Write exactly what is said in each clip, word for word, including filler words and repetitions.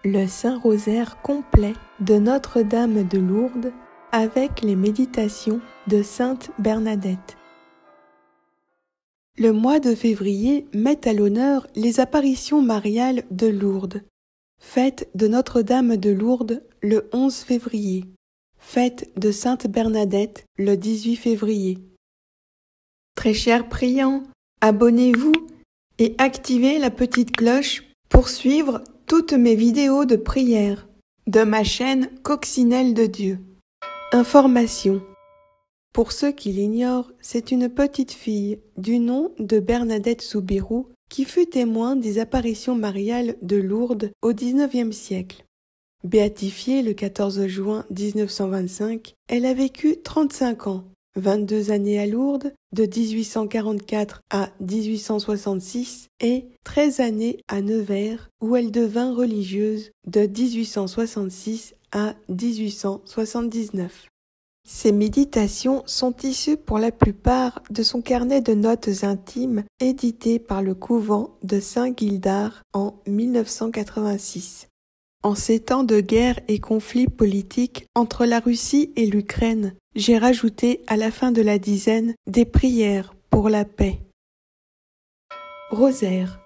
Le Saint-Rosaire complet de Notre-Dame de Lourdes avec les méditations de Sainte Bernadette. Le mois de février met à l'honneur les apparitions mariales de Lourdes. Fête de Notre-Dame de Lourdes le onze février. Fête de Sainte Bernadette le dix-huit février. Très chers priants, abonnez-vous et activez la petite cloche pour suivre toutes mes vidéos de prière de ma chaîne Coccinelle de Dieu. Information. Pour ceux qui l'ignorent, c'est une petite fille du nom de Bernadette Soubirous qui fut témoin des apparitions mariales de Lourdes au dix-neuvième siècle. Béatifiée le quatorze juin mille neuf cent vingt-cinq, elle a vécu trente-cinq ans, vingt-deux années à Lourdes, de dix-huit cent quarante-quatre à dix-huit cent soixante-six, et treize années à Nevers, où elle devint religieuse de dix-huit cent soixante-six à dix-huit cent soixante-dix-neuf. Ces méditations sont issues pour la plupart de son carnet de notes intimes édité par le couvent de Saint-Gildard en mille neuf cent quatre-vingt-six. En ces temps de guerre et conflits politiques entre la Russie et l'Ukraine, j'ai rajouté à la fin de la dizaine des prières pour la paix. Rosaire.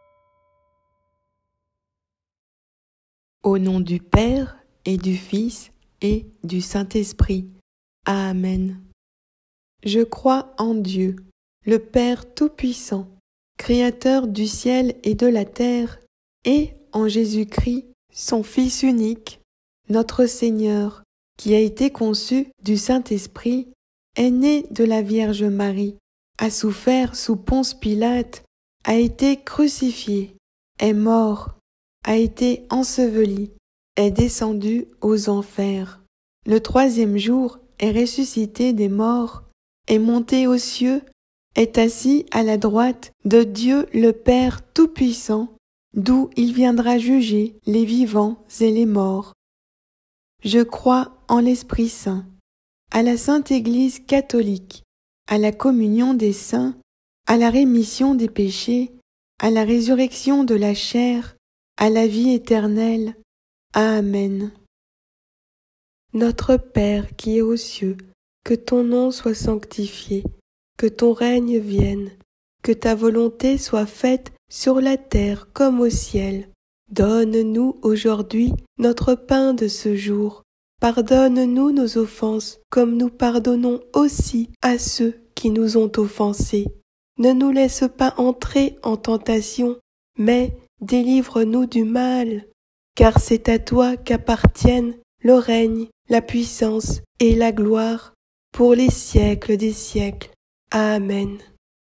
Au nom du Père et du Fils et du Saint-Esprit. Amen. Je crois en Dieu, le Père Tout-Puissant, Créateur du ciel et de la terre, et en Jésus-Christ, son Fils unique, notre Seigneur, qui a été conçu du Saint-Esprit, est né de la Vierge Marie, a souffert sous Ponce Pilate, a été crucifié, est mort, a été enseveli, est descendu aux enfers. Le troisième jour est ressuscité des morts, est monté aux cieux, est assis à la droite de Dieu le Père Tout-Puissant, d'où il viendra juger les vivants et les morts. Je crois en l'Esprit Saint, à la Sainte Église catholique, à la communion des saints, à la rémission des péchés, à la résurrection de la chair, à la vie éternelle. Amen. Notre Père qui es aux cieux, que ton nom soit sanctifié, que ton règne vienne, que ta volonté soit faite sur la terre comme au ciel. Donne-nous aujourd'hui notre pain de ce jour. Pardonne-nous nos offenses, comme nous pardonnons aussi à ceux qui nous ont offensés. Ne nous laisse pas entrer en tentation, mais délivre-nous du mal. Car c'est à toi qu'appartiennent le règne, la puissance et la gloire, pour les siècles des siècles. Amen.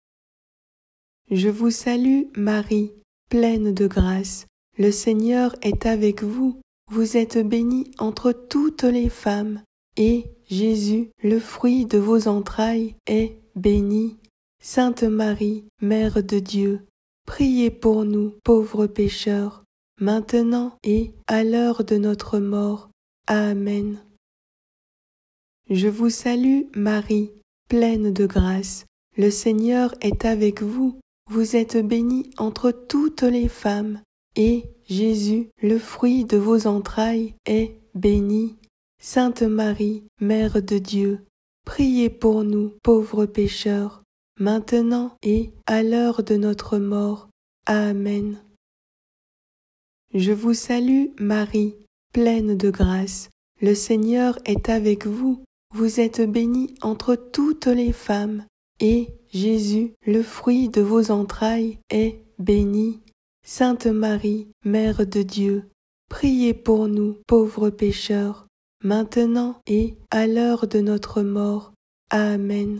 Je vous salue, Marie, pleine de grâce. Le Seigneur est avec vous. Vous êtes bénie entre toutes les femmes, et Jésus, le fruit de vos entrailles, est béni. Sainte Marie, Mère de Dieu, priez pour nous, pauvres pécheurs, maintenant et à l'heure de notre mort. Amen. Je vous salue, Marie, pleine de grâce. Le Seigneur est avec vous. Vous êtes bénie entre toutes les femmes, et Jésus, le fruit de vos entrailles, est béni. Sainte Marie, Mère de Dieu, priez pour nous, pauvres pécheurs, maintenant et à l'heure de notre mort. Amen. Je vous salue, Marie, pleine de grâce. Le Seigneur est avec vous. Vous êtes bénie entre toutes les femmes, et Jésus, le fruit de vos entrailles, est béni. Sainte Marie, Mère de Dieu, priez pour nous, pauvres pécheurs, maintenant et à l'heure de notre mort. Amen.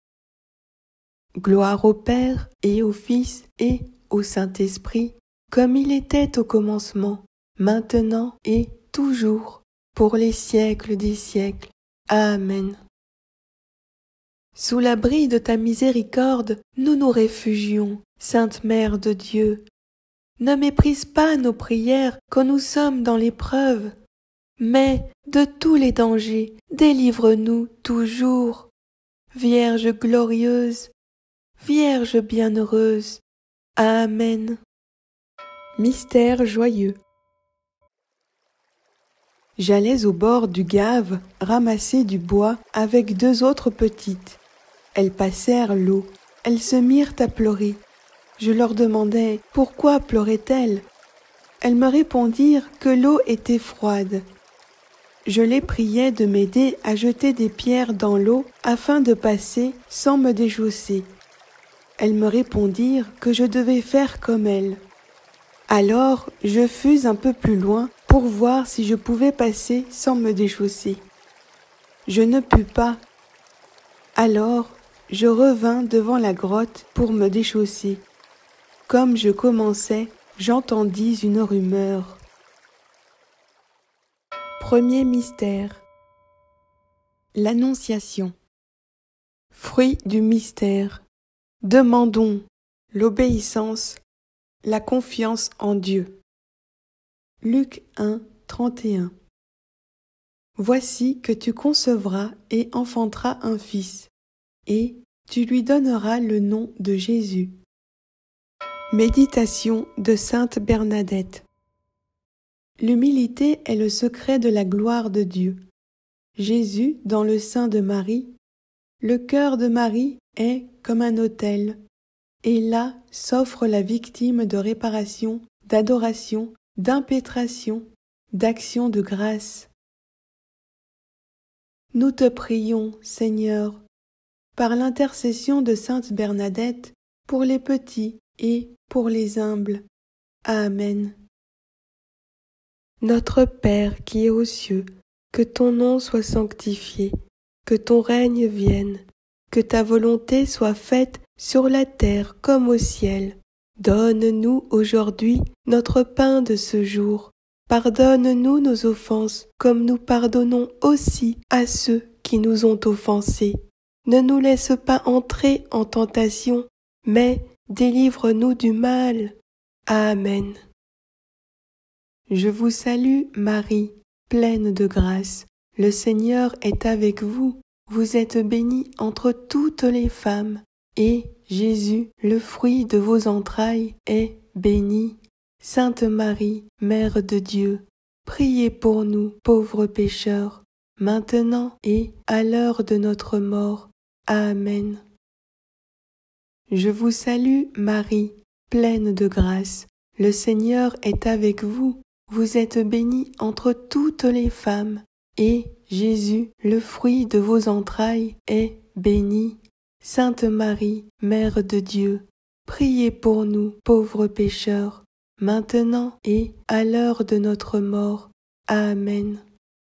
Gloire au Père et au Fils et au Saint-Esprit, comme il était au commencement, maintenant et toujours, pour les siècles des siècles. Amen. Sous l'abri de ta miséricorde, nous nous réfugions, Sainte Mère de Dieu. Ne méprise pas nos prières quand nous sommes dans l'épreuve, mais de tous les dangers, délivre-nous toujours. Vierge glorieuse, Vierge bienheureuse. Amen. Mystère joyeux. J'allais au bord du gave ramasser du bois avec deux autres petites. Elles passèrent l'eau. Elles se mirent à pleurer. Je leur demandai pourquoi pleuraient-elles. Elles me répondirent que l'eau était froide. Je les priai de m'aider à jeter des pierres dans l'eau afin de passer sans me déchausser. Elles me répondirent que je devais faire comme elles. Alors je fus un peu plus loin pour voir si je pouvais passer sans me déchausser. Je ne pus pas. Alors je revins devant la grotte pour me déchausser. Comme je commençais, j'entendis une rumeur. Premier mystère. L'Annonciation. Fruit du mystère. Demandons l'obéissance, la confiance en Dieu. Luc un, trente et un. Voici que tu concevras et enfanteras un fils, et tu lui donneras le nom de Jésus. Méditation de Sainte Bernadette. L'humilité est le secret de la gloire de Dieu. Jésus dans le sein de Marie, le cœur de Marie est comme un autel, et là s'offre la victime de réparation, d'adoration, d'impétration, d'action de grâce. Nous te prions, Seigneur, par l'intercession de Sainte Bernadette, pour les petits et pour les humbles. Amen. Notre Père qui es aux cieux, que ton nom soit sanctifié, que ton règne vienne, que ta volonté soit faite sur la terre comme au ciel. Donne-nous aujourd'hui notre pain de ce jour. Pardonne-nous nos offenses, comme nous pardonnons aussi à ceux qui nous ont offensés. Ne nous laisse pas entrer en tentation, mais délivre-nous du mal. Amen. Je vous salue, Marie, pleine de grâce. Le Seigneur est avec vous. Vous êtes bénie entre toutes les femmes, et Jésus, le fruit de vos entrailles, est béni. Sainte Marie, Mère de Dieu, priez pour nous, pauvres pécheurs, maintenant et à l'heure de notre mort. Amen. Je vous salue, Marie, pleine de grâce. Le Seigneur est avec vous. Vous êtes bénie entre toutes les femmes, et Jésus, le fruit de vos entrailles, est béni. Sainte Marie, Mère de Dieu, priez pour nous, pauvres pécheurs, maintenant et à l'heure de notre mort. Amen.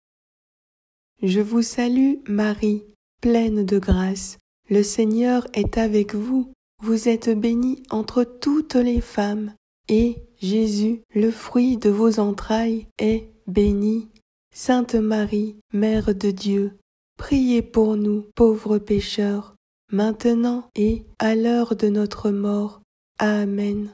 Je vous salue, Marie, pleine de grâce. Le Seigneur est avec vous. Vous êtes bénie entre toutes les femmes, et Jésus, le fruit de vos entrailles, est béni. Sainte Marie, Mère de Dieu, priez pour nous, pauvres pécheurs, maintenant et à l'heure de notre mort. Amen.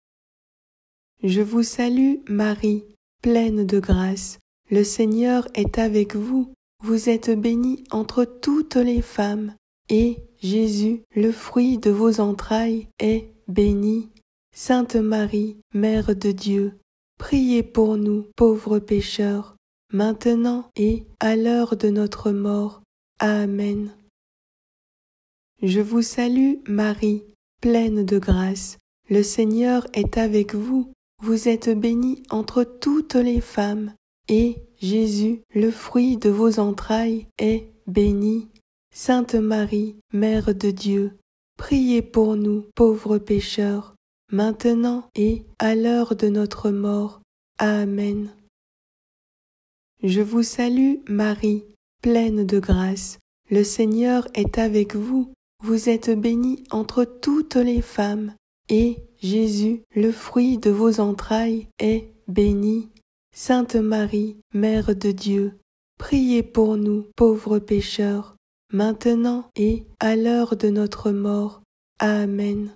Je vous salue, Marie, pleine de grâce. Le Seigneur est avec vous. Vous êtes bénie entre toutes les femmes, et Jésus, le fruit de vos entrailles, est béni. Sainte Marie, Mère de Dieu, priez pour nous, pauvres pécheurs, maintenant et à l'heure de notre mort. Amen. Je vous salue, Marie, pleine de grâce. Le Seigneur est avec vous. Vous êtes bénie entre toutes les femmes, et Jésus, le fruit de vos entrailles, est béni. Sainte Marie, Mère de Dieu, priez pour nous, pauvres pécheurs, maintenant et à l'heure de notre mort. Amen. Je vous salue, Marie, pleine de grâce. Le Seigneur est avec vous. Vous êtes bénie entre toutes les femmes, et Jésus, le fruit de vos entrailles, est béni. Sainte Marie, Mère de Dieu, priez pour nous, pauvres pécheurs, maintenant et à l'heure de notre mort. Amen.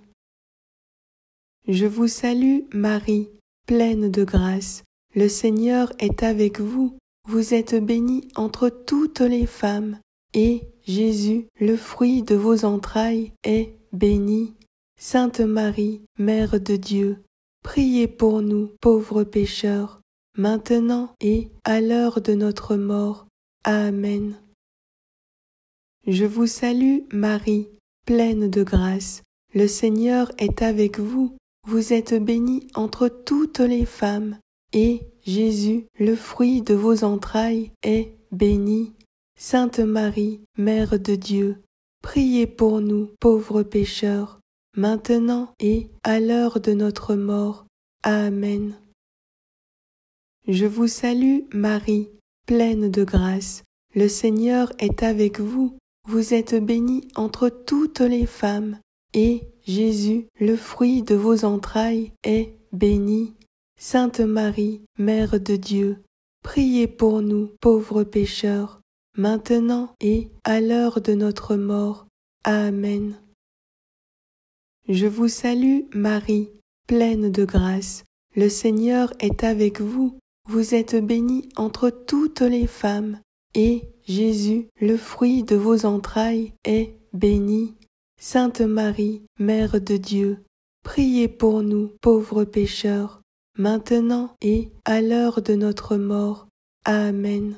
Je vous salue, Marie, pleine de grâce. Le Seigneur est avec vous. Vous êtes bénie entre toutes les femmes, et Jésus, le fruit de vos entrailles, est béni. Sainte Marie, Mère de Dieu, priez pour nous, pauvres pécheurs, maintenant et à l'heure de notre mort. Amen. Je vous salue, Marie, pleine de grâce. Le Seigneur est avec vous. Vous êtes bénie entre toutes les femmes, et Jésus, le fruit de vos entrailles, est béni. Sainte Marie, Mère de Dieu, priez pour nous, pauvres pécheurs, maintenant et à l'heure de notre mort. Amen. Je vous salue, Marie, pleine de grâce. Le Seigneur est avec vous. Vous êtes bénie entre toutes les femmes, et Jésus, le fruit de vos entrailles, est béni. Sainte Marie, Mère de Dieu, priez pour nous, pauvres pécheurs, maintenant et à l'heure de notre mort. Amen. Je vous salue, Marie, pleine de grâce. Le Seigneur est avec vous. Vous êtes bénie entre toutes les femmes, et Jésus, le fruit de vos entrailles, est béni. Sainte Marie, Mère de Dieu, priez pour nous, pauvres pécheurs, maintenant et à l'heure de notre mort. Amen.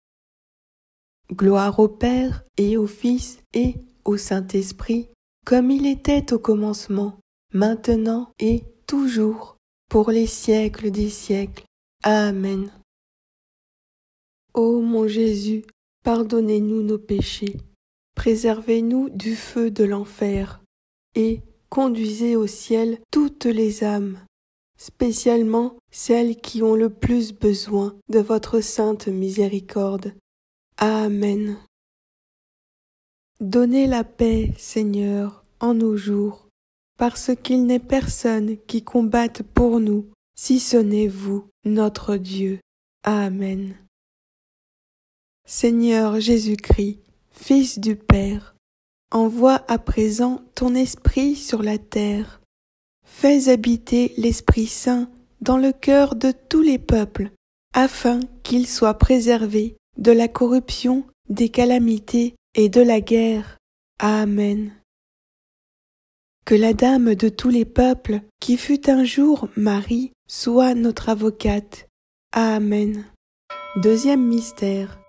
Gloire au Père et au Fils et au Saint-Esprit, comme il était au commencement, maintenant et toujours, pour les siècles des siècles. Amen. Ô mon Jésus, pardonnez-nous nos péchés, préservez-nous du feu de l'enfer, et conduisez au ciel toutes les âmes, spécialement celles qui ont le plus besoin de votre sainte miséricorde. Amen. Donnez la paix, Seigneur, en nos jours, parce qu'il n'est personne qui combatte pour nous, si ce n'est vous, notre Dieu. Amen. Seigneur Jésus-Christ, Fils du Père, envoie à présent ton Esprit sur la terre. Fais habiter l'Esprit Saint dans le cœur de tous les peuples, afin qu'ils soient préservés de la corruption, des calamités et de la guerre. Amen. Que la Dame de tous les peuples, qui fut un jour Marie, soit notre avocate. Amen. Deuxième mystère.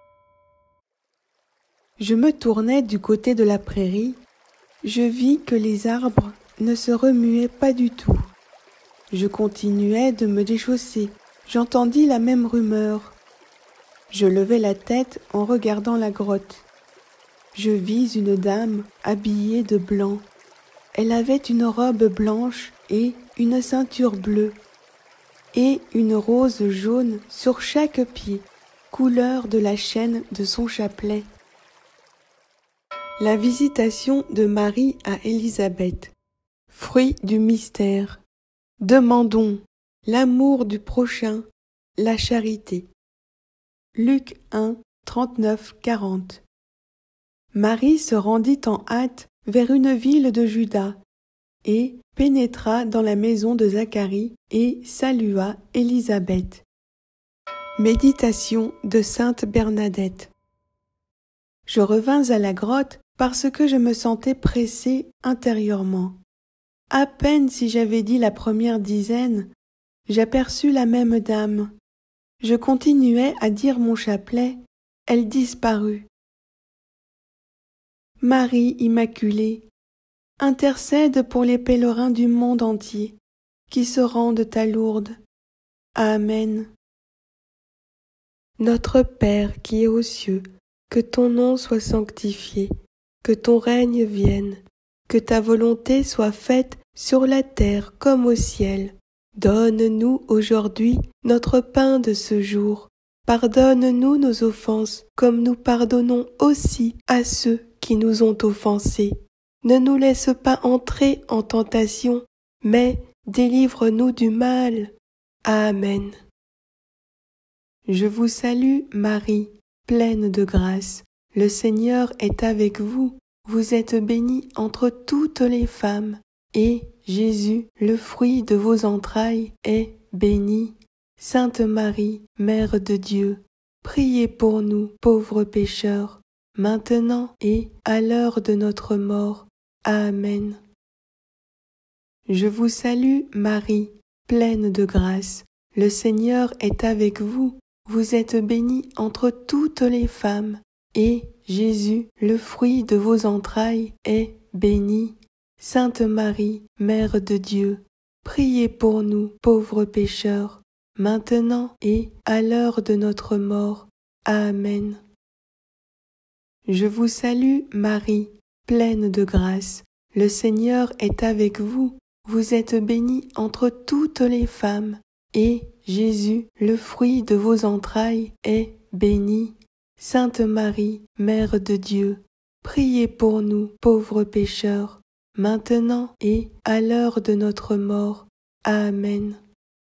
Je me tournais du côté de la prairie. Je vis que les arbres ne se remuaient pas du tout. Je continuais de me déchausser. J'entendis la même rumeur. Je levai la tête en regardant la grotte. Je vis une dame habillée de blanc. Elle avait une robe blanche et une ceinture bleue, et une rose jaune sur chaque pied, couleur de la chaîne de son chapelet. La visitation de Marie à Élisabeth. Fruit du mystère. Demandons l'amour du prochain, la charité. Luc un, trente-neuf à quarante. Marie se rendit en hâte vers une ville de Juda, et pénétra dans la maison de Zacharie et salua Élisabeth. Méditation de sainte Bernadette. Je revins à la grotte parce que je me sentais pressée intérieurement. À peine si j'avais dit la première dizaine, j'aperçus la même dame. Je continuais à dire mon chapelet, elle disparut. Marie Immaculée, intercède pour les pèlerins du monde entier qui se rendent à Lourdes. Amen. Notre Père qui es aux cieux, que ton nom soit sanctifié, que ton règne vienne, que ta volonté soit faite sur la terre comme au ciel. Donne-nous aujourd'hui notre pain de ce jour. Pardonne-nous nos offenses, comme nous pardonnons aussi à ceux qui nous ont offensés. Ne nous laisse pas entrer en tentation, mais délivre-nous du mal. Amen. Je vous salue, Marie, pleine de grâce. Le Seigneur est avec vous. Vous êtes bénie entre toutes les femmes, et Jésus, le fruit de vos entrailles, est béni. Sainte Marie, Mère de Dieu, priez pour nous, pauvres pécheurs, maintenant et à l'heure de notre mort. Amen. Je vous salue, Marie, pleine de grâce. le Seigneur est avec vous. Vous êtes bénie entre toutes les femmes, et Jésus, le fruit de vos entrailles, est béni. Sainte Marie, Mère de Dieu, priez pour nous, pauvres pécheurs, maintenant et à l'heure de notre mort. Amen. Je vous salue, Marie, pleine de grâce. Le Seigneur est avec vous. Vous êtes bénie entre toutes les femmes, et Jésus, le fruit de vos entrailles, est béni. Sainte Marie, Mère de Dieu, priez pour nous, pauvres pécheurs, maintenant et à l'heure de notre mort. Amen.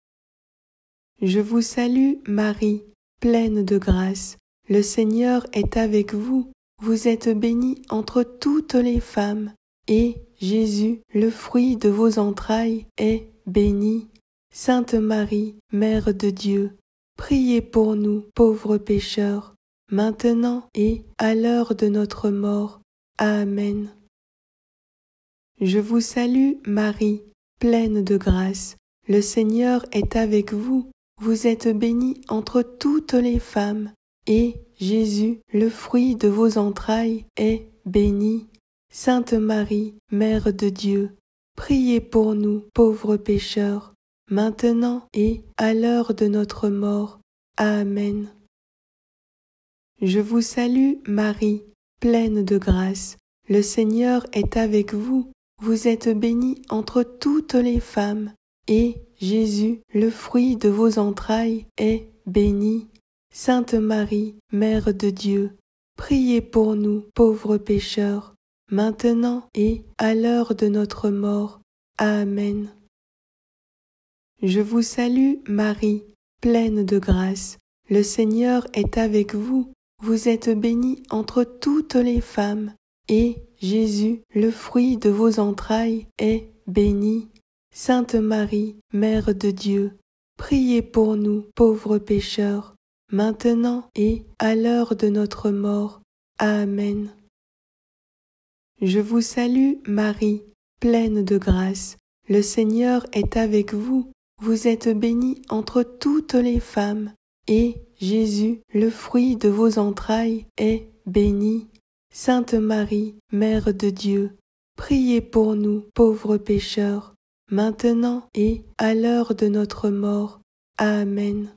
Je vous salue, Marie, pleine de grâce. Le Seigneur est avec vous. Vous êtes bénie entre toutes les femmes, et Jésus, le fruit de vos entrailles, est béni. Sainte Marie, Mère de Dieu, priez pour nous, pauvres pécheurs, maintenant et à l'heure de notre mort. Amen. Je vous salue, Marie, pleine de grâce. Le Seigneur est avec vous. Vous êtes bénie entre toutes les femmes, et Jésus, le fruit de vos entrailles, est béni. Sainte Marie, Mère de Dieu, priez pour nous, pauvres pécheurs, maintenant et à l'heure de notre mort. Amen. Je vous salue, Marie, pleine de grâce. Le Seigneur est avec vous. Vous êtes bénie entre toutes les femmes, et Jésus, le fruit de vos entrailles, est béni. Sainte Marie, Mère de Dieu, priez pour nous, pauvres pécheurs, maintenant et à l'heure de notre mort. Amen. Je vous salue, Marie, pleine de grâce. Le Seigneur est avec vous. Vous êtes bénie entre toutes les femmes, et Jésus, le fruit de vos entrailles, est béni. Sainte Marie, Mère de Dieu, priez pour nous, pauvres pécheurs, maintenant et à l'heure de notre mort. Amen. Je vous salue, Marie, pleine de grâce. Le Seigneur est avec vous. Vous êtes bénie entre toutes les femmes, et Jésus, le fruit de vos entrailles, est béni. Sainte Marie, Mère de Dieu, priez pour nous, pauvres pécheurs, maintenant et à l'heure de notre mort. Amen.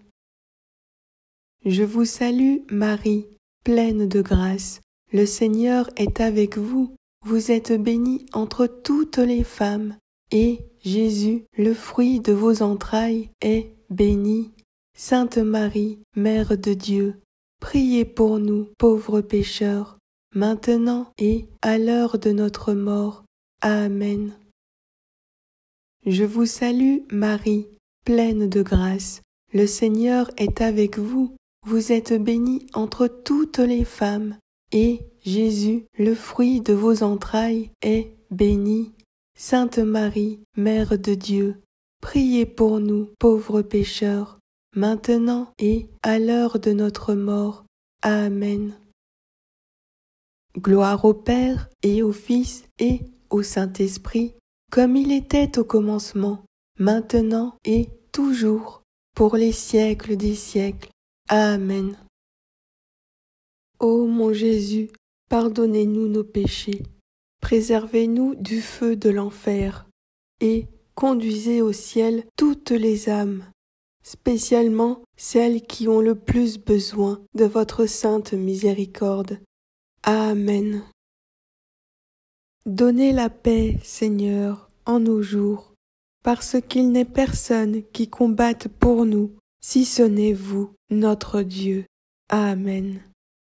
Je vous salue, Marie, pleine de grâce. Le Seigneur est avec vous. Vous êtes bénie entre toutes les femmes, et Jésus, le fruit de vos entrailles, est béni. Sainte Marie, Mère de Dieu, priez pour nous, pauvres pécheurs, maintenant et à l'heure de notre mort. Amen. Je vous salue, Marie, pleine de grâce. Le Seigneur est avec vous. Vous êtes bénie entre toutes les femmes, et Jésus, le fruit de vos entrailles, est béni. Sainte Marie, Mère de Dieu, priez pour nous, pauvres pécheurs, maintenant et à l'heure de notre mort. Amen. Gloire au Père et au Fils et au Saint-Esprit, comme il était au commencement, maintenant et toujours, pour les siècles des siècles. Amen. Ô mon Jésus, pardonnez-nous nos péchés, préservez-nous du feu de l'enfer, et conduisez au ciel toutes les âmes, spécialement celles qui ont le plus besoin de votre sainte miséricorde. Amen. Donnez la paix, Seigneur, en nos jours, parce qu'il n'est personne qui combatte pour nous, si ce n'est vous, notre Dieu. Amen.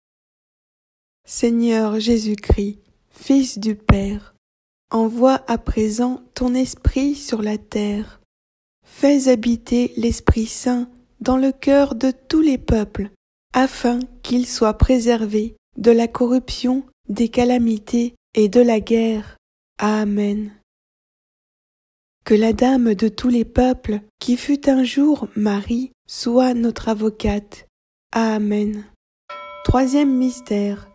Seigneur Jésus-Christ, Fils du Père, envoie à présent ton Esprit sur la terre. Fais habiter l'Esprit Saint dans le cœur de tous les peuples, afin qu'ils soient préservés de la corruption, des calamités et de la guerre. Amen. Que la Dame de tous les peuples, qui fut un jour Marie, soit notre avocate. Amen. Troisième mystère.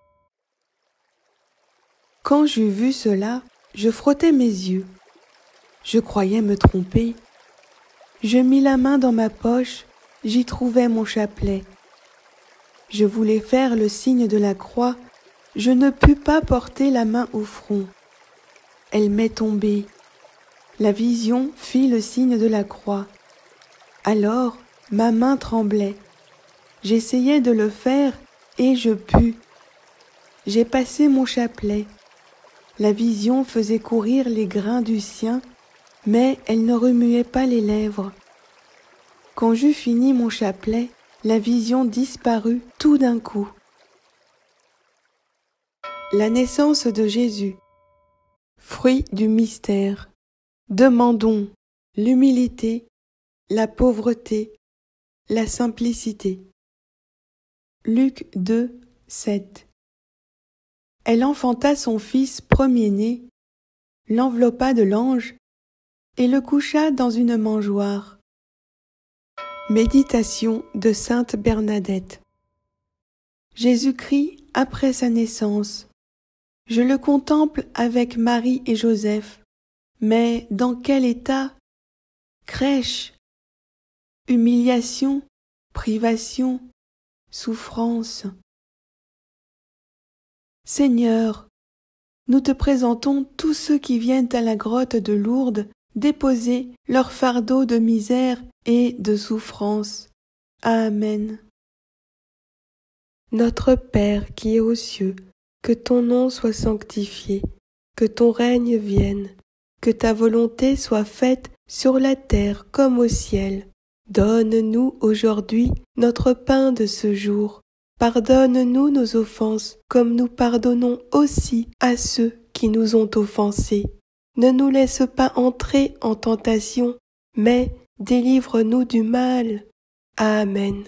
Quand j'eus vu cela, je frottais mes yeux. Je croyais me tromper. Je mis la main dans ma poche, j'y trouvais mon chapelet. Je voulais faire le signe de la croix, je ne pus pas porter la main au front. Elle m'est tombée. La vision fit le signe de la croix. Alors, ma main tremblait. J'essayais de le faire et je pus. J'ai passé mon chapelet. La vision faisait courir les grains du sien, mais elle ne remuait pas les lèvres. Quand j'eus fini mon chapelet, la vision disparut tout d'un coup. La naissance de Jésus. Fruit du mystère. Demandons l'humilité, la pauvreté, la simplicité. Luc deux, sept. Elle enfanta son fils premier-né, l'enveloppa de l'ange et le coucha dans une mangeoire. Méditation de sainte Bernadette. Jésus-Christ après sa naissance. Je le contemple avec Marie et Joseph, mais dans quel état? Crèche, humiliation, privation, souffrance. Seigneur, nous te présentons tous ceux qui viennent à la grotte de Lourdes déposer leur fardeau de misère et de souffrance. Amen. Notre Père qui es aux cieux, que ton nom soit sanctifié, que ton règne vienne, que ta volonté soit faite sur la terre comme au ciel. Donne-nous aujourd'hui notre pain de ce jour. Pardonne-nous nos offenses, comme nous pardonnons aussi à ceux qui nous ont offensés. Ne nous laisse pas entrer en tentation, mais délivre-nous du mal. Amen.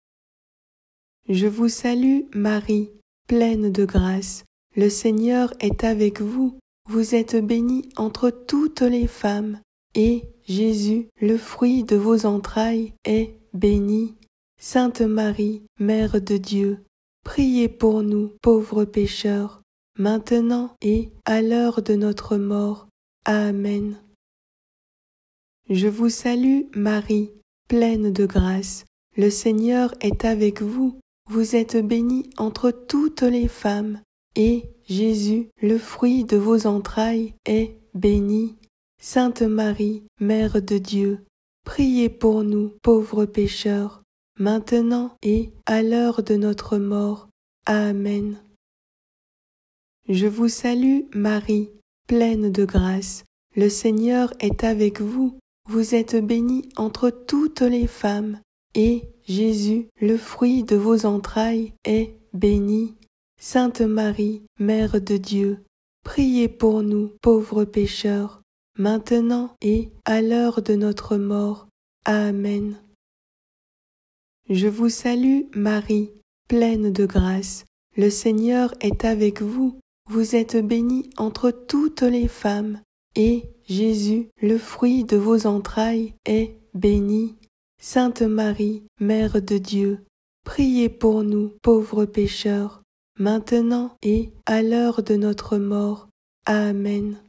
Je vous salue, Marie, pleine de grâce. Le Seigneur est avec vous. Vous êtes bénie entre toutes les femmes, et Jésus, le fruit de vos entrailles, est béni. Sainte Marie, Mère de Dieu, priez pour nous, pauvres pécheurs, maintenant et à l'heure de notre mort. Amen. Je vous salue, Marie, pleine de grâce. Le Seigneur est avec vous. Vous êtes bénie entre toutes les femmes, et Jésus, le fruit de vos entrailles, est béni. Sainte Marie, Mère de Dieu, priez pour nous, pauvres pécheurs, maintenant et à l'heure de notre mort. Amen. Je vous salue, Marie, pleine de grâce. Le Seigneur est avec vous. Vous êtes bénie entre toutes les femmes, et Jésus, le fruit de vos entrailles, est béni. Sainte Marie, Mère de Dieu, priez pour nous, pauvres pécheurs, maintenant et à l'heure de notre mort. Amen. Je vous salue, Marie, pleine de grâce. Le Seigneur est avec vous. Vous êtes bénie entre toutes les femmes, et Jésus, le fruit de vos entrailles, est béni. Sainte Marie, Mère de Dieu, priez pour nous, pauvres pécheurs, maintenant et à l'heure de notre mort. Amen.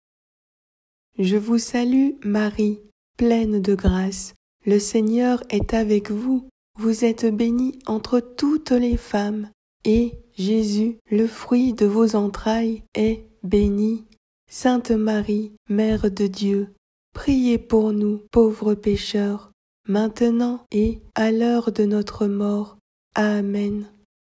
Je vous salue, Marie, pleine de grâce. Le Seigneur est avec vous. Vous êtes bénie entre toutes les femmes, et Jésus, le fruit de vos entrailles, est béni. Sainte Marie, Mère de Dieu, priez pour nous, pauvres pécheurs, maintenant et à l'heure de notre mort. Amen.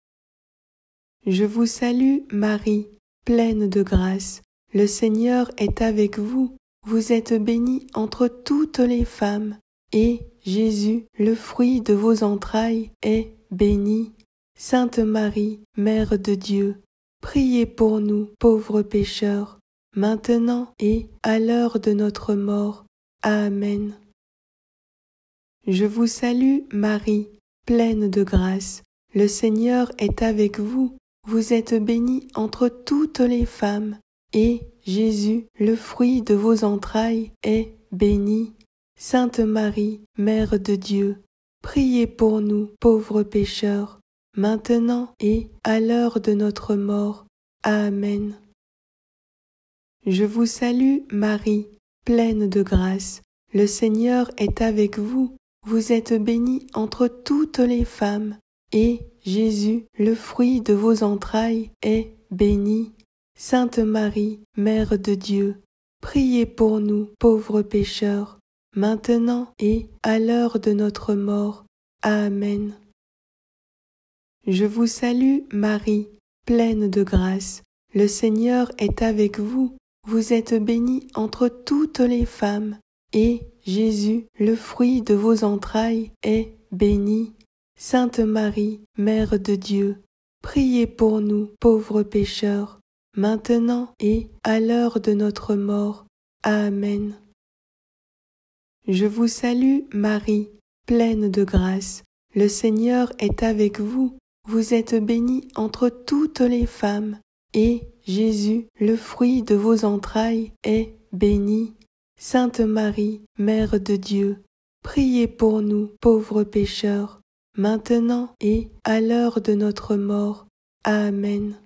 Je vous salue, Marie, pleine de grâce. Le Seigneur est avec vous. Vous êtes bénie entre toutes les femmes, et Jésus, le fruit de vos entrailles, est béni. Sainte Marie, Mère de Dieu, priez pour nous, pauvres pécheurs, maintenant et à l'heure de notre mort. Amen. Je vous salue, Marie, pleine de grâce. Le Seigneur est avec vous. Vous êtes bénie entre toutes les femmes, et Jésus, le fruit de vos entrailles, est béni. Sainte Marie, Mère de Dieu, priez pour nous, pauvres pécheurs, maintenant et à l'heure de notre mort. Amen. Je vous salue, Marie, pleine de grâce. le Seigneur est avec vous. Vous êtes bénie entre toutes les femmes, et Jésus, le fruit de vos entrailles, est béni. Sainte Marie, Mère de Dieu, priez pour nous, pauvres pécheurs, maintenant et à l'heure de notre mort. Amen. Je vous salue, Marie, pleine de grâce. Le Seigneur est avec vous. Vous êtes bénie entre toutes les femmes, et Jésus, le fruit de vos entrailles, est béni. Sainte Marie, Mère de Dieu, priez pour nous, pauvres pécheurs, maintenant et à l'heure de notre mort. Amen. Je vous salue, Marie, pleine de grâce. Le Seigneur est avec vous. Vous êtes bénie entre toutes les femmes, et Jésus, le fruit de vos entrailles, est béni. Sainte Marie, Mère de Dieu, priez pour nous, pauvres pécheurs, maintenant et à l'heure de notre mort. Amen.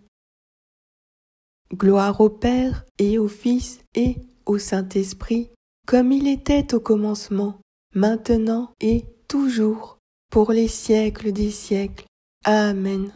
Gloire au Père et au Fils et au Saint-Esprit, comme il était au commencement, maintenant et toujours, pour les siècles des siècles. Amen.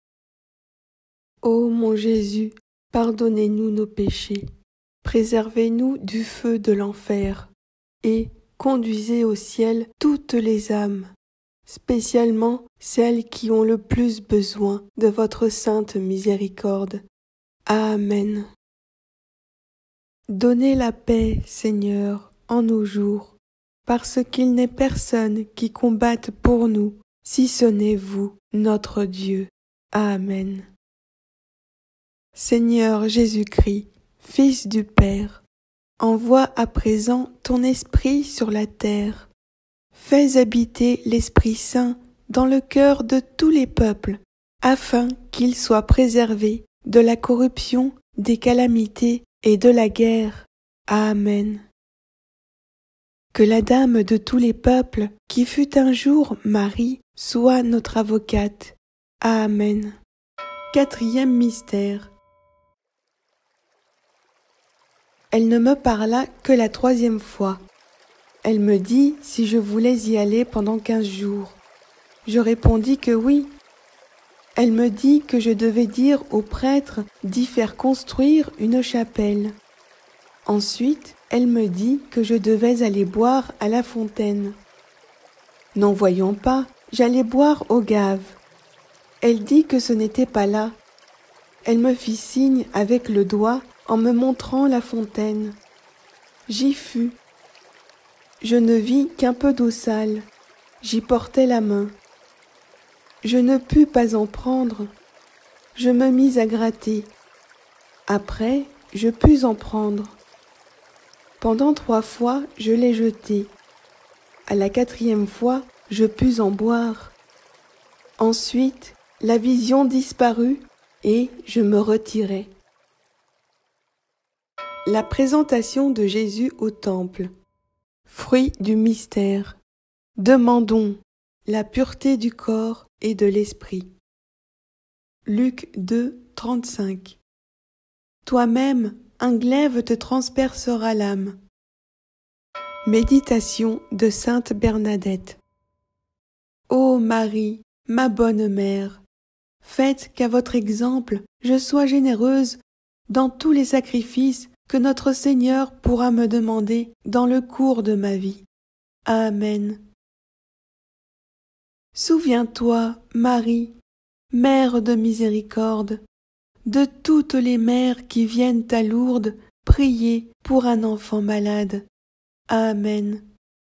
Ô mon Jésus, pardonnez-nous nos péchés, préservez-nous du feu de l'enfer, et conduisez au ciel toutes les âmes, spécialement celles qui ont le plus besoin de votre sainte miséricorde. Amen. Donnez la paix, Seigneur, en nos jours, parce qu'il n'est personne qui combatte pour nous, si ce n'est vous, notre Dieu. Amen. Seigneur Jésus-Christ, Fils du Père, envoie à présent ton Esprit sur la terre. Fais habiter l'Esprit Saint dans le cœur de tous les peuples, afin qu'ils soient préservés de la corruption, des calamités et de la guerre. Amen. Que la Dame de tous les peuples, qui fut un jour Marie, soit notre avocate. Amen. Quatrième mystère. Elle ne me parla que la troisième fois. Elle me dit si je voulais y aller pendant quinze jours. Je répondis que oui. Elle me dit que je devais dire au prêtre d'y faire construire une chapelle. Ensuite, elle me dit que je devais aller boire à la fontaine. N'en voyant pas, j'allais boire au gave. Elle dit que ce n'était pas là. Elle me fit signe avec le doigt en me montrant la fontaine. J'y fus. Je ne vis qu'un peu d'eau sale. J'y portais la main. Je ne pus pas en prendre. Je me mis à gratter. Après, je pus en prendre. Pendant trois fois, je l'ai jeté. À la quatrième fois, je pus en boire. Ensuite, la vision disparut et je me retirai. La présentation de Jésus au temple. Fruit du mystère. Demandons la pureté du corps et de l'esprit. Luc deux, trente-cinq. Toi-même, un glaive te transpercera l'âme. Méditation de Sainte Bernadette. Ô Marie, ma bonne mère, faites qu'à votre exemple je sois généreuse dans tous les sacrifices que notre Seigneur pourra me demander dans le cours de ma vie. Amen. Souviens-toi, Marie, Mère de miséricorde, de toutes les mères qui viennent à Lourdes prier pour un enfant malade. Amen.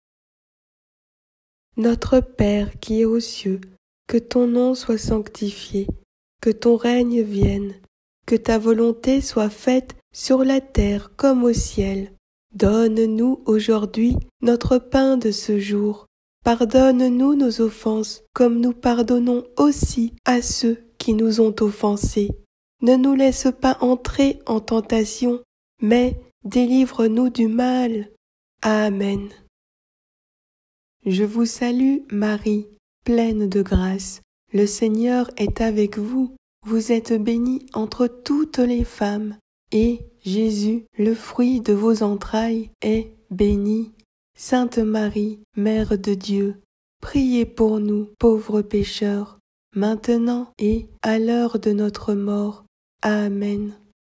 Notre Père qui es aux cieux, que ton nom soit sanctifié, que ton règne vienne, que ta volonté soit faite sur la terre comme au ciel. Donne-nous aujourd'hui notre pain de ce jour. Pardonne-nous nos offenses, comme nous pardonnons aussi à ceux qui nous ont offensés. Ne nous laisse pas entrer en tentation, mais délivre-nous du mal. Amen. Je vous salue, Marie, pleine de grâce. Le Seigneur est avec vous. Vous êtes bénie entre toutes les femmes, et Jésus, le fruit de vos entrailles, est béni. Sainte Marie, Mère de Dieu, priez pour nous pauvres pécheurs, maintenant et à l'heure de notre mort. Amen.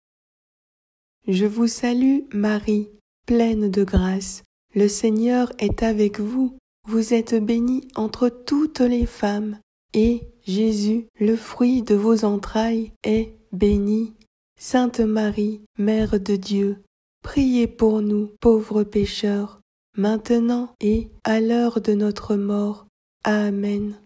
Je vous salue Marie, pleine de grâce. Le Seigneur est avec vous. Vous êtes bénie entre toutes les femmes, et Jésus, le fruit de vos entrailles, est béni. Sainte Marie, Mère de Dieu, priez pour nous pauvres pécheurs, maintenant et à l'heure de notre mort. Amen.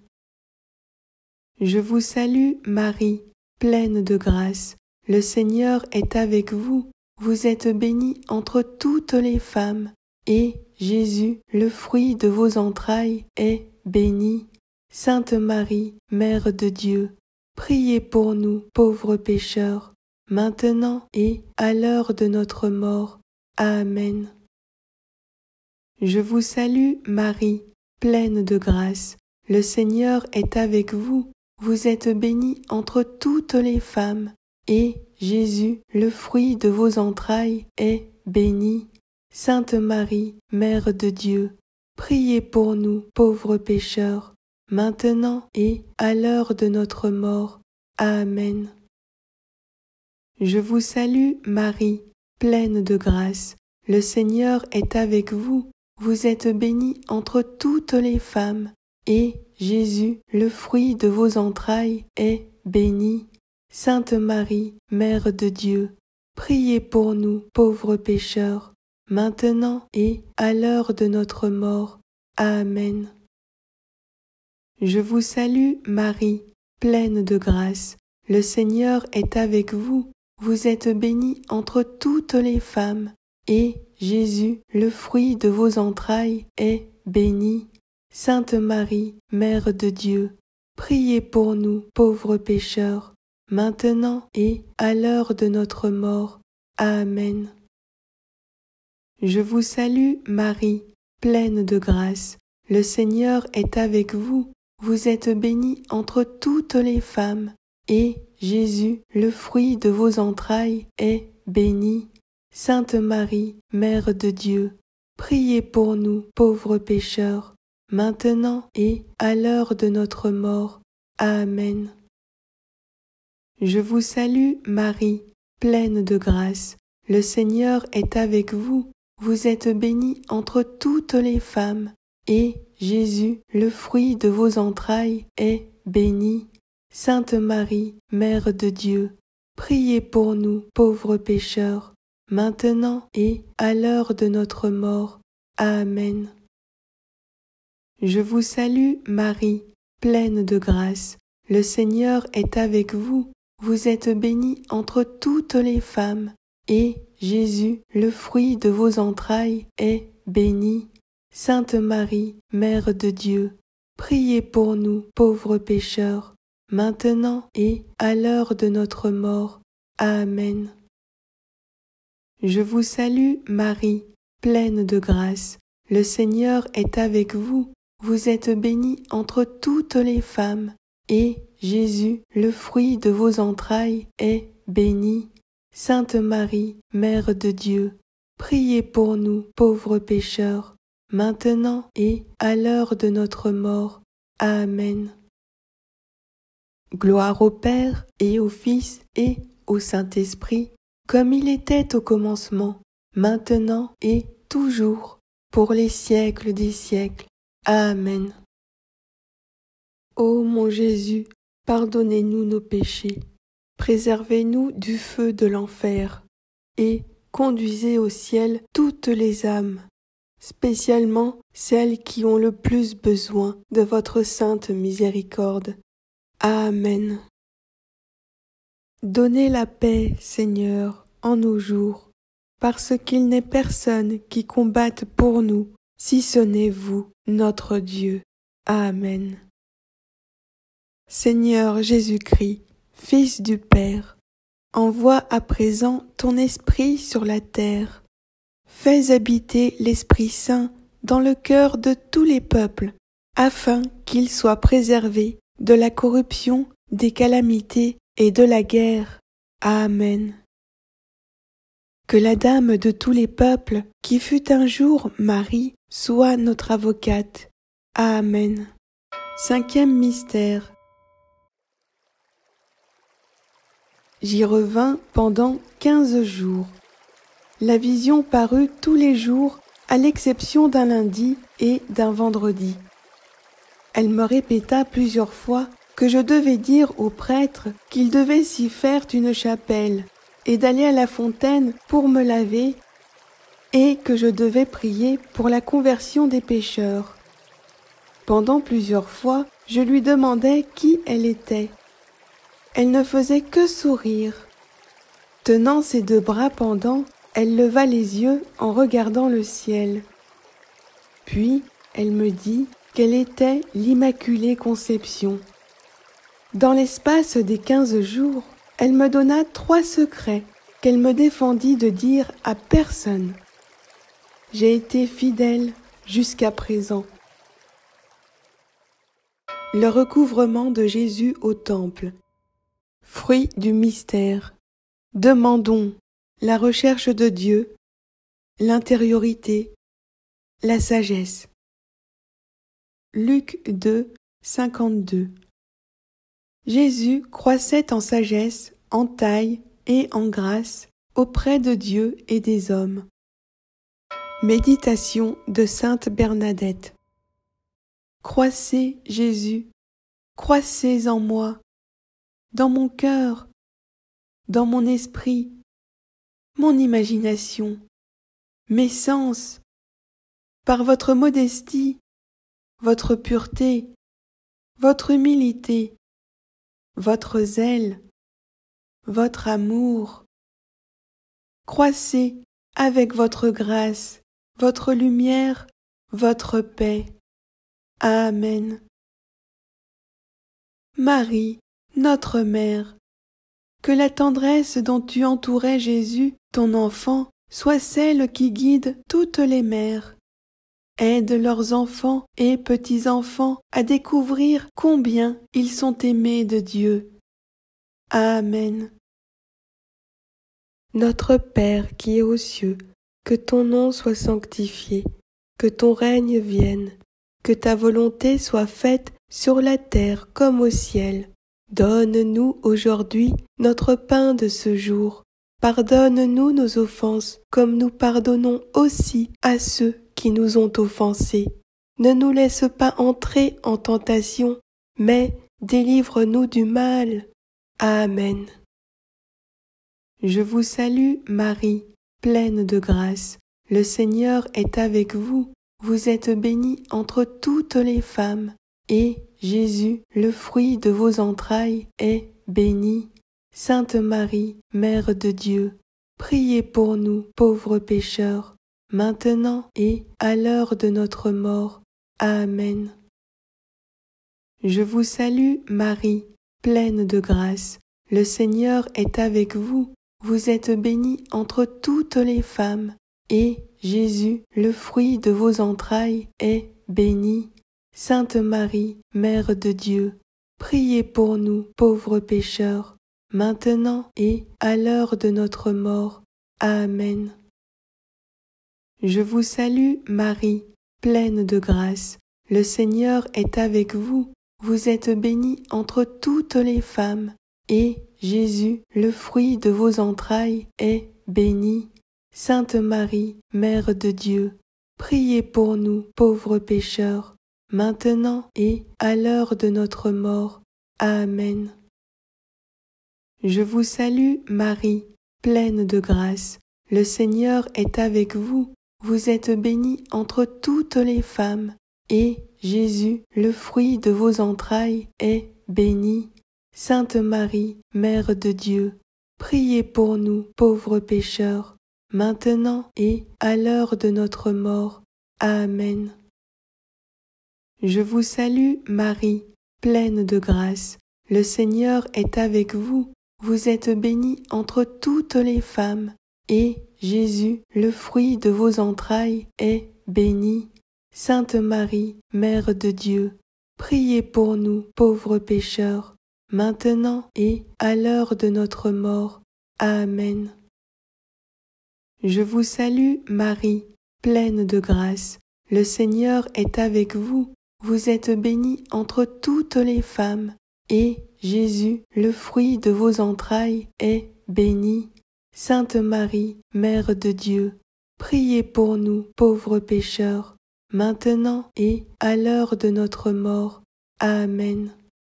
Je vous salue Marie, pleine de grâce. Le Seigneur est avec vous. Vous êtes bénie entre toutes les femmes, et Jésus, le fruit de vos entrailles, est béni. Sainte Marie, Mère de Dieu, priez pour nous pauvres pécheurs, maintenant et à l'heure de notre mort. Amen. Je vous salue Marie, pleine de grâce. Le Seigneur est avec vous. Vous êtes bénie entre toutes les femmes, et Jésus, le fruit de vos entrailles, est béni. Sainte Marie, Mère de Dieu, priez pour nous pauvres pécheurs, maintenant et à l'heure de notre mort. Amen. Je vous salue Marie, pleine de grâce. Le Seigneur est avec vous. Vous êtes bénie entre toutes les femmes, et Jésus, le fruit de vos entrailles, est béni. Sainte Marie, Mère de Dieu, priez pour nous pauvres pécheurs, maintenant et à l'heure de notre mort. Amen. Je vous salue Marie, pleine de grâce. Le Seigneur est avec vous. Vous êtes bénie entre toutes les femmes, et Jésus, le fruit de vos entrailles, est béni. Sainte Marie, Mère de Dieu, priez pour nous pauvres pécheurs, maintenant et à l'heure de notre mort. Amen. Je vous salue Marie, pleine de grâce. Le Seigneur est avec vous. Vous êtes bénie entre toutes les femmes, et Jésus, le fruit de vos entrailles, est béni. Sainte Marie, Mère de Dieu, priez pour nous pauvres pécheurs, maintenant et à l'heure de notre mort. Amen. Je vous salue Marie, pleine de grâce. Le Seigneur est avec vous. Vous êtes bénie entre toutes les femmes, et Jésus, le fruit de vos entrailles, est béni. Sainte Marie, Mère de Dieu, priez pour nous pauvres pécheurs, maintenant et à l'heure de notre mort. Amen. Je vous salue Marie, pleine de grâce. Le Seigneur est avec vous. Vous êtes bénie entre toutes les femmes, et Jésus, le fruit de vos entrailles, est béni. Sainte Marie, Mère de Dieu, priez pour nous pauvres pécheurs, maintenant et à l'heure de notre mort. Amen. Je vous salue Marie, pleine de grâce. Le Seigneur est avec vous. Vous êtes bénie entre toutes les femmes, et Jésus, le fruit de vos entrailles, est béni. Sainte Marie, Mère de Dieu, priez pour nous pauvres pécheurs, maintenant et à l'heure de notre mort. Amen. Gloire au Père et au Fils et au Saint-Esprit, comme il était au commencement, maintenant et toujours, pour les siècles des siècles. Amen. Ô mon Jésus, pardonnez-nous nos péchés, préservez-nous du feu de l'enfer, et conduisez au ciel toutes les âmes, spécialement celles qui ont le plus besoin de votre sainte miséricorde. Amen. Donnez la paix, Seigneur, en nos jours, parce qu'il n'est personne qui combatte pour nous, si ce n'est vous, notre Dieu. Amen. Seigneur Jésus-Christ, Fils du Père, envoie à présent ton Esprit sur la terre. Fais habiter l'Esprit Saint dans le cœur de tous les peuples, afin qu'ils soient préservés de la corruption, des calamités et de la guerre. Amen. Que la Dame de tous les peuples, qui fut un jour Marie, soit notre avocate. Amen. Cinquième mystère. J'y revins pendant quinze jours. La vision parut tous les jours, à l'exception d'un lundi et d'un vendredi. Elle me répéta plusieurs fois que je devais dire au prêtre qu'il devait s'y faire une chapelle et d'aller à la fontaine pour me laver et que je devais prier pour la conversion des pécheurs. Pendant plusieurs fois, je lui demandais qui elle était. Elle ne faisait que sourire. Tenant ses deux bras pendants, elle leva les yeux en regardant le ciel. Puis, elle me dit qu'elle était l'Immaculée Conception. Dans l'espace des quinze jours, elle me donna trois secrets qu'elle me défendit de dire à personne. J'ai été fidèle jusqu'à présent. Le recouvrement de Jésus au temple. Fruit du mystère. Demandons la recherche de Dieu, l'intériorité, la sagesse. Luc deux, cinquante-deux. Jésus croissait en sagesse, en taille et en grâce auprès de Dieu et des hommes. Méditation de Sainte Bernadette. Croissez, Jésus, croissez en moi, dans mon cœur, dans mon esprit, mon imagination, mes sens, par votre modestie, votre pureté, votre humilité, votre zèle, votre amour. Croissez avec votre grâce, votre lumière, votre paix. Amen. Marie, notre Mère, que la tendresse dont tu entourais Jésus, ton enfant, soit celle qui guide toutes les mères. Aide leurs enfants et petits-enfants à découvrir combien ils sont aimés de Dieu. Amen. Notre Père qui es aux cieux, que ton nom soit sanctifié, que ton règne vienne, que ta volonté soit faite sur la terre comme au ciel. Donne-nous aujourd'hui notre pain de ce jour. Pardonne-nous nos offenses, comme nous pardonnons aussi à ceux qui nous ont offensés. Ne nous laisse pas entrer en tentation, mais délivre-nous du mal. Amen. Je vous salue, Marie, pleine de grâce. Le Seigneur est avec vous. Vous êtes bénie entre toutes les femmes, et Jésus, le fruit de vos entrailles, est béni. Sainte Marie, Mère de Dieu, priez pour nous, pauvres pécheurs, maintenant et à l'heure de notre mort. Amen. Je vous salue, Marie, pleine de grâce. Le Seigneur est avec vous. Vous êtes bénie entre toutes les femmes, et Jésus, le fruit de vos entrailles, est béni. Sainte Marie, Mère de Dieu, priez pour nous, pauvres pécheurs, maintenant et à l'heure de notre mort. Amen. Je vous salue, Marie, pleine de grâce. Le Seigneur est avec vous. Vous êtes bénie entre toutes les femmes, et Jésus, le fruit de vos entrailles, est béni. Sainte Marie, Mère de Dieu, priez pour nous, pauvres pécheurs, maintenant et à l'heure de notre mort. Amen. Je vous salue, Marie, pleine de grâce. Le Seigneur est avec vous. Vous êtes bénie entre toutes les femmes, et Jésus, le fruit de vos entrailles, est béni. Sainte Marie, Mère de Dieu, priez pour nous, pauvres pécheurs, maintenant et à l'heure de notre mort. Amen. Je vous salue, Marie, pleine de grâce. Le Seigneur est avec vous. Vous êtes bénie entre toutes les femmes, et Jésus, le fruit de vos entrailles, est béni. Sainte Marie, Mère de Dieu, priez pour nous, pauvres pécheurs, maintenant et à l'heure de notre mort. Amen. Je vous salue Marie, pleine de grâce. Le Seigneur est avec vous. Vous êtes bénie entre toutes les femmes, et Jésus, le fruit de vos entrailles, est béni. Sainte Marie, Mère de Dieu, priez pour nous, pauvres pécheurs, maintenant et à l'heure de notre mort. Amen.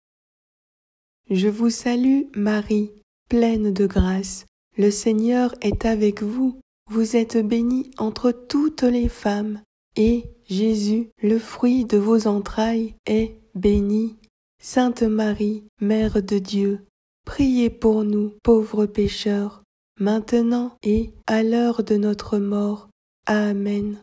Je vous salue Marie, pleine de grâce. Le Seigneur est avec vous. Vous êtes bénie entre toutes les femmes, et Jésus, le fruit de vos entrailles, est béni. Sainte Marie, Mère de Dieu, priez pour nous, pauvres pécheurs, maintenant et à l'heure de notre mort. Amen.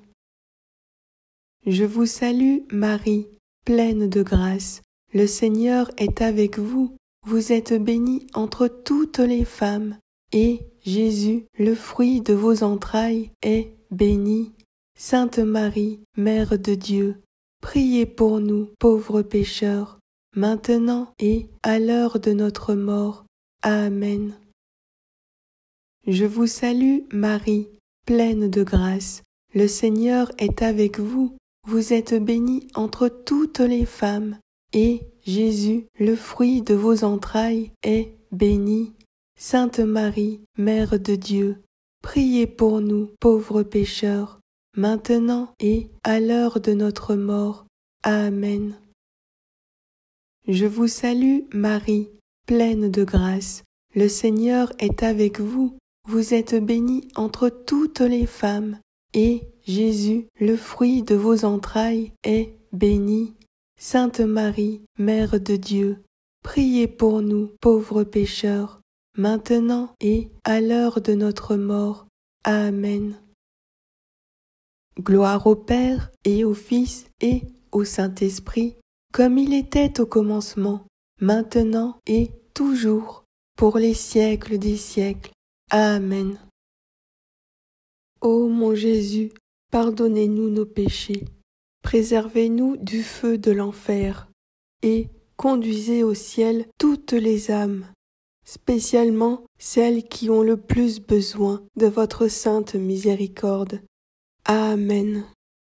Je vous salue Marie, pleine de grâce. Le Seigneur est avec vous. Vous êtes bénie entre toutes les femmes, et Jésus, le fruit de vos entrailles, est béni. Sainte Marie, Mère de Dieu, priez pour nous, pauvres pécheurs, maintenant et à l'heure de notre mort. Amen. Je vous salue Marie, pleine de grâce. Le Seigneur est avec vous. Vous êtes bénie entre toutes les femmes, et Jésus, le fruit de vos entrailles, est béni. Sainte Marie, Mère de Dieu, priez pour nous, pauvres pécheurs, maintenant et à l'heure de notre mort. Amen. Je vous salue Marie, pleine de grâce. Le Seigneur est avec vous. Vous êtes bénie entre toutes les femmes, et Jésus, le fruit de vos entrailles, est béni. Sainte Marie, Mère de Dieu, priez pour nous, pauvres pécheurs, maintenant et à l'heure de notre mort. Amen. Gloire au Père et au Fils et au Saint-Esprit, comme il était au commencement, maintenant et toujours, pour les siècles des siècles. Amen. Ô mon Jésus, pardonnez-nous nos péchés, préservez-nous du feu de l'enfer, et conduisez au ciel toutes les âmes, spécialement celles qui ont le plus besoin de votre sainte miséricorde. Amen.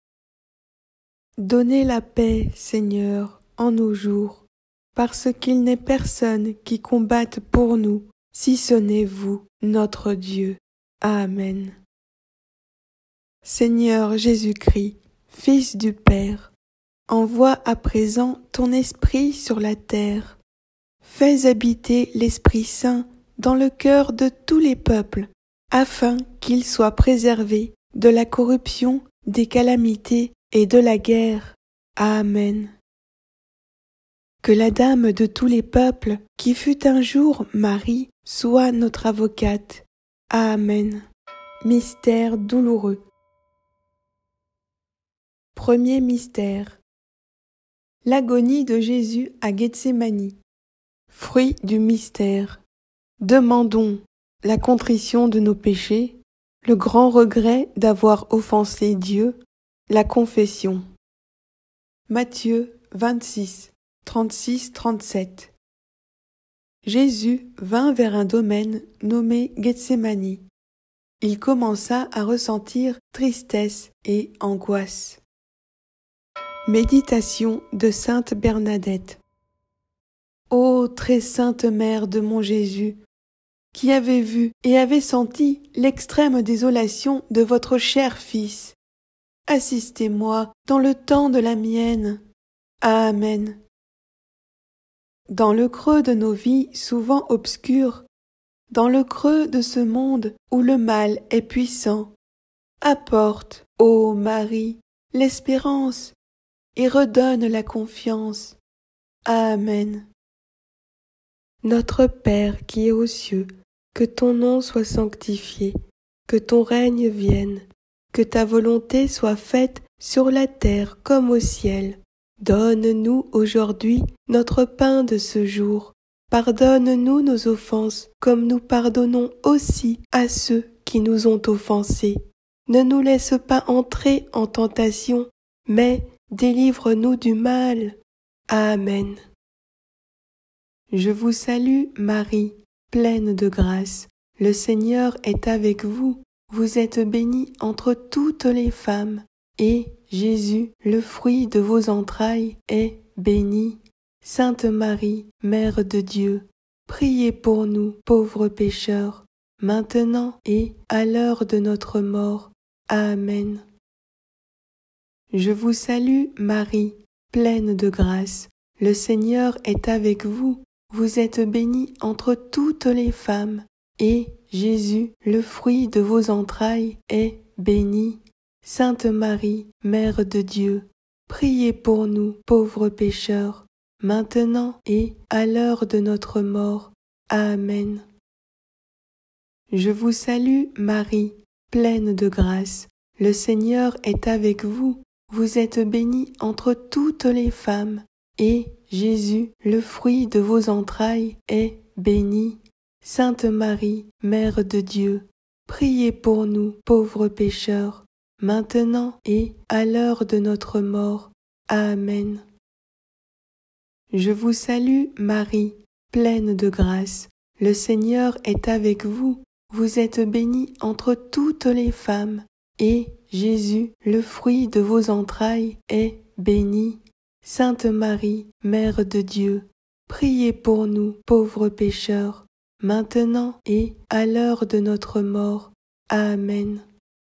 Donnez la paix, Seigneur, en nos jours, parce qu'il n'est personne qui combatte pour nous, si ce n'est vous, notre Dieu. Amen. Seigneur Jésus-Christ, Fils du Père, envoie à présent ton Esprit sur la terre. Fais habiter l'Esprit Saint dans le cœur de tous les peuples, afin qu'ils soient préservés de la corruption, des calamités et de la guerre. Amen. Que la Dame de tous les peuples, qui fut un jour Marie, soit notre avocate. Amen. Mystère douloureux. Premier mystère. L'agonie de Jésus à Gethsémani. Fruit du mystère. Demandons la contrition de nos péchés, le grand regret d'avoir offensé Dieu, la confession. Matthieu vingt-six, trente-six trente-sept. Jésus vint vers un domaine nommé Gethsémani. Il commença à ressentir tristesse et angoisse. Méditation de Sainte Bernadette. Ô très sainte Mère de mon Jésus, qui avez vu et avez senti l'extrême désolation de votre cher Fils, assistez-moi dans le temps de la mienne. Amen. Dans le creux de nos vies souvent obscures, dans le creux de ce monde où le mal est puissant, apporte, ô Marie, l'espérance et redonne la confiance. Amen. Notre Père qui es aux cieux, que ton nom soit sanctifié, que ton règne vienne, que ta volonté soit faite sur la terre comme au ciel. Donne-nous aujourd'hui notre pain de ce jour. Pardonne-nous nos offenses, comme nous pardonnons aussi à ceux qui nous ont offensés. Ne nous laisse pas entrer en tentation, mais délivre-nous du mal. Amen. Je vous salue Marie, pleine de grâce. Le Seigneur est avec vous. vous êtes bénie entre toutes les femmes, et Jésus, le fruit de vos entrailles, est béni. Sainte Marie, Mère de Dieu, priez pour nous pauvres pécheurs, maintenant et à l'heure de notre mort. Amen. Je vous salue Marie, pleine de grâce. Le Seigneur est avec vous. Vous êtes bénie entre toutes les femmes, et Jésus, le fruit de vos entrailles, est béni. Sainte Marie, Mère de Dieu, priez pour nous pauvres pécheurs, maintenant et à l'heure de notre mort. Amen. Je vous salue Marie, pleine de grâce. Le Seigneur est avec vous. Vous êtes bénie entre toutes les femmes, et Jésus, le fruit de vos entrailles, est béni. Sainte Marie, Mère de Dieu, priez pour nous pauvres pécheurs, maintenant et à l'heure de notre mort. Amen. Je vous salue Marie, pleine de grâce. Le Seigneur est avec vous. Vous êtes bénie entre toutes les femmes, et Jésus, le fruit de vos entrailles, est béni. Sainte Marie, Mère de Dieu, priez pour nous pauvres pécheurs, maintenant et à l'heure de notre mort. Amen.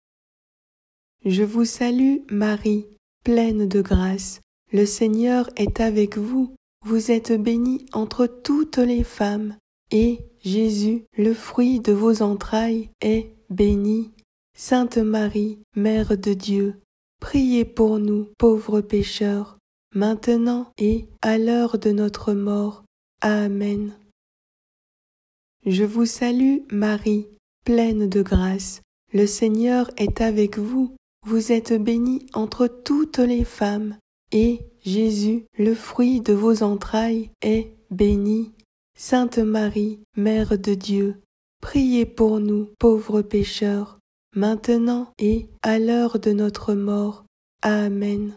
Je vous salue Marie, pleine de grâce. Le Seigneur est avec vous. Vous êtes bénie entre toutes les femmes, et Jésus, le fruit de vos entrailles, est béni. Sainte Marie, Mère de Dieu, priez pour nous pauvres pécheurs, maintenant et à l'heure de notre mort. Amen. Je vous salue Marie, pleine de grâce. Le Seigneur est avec vous. Vous êtes bénie entre toutes les femmes, et Jésus, le fruit de vos entrailles, est béni. Sainte Marie, Mère de Dieu, priez pour nous pauvres pécheurs, maintenant et à l'heure de notre mort. Amen.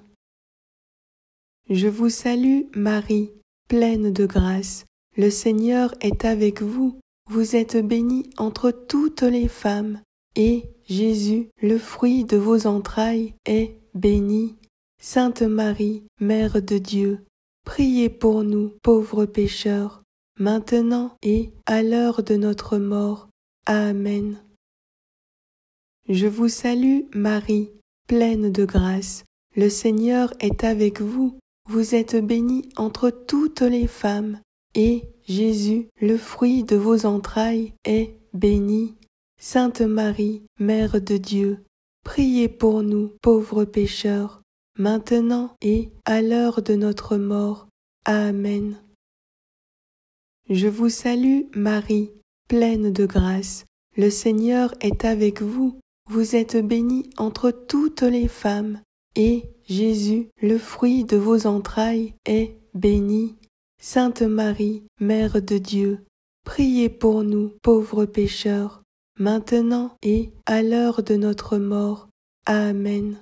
Je vous salue Marie, pleine de grâce. Le Seigneur est avec vous. Vous êtes bénie entre toutes les femmes, et Jésus, le fruit de vos entrailles, est béni. Sainte Marie, Mère de Dieu, priez pour nous pauvres pécheurs, maintenant et à l'heure de notre mort. Amen. Je vous salue Marie, pleine de grâce. Le Seigneur est avec vous. Vous êtes bénie entre toutes les femmes, et Jésus, le fruit de vos entrailles, est béni. Sainte Marie, Mère de Dieu, priez pour nous pauvres pécheurs, maintenant et à l'heure de notre mort. Amen. Je vous salue Marie, pleine de grâce. Le Seigneur est avec vous. Vous êtes bénie entre toutes les femmes, et Jésus, le fruit de vos entrailles, est béni. Sainte Marie, Mère de Dieu, priez pour nous pauvres pécheurs, maintenant et à l'heure de notre mort. Amen.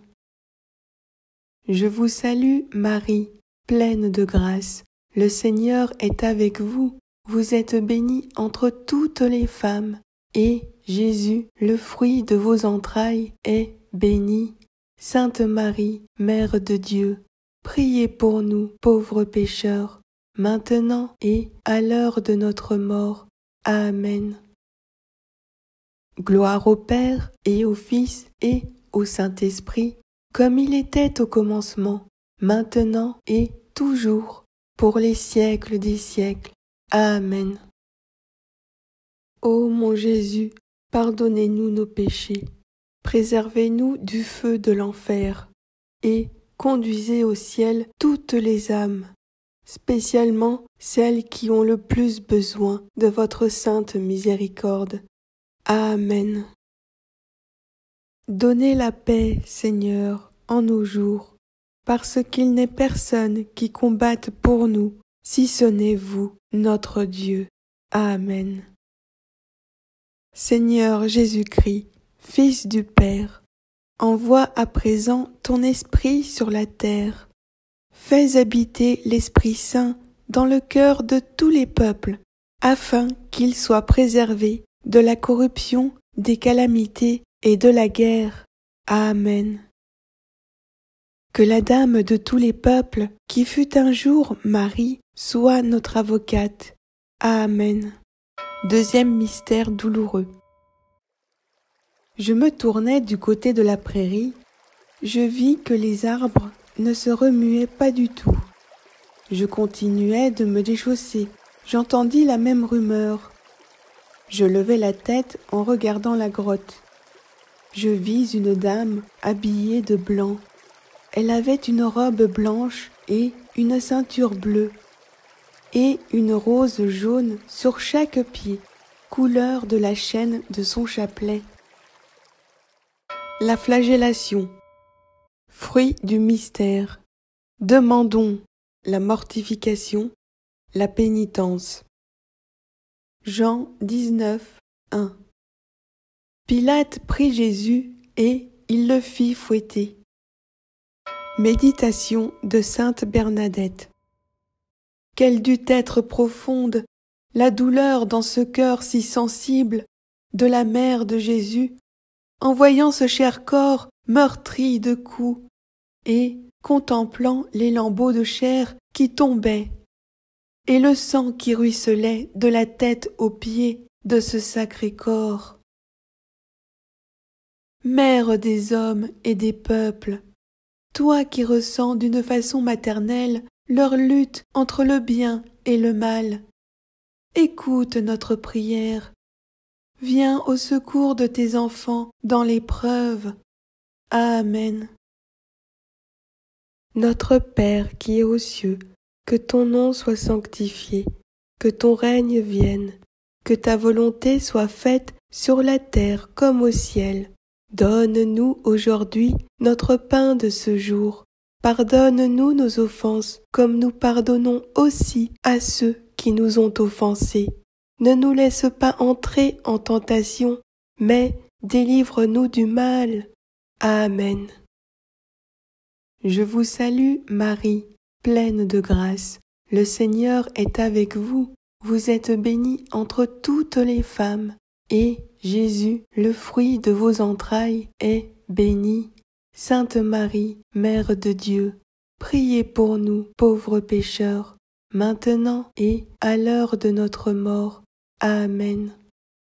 Je vous salue Marie, pleine de grâce. Le Seigneur est avec vous. Vous êtes bénie entre toutes les femmes, et Jésus, le fruit de vos entrailles, est béni. Sainte Marie, Mère de Dieu, priez pour nous pauvres pécheurs, maintenant et à l'heure de notre mort. Amen. Gloire au Père et au Fils et au Saint-Esprit, comme il était au commencement, maintenant et toujours, pour les siècles des siècles. Amen. Ô mon Jésus, pardonnez-nous nos péchés, préservez-nous du feu de l'enfer, et conduisez au ciel toutes les âmes, spécialement celles qui ont le plus besoin de votre sainte miséricorde. Amen. Donnez la paix, Seigneur, en nos jours, parce qu'il n'est personne qui combatte pour nous, si ce n'est vous, notre Dieu. Amen. Seigneur Jésus-Christ, Fils du Père, envoie à présent ton Esprit sur la terre. Fais habiter l'Esprit Saint dans le cœur de tous les peuples, afin qu'ils soient préservés de la corruption, des calamités et de la guerre. Amen. Que la Dame de tous les peuples, qui fut un jour Marie, soit notre avocate. Amen. Deuxième mystère douloureux. Je me tournais du côté de la prairie. Je vis que les arbres ne se remuaient pas du tout. Je continuais de me déchausser. J'entendis la même rumeur. Je levai la tête en regardant la grotte. Je vis une dame habillée de blanc. Elle avait une robe blanche et une ceinture bleue, et une rose jaune sur chaque pied, couleur de la chaîne de son chapelet. La flagellation, fruit du mystère. Demandons la mortification, la pénitence. Jean dix-neuf, un. Pilate prit Jésus et il le fit fouetter. Méditation de sainte Bernadette. Quelle dut être profonde la douleur dans ce cœur si sensible de la mère de Jésus, en voyant ce cher corps meurtri de coups et contemplant les lambeaux de chair qui tombaient et le sang qui ruisselait de la tête aux pieds de ce sacré corps. Mère des hommes et des peuples, toi qui ressens d'une façon maternelle leur lutte entre le bien et le mal, écoute notre prière. Viens au secours de tes enfants dans l'épreuve. Amen. Notre Père qui es aux cieux, que ton nom soit sanctifié, que ton règne vienne, que ta volonté soit faite sur la terre comme au ciel. Donne-nous aujourd'hui notre pain de ce jour. Pardonne-nous nos offenses, comme nous pardonnons aussi à ceux qui nous ont offensés. Ne nous laisse pas entrer en tentation, mais délivre-nous du mal. Amen. Je vous salue, Marie, pleine de grâce. Le Seigneur est avec vous. Vous êtes bénie entre toutes les femmes, et Jésus, le fruit de vos entrailles, est béni. Sainte Marie, Mère de Dieu, priez pour nous, pauvres pécheurs, maintenant et à l'heure de notre mort. Amen.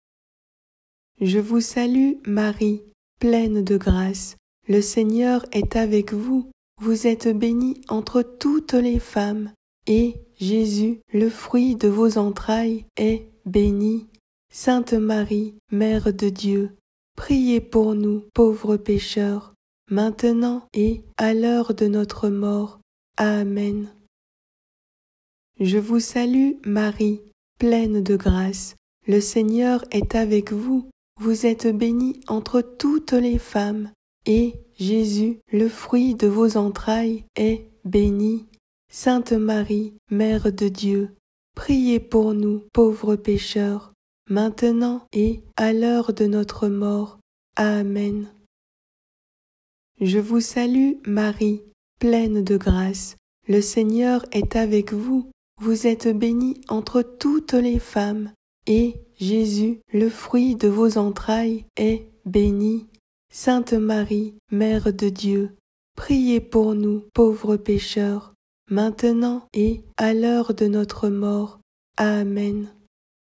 Je vous salue, Marie, pleine de grâce. Le Seigneur est avec vous. Vous êtes bénie entre toutes les femmes, et Jésus, le fruit de vos entrailles, est béni. Sainte Marie, Mère de Dieu, priez pour nous, pauvres pécheurs, maintenant et à l'heure de notre mort. Amen. Je vous salue, Marie, pleine de grâce. Le Seigneur est avec vous. Vous êtes bénie entre toutes les femmes, et Jésus, le fruit de vos entrailles, est béni. Sainte Marie, Mère de Dieu, priez pour nous, pauvres pécheurs, maintenant et à l'heure de notre mort. Amen. Je vous salue, Marie, pleine de grâce. Le Seigneur est avec vous. Vous êtes bénie entre toutes les femmes, et Jésus, le fruit de vos entrailles, est béni. Sainte Marie, Mère de Dieu, priez pour nous, pauvres pécheurs, maintenant et à l'heure de notre mort. Amen.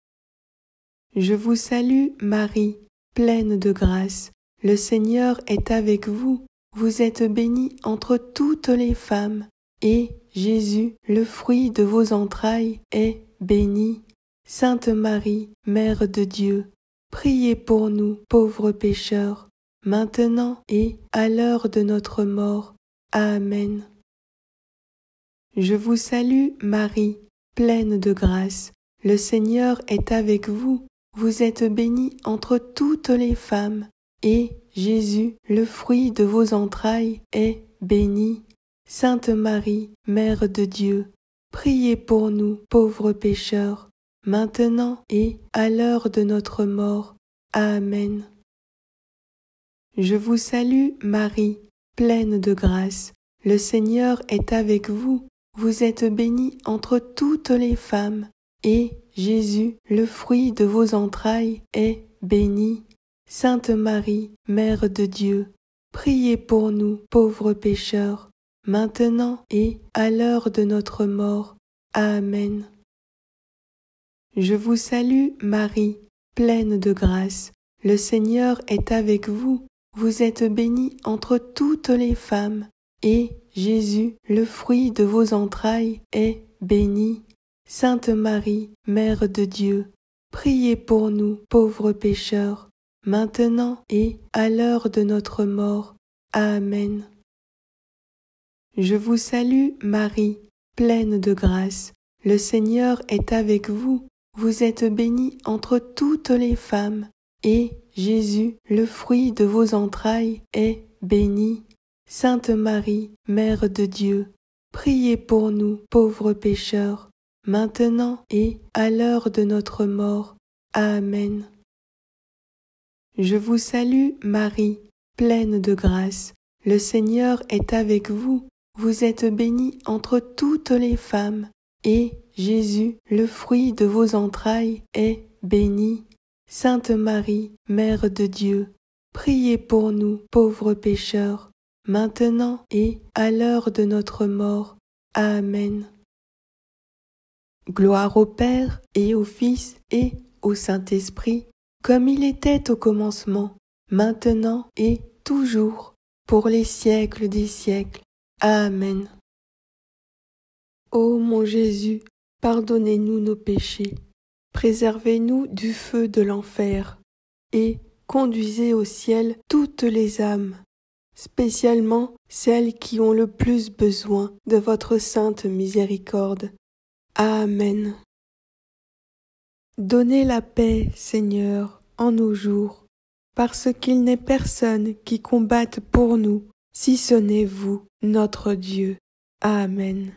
Je vous salue, Marie, pleine de grâce. Le Seigneur est avec vous. Vous êtes bénie entre toutes les femmes, et Jésus, le fruit de vos entrailles, est béni. Sainte Marie, Mère de Dieu, priez pour nous, pauvres pécheurs, maintenant et à l'heure de notre mort. Amen. Je vous salue, Marie, pleine de grâce. Le Seigneur est avec vous. Vous êtes bénie entre toutes les femmes, et Jésus, le fruit de vos entrailles, est béni. Sainte Marie, Mère de Dieu, priez pour nous, pauvres pécheurs, maintenant et à l'heure de notre mort. Amen. Je vous salue, Marie, pleine de grâce. Le Seigneur est avec vous. Vous êtes bénie entre toutes les femmes, et Jésus, le fruit de vos entrailles, est béni. Sainte Marie, Mère de Dieu, priez pour nous pauvres pécheurs, maintenant et à l'heure de notre mort. Amen. Je vous salue Marie, pleine de grâce. Le Seigneur est avec vous. Vous êtes bénie entre toutes les femmes, et Jésus, le fruit de vos entrailles, est béni. Sainte Marie, Mère de Dieu, priez pour nous pauvres pécheurs, maintenant et à l'heure de notre mort. Amen. Je vous salue Marie, pleine de grâce. Le Seigneur est avec vous. Vous êtes bénie entre toutes les femmes, et Jésus, le fruit de vos entrailles, est béni. Sainte Marie, Mère de Dieu, priez pour nous pauvres pécheurs, maintenant et à l'heure de notre mort. Amen. Je vous salue Marie, pleine de grâce. Le Seigneur est avec vous. Vous êtes bénie entre toutes les femmes, et Jésus, le fruit de vos entrailles, est béni. Sainte Marie, Mère de Dieu, priez pour nous pauvres pécheurs, maintenant et à l'heure de notre mort. Amen. Gloire au Père et au Fils et au Saint-Esprit, comme il était au commencement, maintenant et toujours, pour les siècles des siècles. Amen. Ô mon Jésus, pardonnez-nous nos péchés, préservez-nous du feu de l'enfer, et conduisez au ciel toutes les âmes, spécialement celles qui ont le plus besoin de votre sainte miséricorde. Amen. Donnez la paix, Seigneur, en nos jours, parce qu'il n'est personne qui combatte pour nous, si ce n'est vous, notre Dieu. Amen.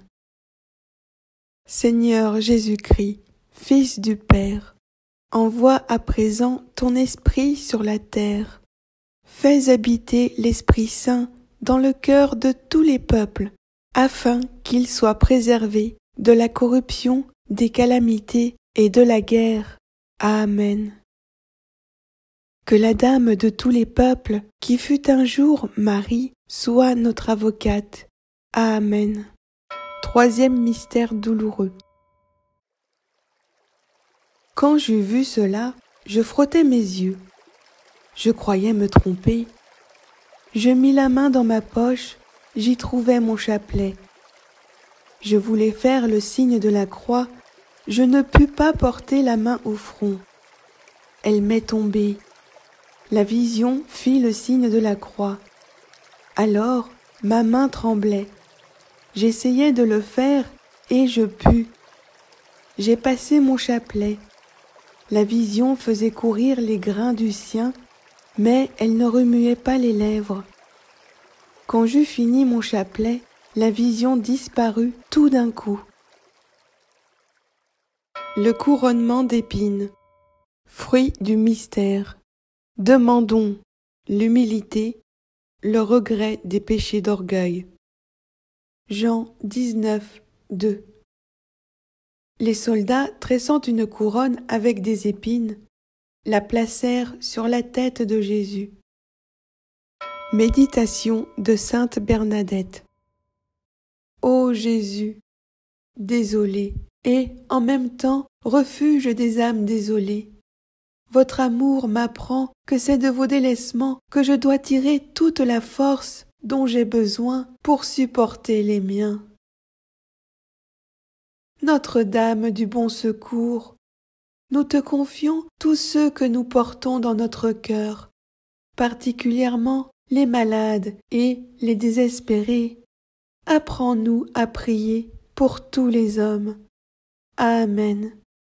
Seigneur Jésus-Christ, Fils du Père, envoie à présent ton Esprit sur la terre. Fais habiter l'Esprit Saint dans le cœur de tous les peuples, afin qu'ils soient préservés de la corruption, des calamités et de la guerre. Amen. Que la Dame de tous les peuples, qui fut un jour Marie, soit notre avocate. Amen. Troisième mystère douloureux. Quand j'eus vu cela, je frottai mes yeux. Je croyais me tromper. Je mis la main dans ma poche, j'y trouvai mon chapelet. Je voulais faire le signe de la croix, je ne pus pas porter la main au front. Elle m'est tombée. La vision fit le signe de la croix. Alors, ma main tremblait. J'essayais de le faire et je pus. J'ai passé mon chapelet. La vision faisait courir les grains du sien, mais elle ne remuait pas les lèvres. Quand j'eus fini mon chapelet, la vision disparut tout d'un coup. Le couronnement d'épines, fruit du mystère. Demandons l'humilité, le regret des péchés d'orgueil. Jean dix-neuf, deux. Les soldats, tressant une couronne avec des épines, la placèrent sur la tête de Jésus. Méditation de sainte Bernadette. Ô Jésus, désolé, et en même temps refuge des âmes désolées, votre amour m'apprend que c'est de vos délaissements que je dois tirer toute la force dont j'ai besoin pour supporter les miens. Notre-Dame du bon secours, nous te confions tous ceux que nous portons dans notre cœur, particulièrement les malades et les désespérés. Apprends-nous à prier pour tous les hommes. Amen.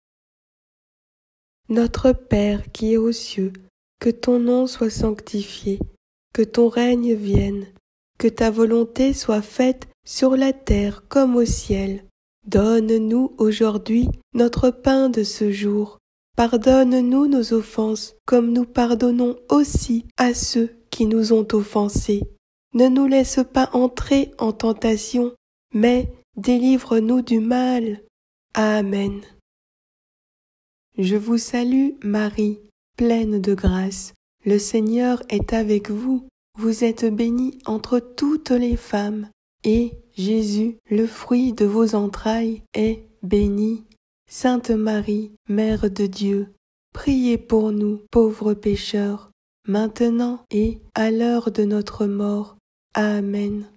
Notre Père qui es aux cieux, que ton nom soit sanctifié, que ton règne vienne, que ta volonté soit faite sur la terre comme au ciel. Donne-nous aujourd'hui notre pain de ce jour. Pardonne-nous nos offenses, comme nous pardonnons aussi à ceux qui nous ont offensés. Ne nous laisse pas entrer en tentation, mais délivre-nous du mal. Amen. Je vous salue, Marie, pleine de grâce. le Seigneur est avec vous. Vous êtes bénie entre toutes les femmes, et Jésus, le fruit de vos entrailles, est béni. Sainte Marie, Mère de Dieu, priez pour nous, pauvres pécheurs, maintenant et à l'heure de notre mort. Amen.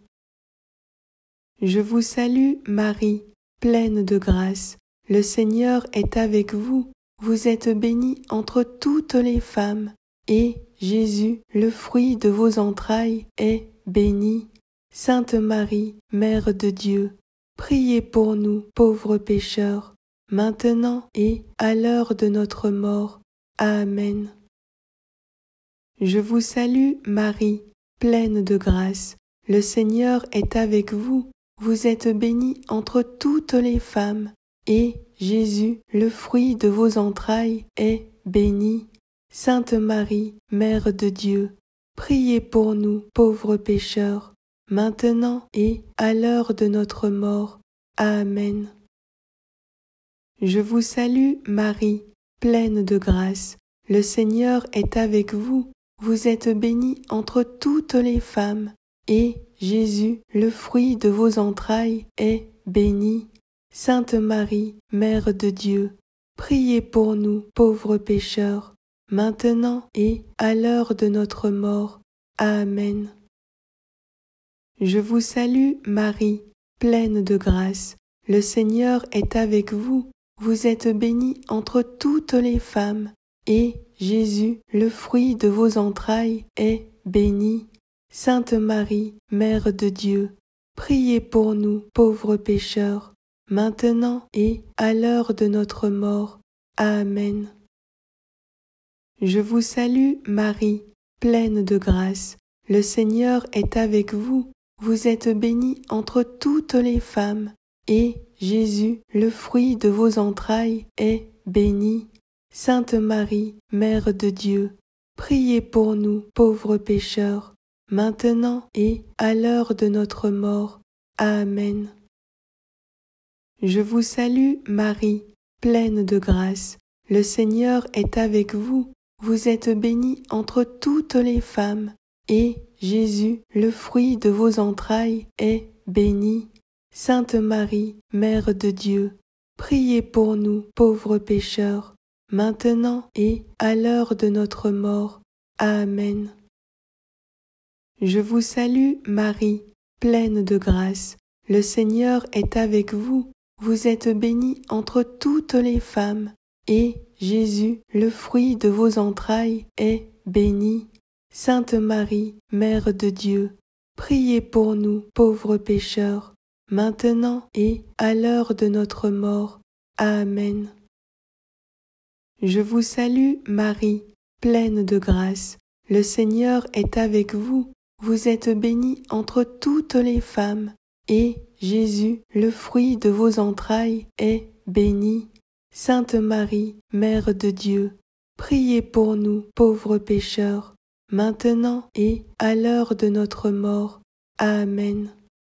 Je vous salue, Marie, pleine de grâce. Le Seigneur est avec vous. Vous êtes bénie entre toutes les femmes, et Jésus, le fruit de vos entrailles, est béni. Sainte Marie, Mère de Dieu, priez pour nous, pauvres pécheurs, maintenant et à l'heure de notre mort. Amen. Je vous salue, Marie, pleine de grâce. Le Seigneur est avec vous. Vous êtes bénie entre toutes les femmes, et Jésus, le fruit de vos entrailles, est béni. Sainte Marie, Mère de Dieu, priez pour nous, pauvres pécheurs, maintenant et à l'heure de notre mort. Amen. Je vous salue, Marie, pleine de grâce. Le Seigneur est avec vous. Vous êtes bénie entre toutes les femmes, et Jésus, le fruit de vos entrailles, est béni. Sainte Marie, Mère de Dieu, priez pour nous, pauvres pécheurs, maintenant et à l'heure de notre mort. Amen. Je vous salue, Marie, pleine de grâce. Le Seigneur est avec vous. Vous êtes bénie entre toutes les femmes, et Jésus, le fruit de vos entrailles, est béni. Sainte Marie, Mère de Dieu, priez pour nous, pauvres pécheurs, maintenant et à l'heure de notre mort. Amen. Je vous salue, Marie, pleine de grâce. Le Seigneur est avec vous. Vous êtes bénie entre toutes les femmes, et Jésus, le fruit de vos entrailles, est béni. Sainte Marie, Mère de Dieu, priez pour nous, pauvres pécheurs, maintenant et à l'heure de notre mort. Amen. Je vous salue, Marie, pleine de grâce. Le Seigneur est avec vous. Vous êtes bénie entre toutes les femmes, et Jésus, le fruit de vos entrailles, est béni. Sainte Marie, Mère de Dieu, priez pour nous, pauvres pécheurs, maintenant et à l'heure de notre mort. Amen. Je vous salue, Marie, pleine de grâce. Le Seigneur est avec vous. Vous êtes bénie entre toutes les femmes, et Jésus, le fruit de vos entrailles, est béni. Sainte Marie, Mère de Dieu, priez pour nous, pauvres pécheurs, maintenant et à l'heure de notre mort. Amen. Je vous salue, Marie, pleine de grâce. Le Seigneur est avec vous. Vous êtes bénie entre toutes les femmes, et Jésus, le fruit de vos entrailles, est béni. Sainte Marie, Mère de Dieu, priez pour nous, pauvres pécheurs, maintenant et à l'heure de notre mort. Amen.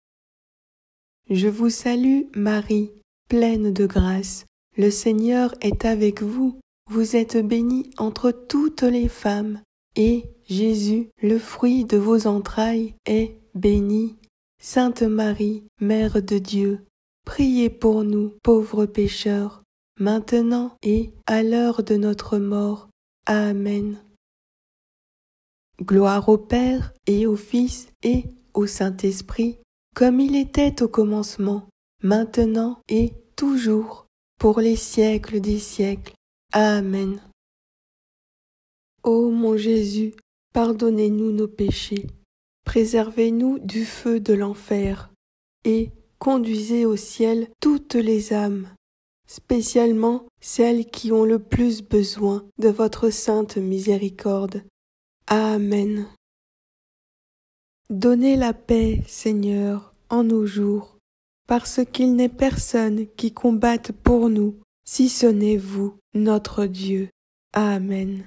Je vous salue, Marie, pleine de grâce. Le Seigneur est avec vous. Vous êtes bénie entre toutes les femmes, et Jésus, le fruit de vos entrailles, est béni. Sainte Marie, Mère de Dieu, priez pour nous, pauvres pécheurs, maintenant et à l'heure de notre mort. Amen. Gloire au Père et au Fils et au Saint-Esprit, comme il était au commencement, maintenant et toujours, pour les siècles des siècles. Amen. Ô mon Jésus, pardonnez-nous nos péchés, préservez-nous du feu de l'enfer, et conduisez au ciel toutes les âmes, spécialement celles qui ont le plus besoin de votre sainte miséricorde. Amen. Donnez la paix, Seigneur, en nos jours, parce qu'il n'est personne qui combatte pour nous, si ce n'est vous, notre Dieu. Amen.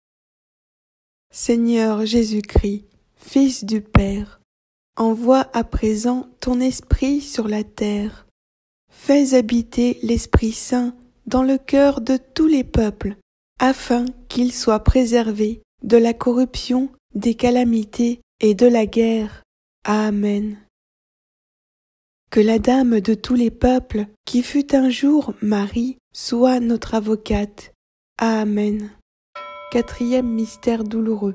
Seigneur Jésus-Christ, Fils du Père, envoie à présent ton Esprit sur la terre. Fais habiter l'Esprit Saint dans le cœur de tous les peuples, afin qu'ils soient préservés de la corruption, des calamités et de la guerre. Amen. Que la Dame de tous les peuples, qui fut un jour Marie, soit notre avocate. Amen. Quatrième mystère douloureux.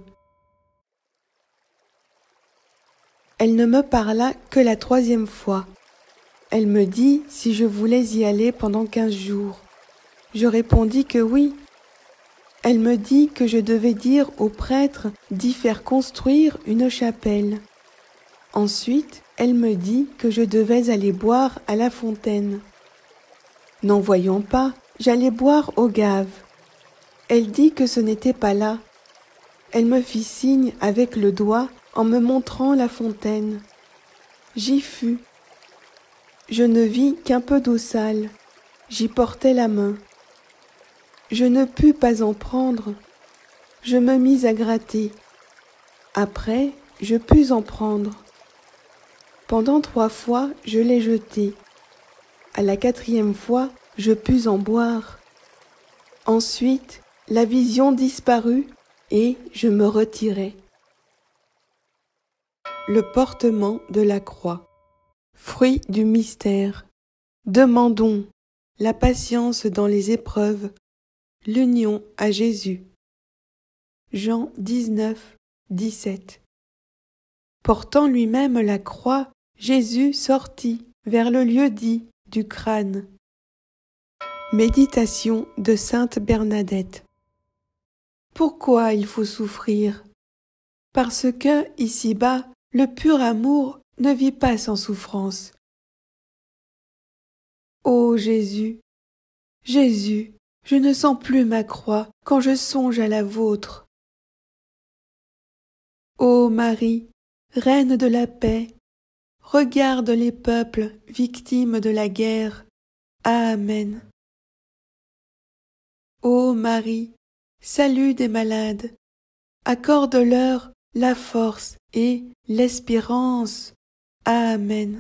Elle ne me parla que la troisième fois. Elle me dit si je voulais y aller pendant quinze jours. Je répondis que oui. Elle me dit que je devais dire au prêtre d'y faire construire une chapelle. Ensuite, elle me dit que je devais aller boire à la fontaine. N'en voyant pas, j'allais boire au gave. Elle dit que ce n'était pas là. Elle me fit signe avec le doigt en me montrant la fontaine. J'y fus. Je ne vis qu'un peu d'eau sale. J'y portais la main. Je ne pus pas en prendre. Je me mis à gratter. Après, je pus en prendre. Pendant trois fois, je l'ai jeté. À la quatrième fois, je pus en boire. Ensuite, la vision disparut et je me retirai. Le portement de la croix. Fruit du mystère. Demandons la patience dans les épreuves, l'union à Jésus. Jean dix-neuf, dix-sept. Portant lui-même la croix, Jésus sortit vers le lieu dit du crâne. Méditation de sainte Bernadette. Pourquoi il faut souffrir? Parce que, ici-bas, le pur amour ne vit pas sans souffrance. Ô Jésus, Jésus, je ne sens plus ma croix quand je songe à la vôtre. Ô Marie, Reine de la paix, regarde les peuples victimes de la guerre. Amen. Ô Marie, salut des malades, accorde-leur la force et l'espérance. Amen.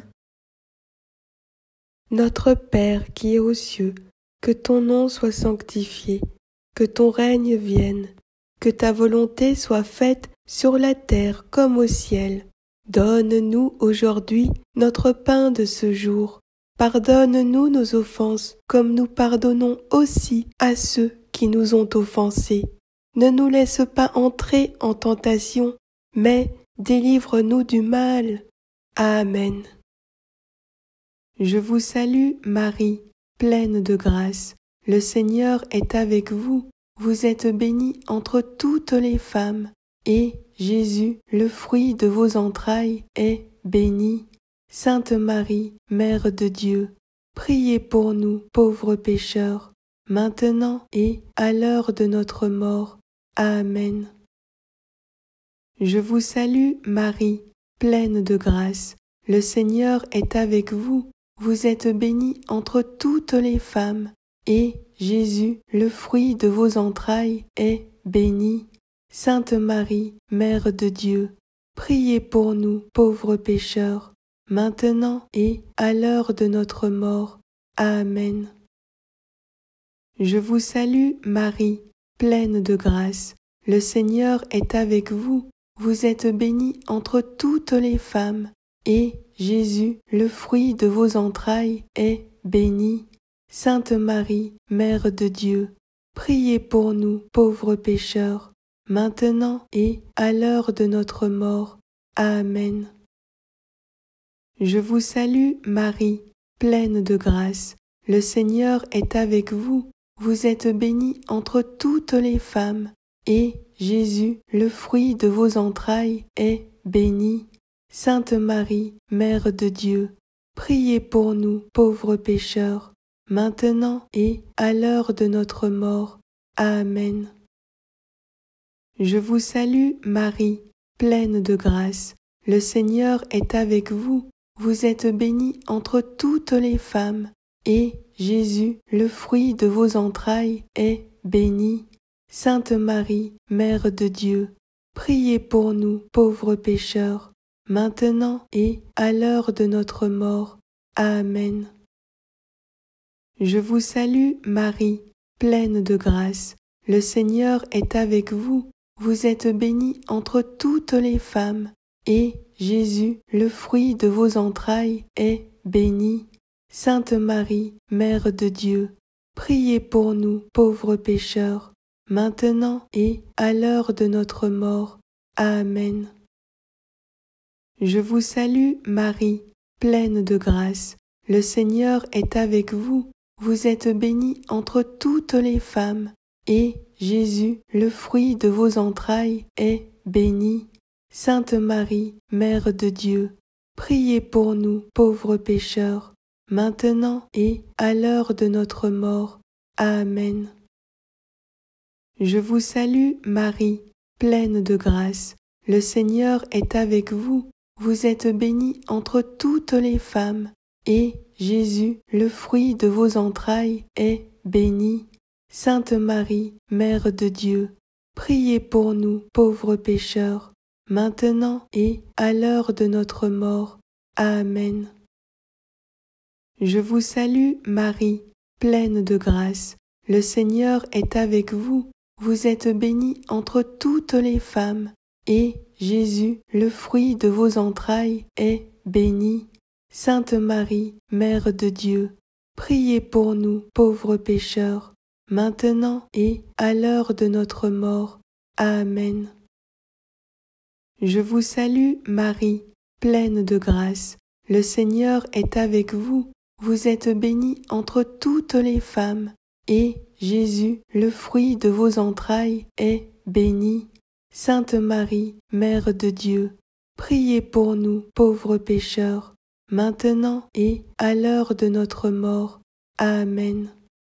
Notre Père qui es aux cieux, que ton nom soit sanctifié, que ton règne vienne, que ta volonté soit faite sur la terre comme au ciel. Donne-nous aujourd'hui notre pain de ce jour. Pardonne-nous nos offenses, comme nous pardonnons aussi à ceux qui nous ont offensés. Ne nous laisse pas entrer en tentation, mais délivre-nous du mal. Amen. Je vous salue, Marie, pleine de grâce. Le Seigneur est avec vous. Vous êtes bénie entre toutes les femmes, et Jésus, le fruit de vos entrailles, est béni. Sainte Marie, Mère de Dieu, priez pour nous, pauvres pécheurs, maintenant et à l'heure de notre mort. Amen. Je vous salue, Marie, pleine de grâce. Le Seigneur est avec vous. Vous êtes bénie entre toutes les femmes, et Jésus, le fruit de vos entrailles, est béni. Sainte Marie, Mère de Dieu, priez pour nous, pauvres pécheurs, maintenant et à l'heure de notre mort. Amen. Je vous salue, Marie, pleine de grâce. Le Seigneur est avec vous. Vous êtes bénie entre toutes les femmes, et Jésus, le fruit de vos entrailles, est béni. Sainte Marie, Mère de Dieu, priez pour nous, pauvres pécheurs, maintenant et à l'heure de notre mort. Amen. Je vous salue, Marie, pleine de grâce. Le Seigneur est avec vous. Vous êtes bénie entre toutes les femmes, et Jésus, le fruit de vos entrailles, est béni. Sainte Marie, Mère de Dieu, priez pour nous, pauvres pécheurs, maintenant et à l'heure de notre mort. Amen. Je vous salue, Marie, pleine de grâce. Le Seigneur est avec vous. Vous êtes bénie entre toutes les femmes, et Jésus, le fruit de vos entrailles, est béni. Sainte Marie, Mère de Dieu, priez pour nous, pauvres pécheurs, maintenant et à l'heure de notre mort. Amen. Je vous salue, Marie, pleine de grâce. Le Seigneur est avec vous. vous êtes bénie entre toutes les femmes, et Jésus, le fruit de vos entrailles, est béni. Sainte Marie, Mère de Dieu, priez pour nous pauvres pécheurs, maintenant et à l'heure de notre mort. Amen. Je vous salue Marie, pleine de grâce. Le Seigneur est avec vous. Vous êtes bénie entre toutes les femmes, et Jésus, le fruit de vos entrailles, est béni. Sainte Marie, Mère de Dieu, priez pour nous pauvres pécheurs, maintenant et à l'heure de notre mort. Amen. Je vous salue Marie, pleine de grâce. Le Seigneur est avec vous. Vous êtes bénie entre toutes les femmes, et Jésus, le fruit de vos entrailles, est béni. Sainte Marie, Mère de Dieu, priez pour nous pauvres pécheurs, maintenant et à l'heure de notre mort. Amen. Je vous salue Marie, pleine de grâce. Le Seigneur est avec vous. Vous êtes bénie entre toutes les femmes, et Jésus, le fruit de vos entrailles, est béni. Sainte Marie, Mère de Dieu, priez pour nous pauvres pécheurs, maintenant et à l'heure de notre mort. Amen. Je vous salue Marie, pleine de grâce. Le Seigneur est avec vous. Vous êtes bénie entre toutes les femmes, et Jésus, le fruit de vos entrailles, est béni. Sainte Marie, Mère de Dieu, priez pour nous pauvres pécheurs, maintenant et à l'heure de notre mort. Amen.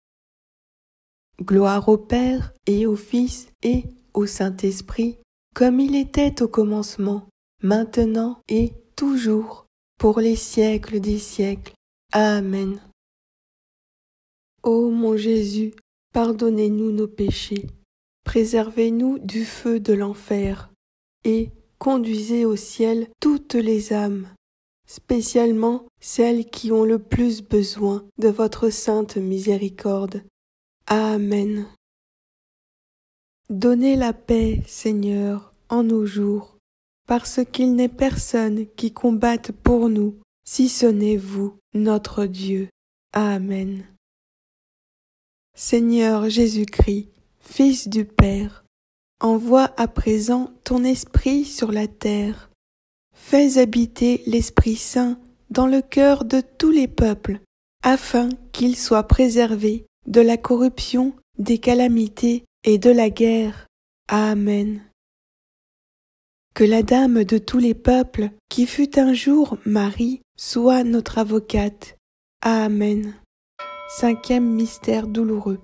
Gloire au Père et au Fils et au Saint-Esprit, comme il était au commencement, maintenant et toujours, pour les siècles des siècles. Amen. Ô mon Jésus, pardonnez-nous nos péchés, préservez-nous du feu de l'enfer, et conduisez au ciel toutes les âmes, spécialement celles qui ont le plus besoin de votre sainte miséricorde. Amen. Donnez la paix, Seigneur, en nos jours, parce qu'il n'est personne qui combatte pour nous, si ce n'est vous, notre Dieu. Amen. Seigneur Jésus-Christ, Fils du Père, envoie à présent ton Esprit sur la terre. Fais habiter l'Esprit Saint dans le cœur de tous les peuples, afin qu'ils soient préservés de la corruption, des calamités et de la guerre. Amen. Que la Dame de tous les peuples, qui fut un jour Marie, soit notre avocate. Amen. Cinquième mystère douloureux.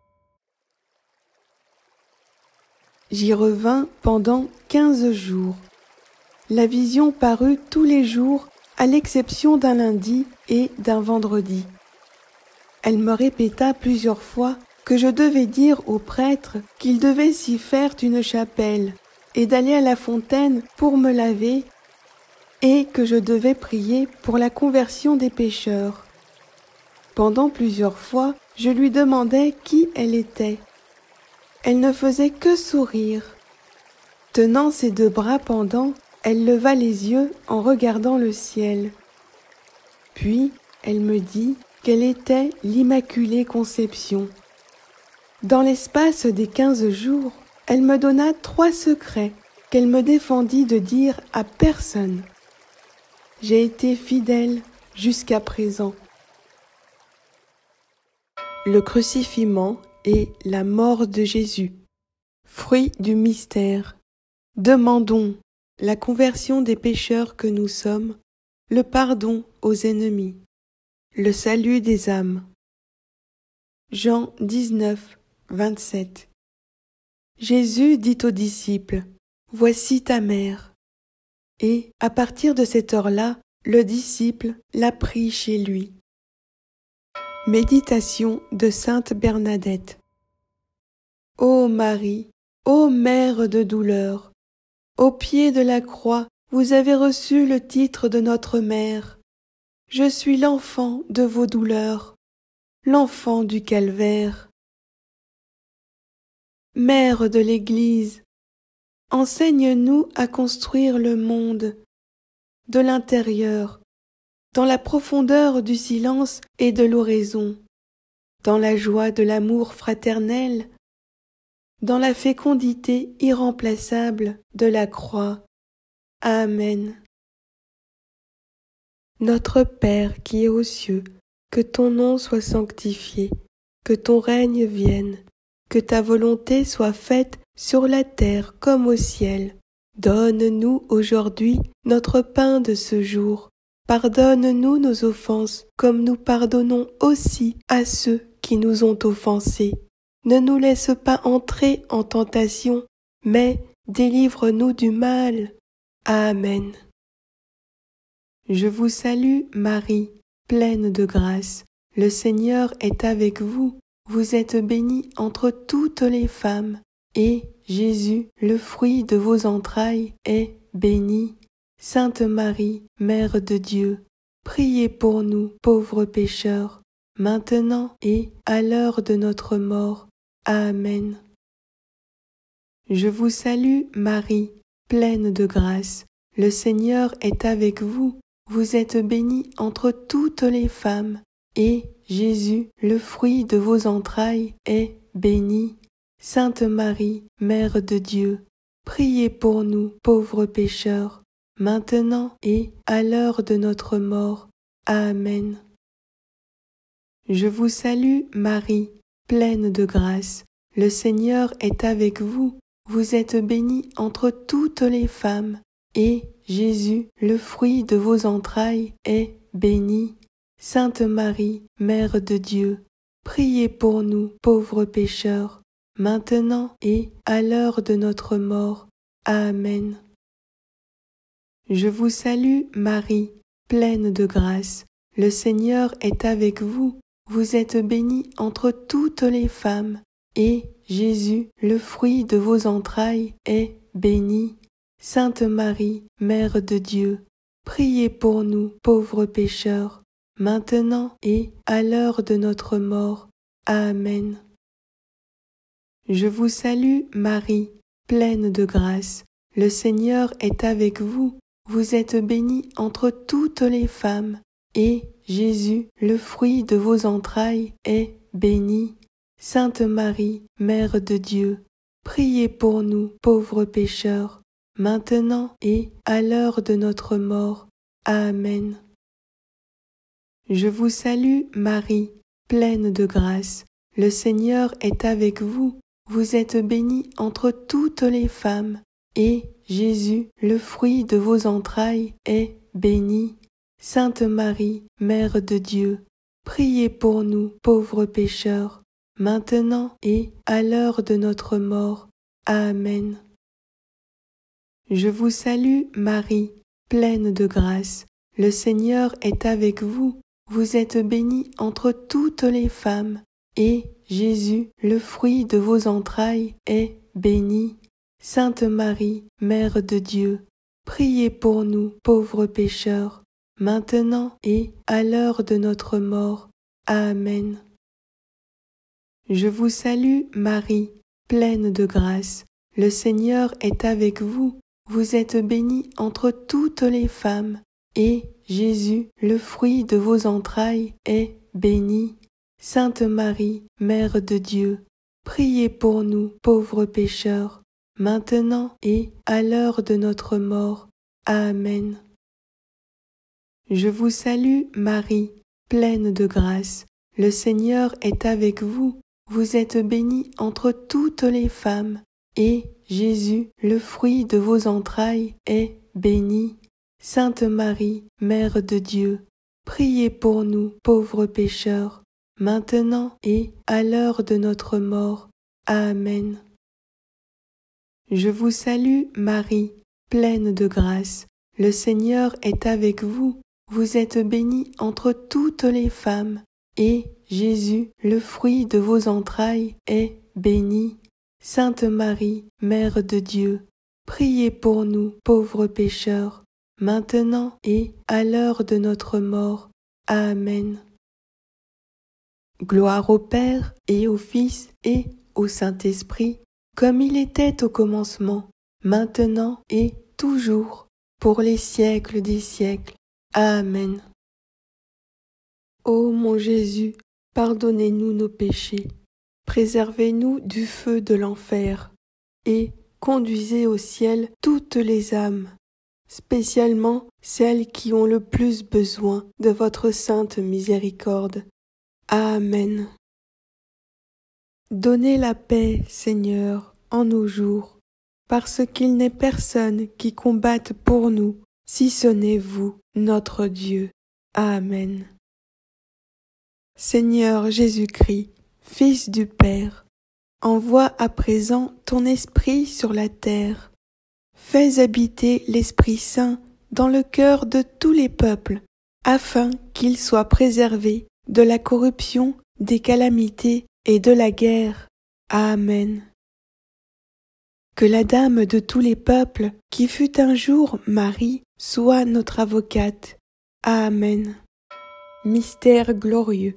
J'y revins pendant quinze jours. La vision parut tous les jours, à l'exception d'un lundi et d'un vendredi. Elle me répéta plusieurs fois que je devais dire au prêtre qu'il devait s'y faire une chapelle et d'aller à la fontaine pour me laver, et que je devais prier pour la conversion des pécheurs. Pendant plusieurs fois, je lui demandais qui elle était. Elle ne faisait que sourire. Tenant ses deux bras pendants, elle leva les yeux en regardant le ciel. Puis, elle me dit qu'elle était l'Immaculée Conception. Dans l'espace des quinze jours, elle me donna trois secrets qu'elle me défendit de dire à personne. J'ai été fidèle jusqu'à présent. Le crucifiement et la mort de Jésus. Fruit du mystère. Demandons la conversion des pécheurs que nous sommes, le pardon aux ennemis, le salut des âmes. Jean dix-neuf, vingt-sept. Jésus dit aux disciples, « Voici ta mère. » Et, à partir de cette heure-là, le disciple l'a pris chez lui. Méditation de Sainte Bernadette. Ô Marie, ô Mère de douleur, au pied de la croix, vous avez reçu le titre de notre mère. Je suis l'enfant de vos douleurs, l'enfant du calvaire. Mère de l'Église, enseigne-nous à construire le monde de l'intérieur, dans la profondeur du silence et de l'oraison, dans la joie de l'amour fraternel, dans la fécondité irremplaçable de la croix. Amen. Notre Père qui es aux cieux, que ton nom soit sanctifié, que ton règne vienne, que ta volonté soit faite sur la terre comme au ciel. Donne-nous aujourd'hui notre pain de ce jour. Pardonne-nous nos offenses, comme nous pardonnons aussi à ceux qui nous ont offensés. Ne nous laisse pas entrer en tentation, mais délivre-nous du mal. Amen. Je vous salue, Marie, pleine de grâce. Le Seigneur est avec vous. Vous êtes bénie entre toutes les femmes, et Jésus, le fruit de vos entrailles, est béni. Sainte Marie, Mère de Dieu, priez pour nous, pauvres pécheurs, maintenant et à l'heure de notre mort. Amen. Je vous salue, Marie, pleine de grâce. Le Seigneur est avec vous. Vous êtes bénie entre toutes les femmes, et Jésus, le fruit de vos entrailles, est béni. Sainte Marie, Mère de Dieu, priez pour nous, pauvres pécheurs, maintenant et à l'heure de notre mort. Amen. Je vous salue, Marie, pleine de grâce. Le Seigneur est avec vous. Vous êtes bénie entre toutes les femmes, et Jésus, le fruit de vos entrailles, est béni. Sainte Marie, Mère de Dieu, priez pour nous, pauvres pécheurs, maintenant et à l'heure de notre mort. Amen. Je vous salue, Marie, pleine de grâce. Le Seigneur est avec vous. Vous êtes bénie entre toutes les femmes, et Jésus, le fruit de vos entrailles, est béni. Sainte Marie, Mère de Dieu, priez pour nous, pauvres pécheurs, maintenant et à l'heure de notre mort. Amen. Je vous salue, Marie, pleine de grâce. Le Seigneur est avec vous. Vous êtes bénie entre toutes les femmes, et Jésus, le fruit de vos entrailles, est béni. Sainte Marie, Mère de Dieu, priez pour nous, pauvres pécheurs, maintenant et à l'heure de notre mort. Amen. Je vous salue, Marie, pleine de grâce. Le Seigneur est avec vous. Vous êtes bénie entre toutes les femmes, et Jésus, le fruit de vos entrailles, est béni. Sainte Marie, Mère de Dieu, priez pour nous, pauvres pécheurs, maintenant et à l'heure de notre mort. Amen. Je vous salue, Marie, pleine de grâce. Le Seigneur est avec vous. Vous êtes bénie entre toutes les femmes, et Jésus, le fruit de vos entrailles, est béni. Sainte Marie, Mère de Dieu, priez pour nous, pauvres pécheurs, maintenant et à l'heure de notre mort. Amen. Je vous salue, Marie, pleine de grâce. Le Seigneur est avec vous. Vous êtes bénie entre toutes les femmes, et Jésus, le fruit de vos entrailles, est béni. Sainte Marie, Mère de Dieu, priez pour nous, pauvres pécheurs, maintenant et à l'heure de notre mort. Amen. Je vous salue, Marie, pleine de grâce. Le Seigneur est avec vous. Vous êtes bénie entre toutes les femmes, et Jésus, le fruit de vos entrailles, est béni. Sainte Marie, Mère de Dieu, priez pour nous, pauvres pécheurs, maintenant et à l'heure de notre mort. Amen. Je vous salue, Marie, pleine de grâce. Le Seigneur est avec vous. Vous êtes bénie entre toutes les femmes, et Jésus, le fruit de vos entrailles, est béni. Sainte Marie, Mère de Dieu, priez pour nous, pauvres pécheurs, maintenant et à l'heure de notre mort. Amen. Gloire au Père et au Fils et au Saint-Esprit, comme il était au commencement, maintenant et toujours, pour les siècles des siècles. Amen. Ô mon Jésus, pardonnez-nous nos péchés, préservez-nous du feu de l'enfer, et conduisez au ciel toutes les âmes, spécialement celles qui ont le plus besoin de votre sainte miséricorde. Amen. Donnez la paix, Seigneur, en nos jours, parce qu'il n'est personne qui combatte pour nous, si ce n'est vous, notre Dieu. Amen. Seigneur Jésus-Christ, Fils du Père, envoie à présent ton Esprit sur la terre. Fais habiter l'Esprit Saint dans le cœur de tous les peuples, afin qu'ils soient préservés de la corruption, des calamités et de la guerre. Amen. Que la Dame de tous les peuples, qui fut un jour Marie, soit notre avocate. Amen. Mystère glorieux.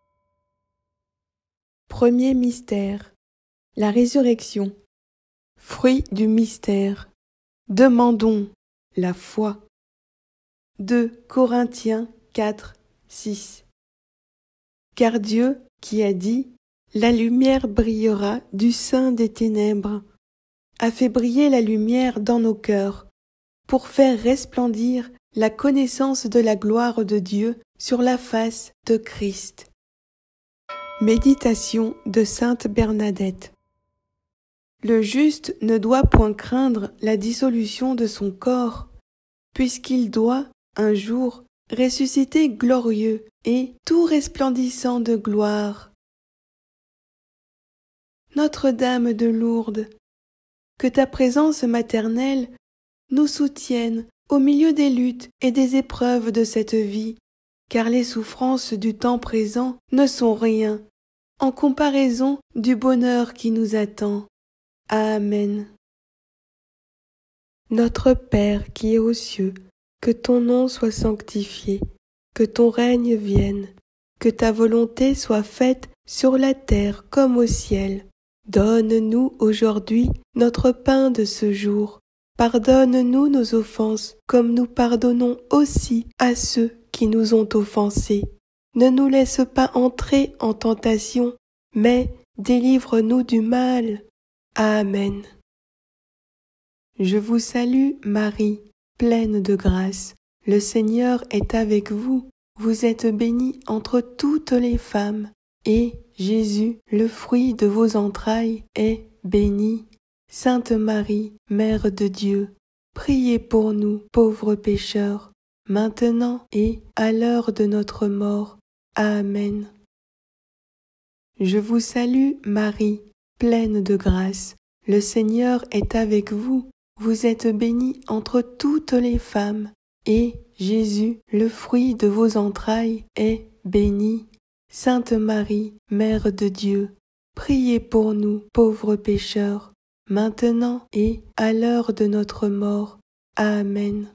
Premier mystère, la résurrection. Fruit du mystère, demandons la foi. deux Corinthiens quatre, six. Car Dieu, qui a dit « La lumière brillera du sein des ténèbres », a fait briller la lumière dans nos cœurs, pour faire resplendir la connaissance de la gloire de Dieu sur la face de Christ. Méditation de Sainte Bernadette. Le juste ne doit point craindre la dissolution de son corps, puisqu'il doit, un jour, ressusciter glorieux et tout resplendissant de gloire. Notre-Dame de Lourdes, que ta présence maternelle nous soutienne au milieu des luttes et des épreuves de cette vie, car les souffrances du temps présent ne sont rien en comparaison du bonheur qui nous attend. Amen. Notre Père qui es aux cieux, que ton nom soit sanctifié, que ton règne vienne, que ta volonté soit faite sur la terre comme au ciel. Donne-nous aujourd'hui notre pain de ce jour. Pardonne-nous nos offenses, comme nous pardonnons aussi à ceux qui nous ont offensés. Ne nous laisse pas entrer en tentation, mais délivre-nous du mal. Amen. Je vous salue, Marie, pleine de grâce. Le Seigneur est avec vous. Vous êtes bénie entre toutes les femmes, et Jésus, le fruit de vos entrailles, est béni. Sainte Marie, Mère de Dieu, priez pour nous, pauvres pécheurs, maintenant et à l'heure de notre mort. Amen. Je vous salue, Marie, pleine de grâce. Le Seigneur est avec vous. Vous êtes bénie entre toutes les femmes, et Jésus, le fruit de vos entrailles, est béni. Sainte Marie, Mère de Dieu, priez pour nous, pauvres pécheurs, maintenant et à l'heure de notre mort. Amen.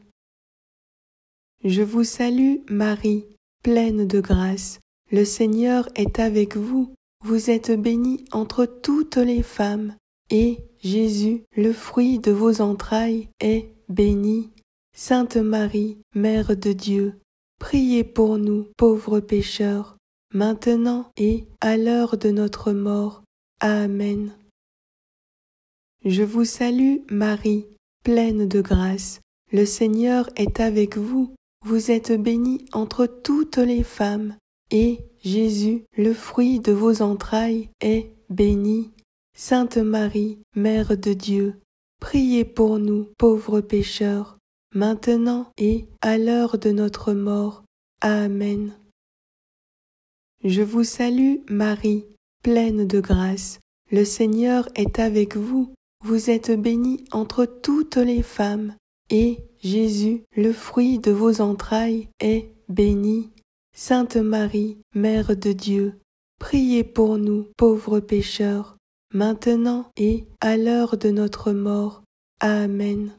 Je vous salue, Marie, pleine de grâce. Le Seigneur est avec vous. Vous êtes bénie entre toutes les femmes, et Jésus, le fruit de vos entrailles, est béni. Sainte Marie, Mère de Dieu, priez pour nous, pauvres pécheurs, maintenant et à l'heure de notre mort. Amen. Je vous salue, Marie, pleine de grâce. Le Seigneur est avec vous. Vous êtes bénie entre toutes les femmes, et Jésus, le fruit de vos entrailles, est béni. Sainte Marie, Mère de Dieu, priez pour nous, pauvres pécheurs, maintenant et à l'heure de notre mort. Amen. Je vous salue, Marie, pleine de grâce. Le Seigneur est avec vous. Vous êtes bénie entre toutes les femmes, et Jésus, le fruit de vos entrailles, est béni. Sainte Marie, Mère de Dieu, priez pour nous, pauvres pécheurs, maintenant et à l'heure de notre mort. Amen.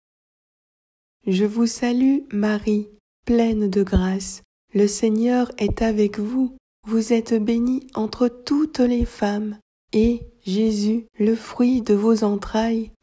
Je vous salue, Marie, pleine de grâce. Le Seigneur est avec vous. Vous êtes bénie entre toutes les femmes, et Jésus, le fruit de vos entrailles, est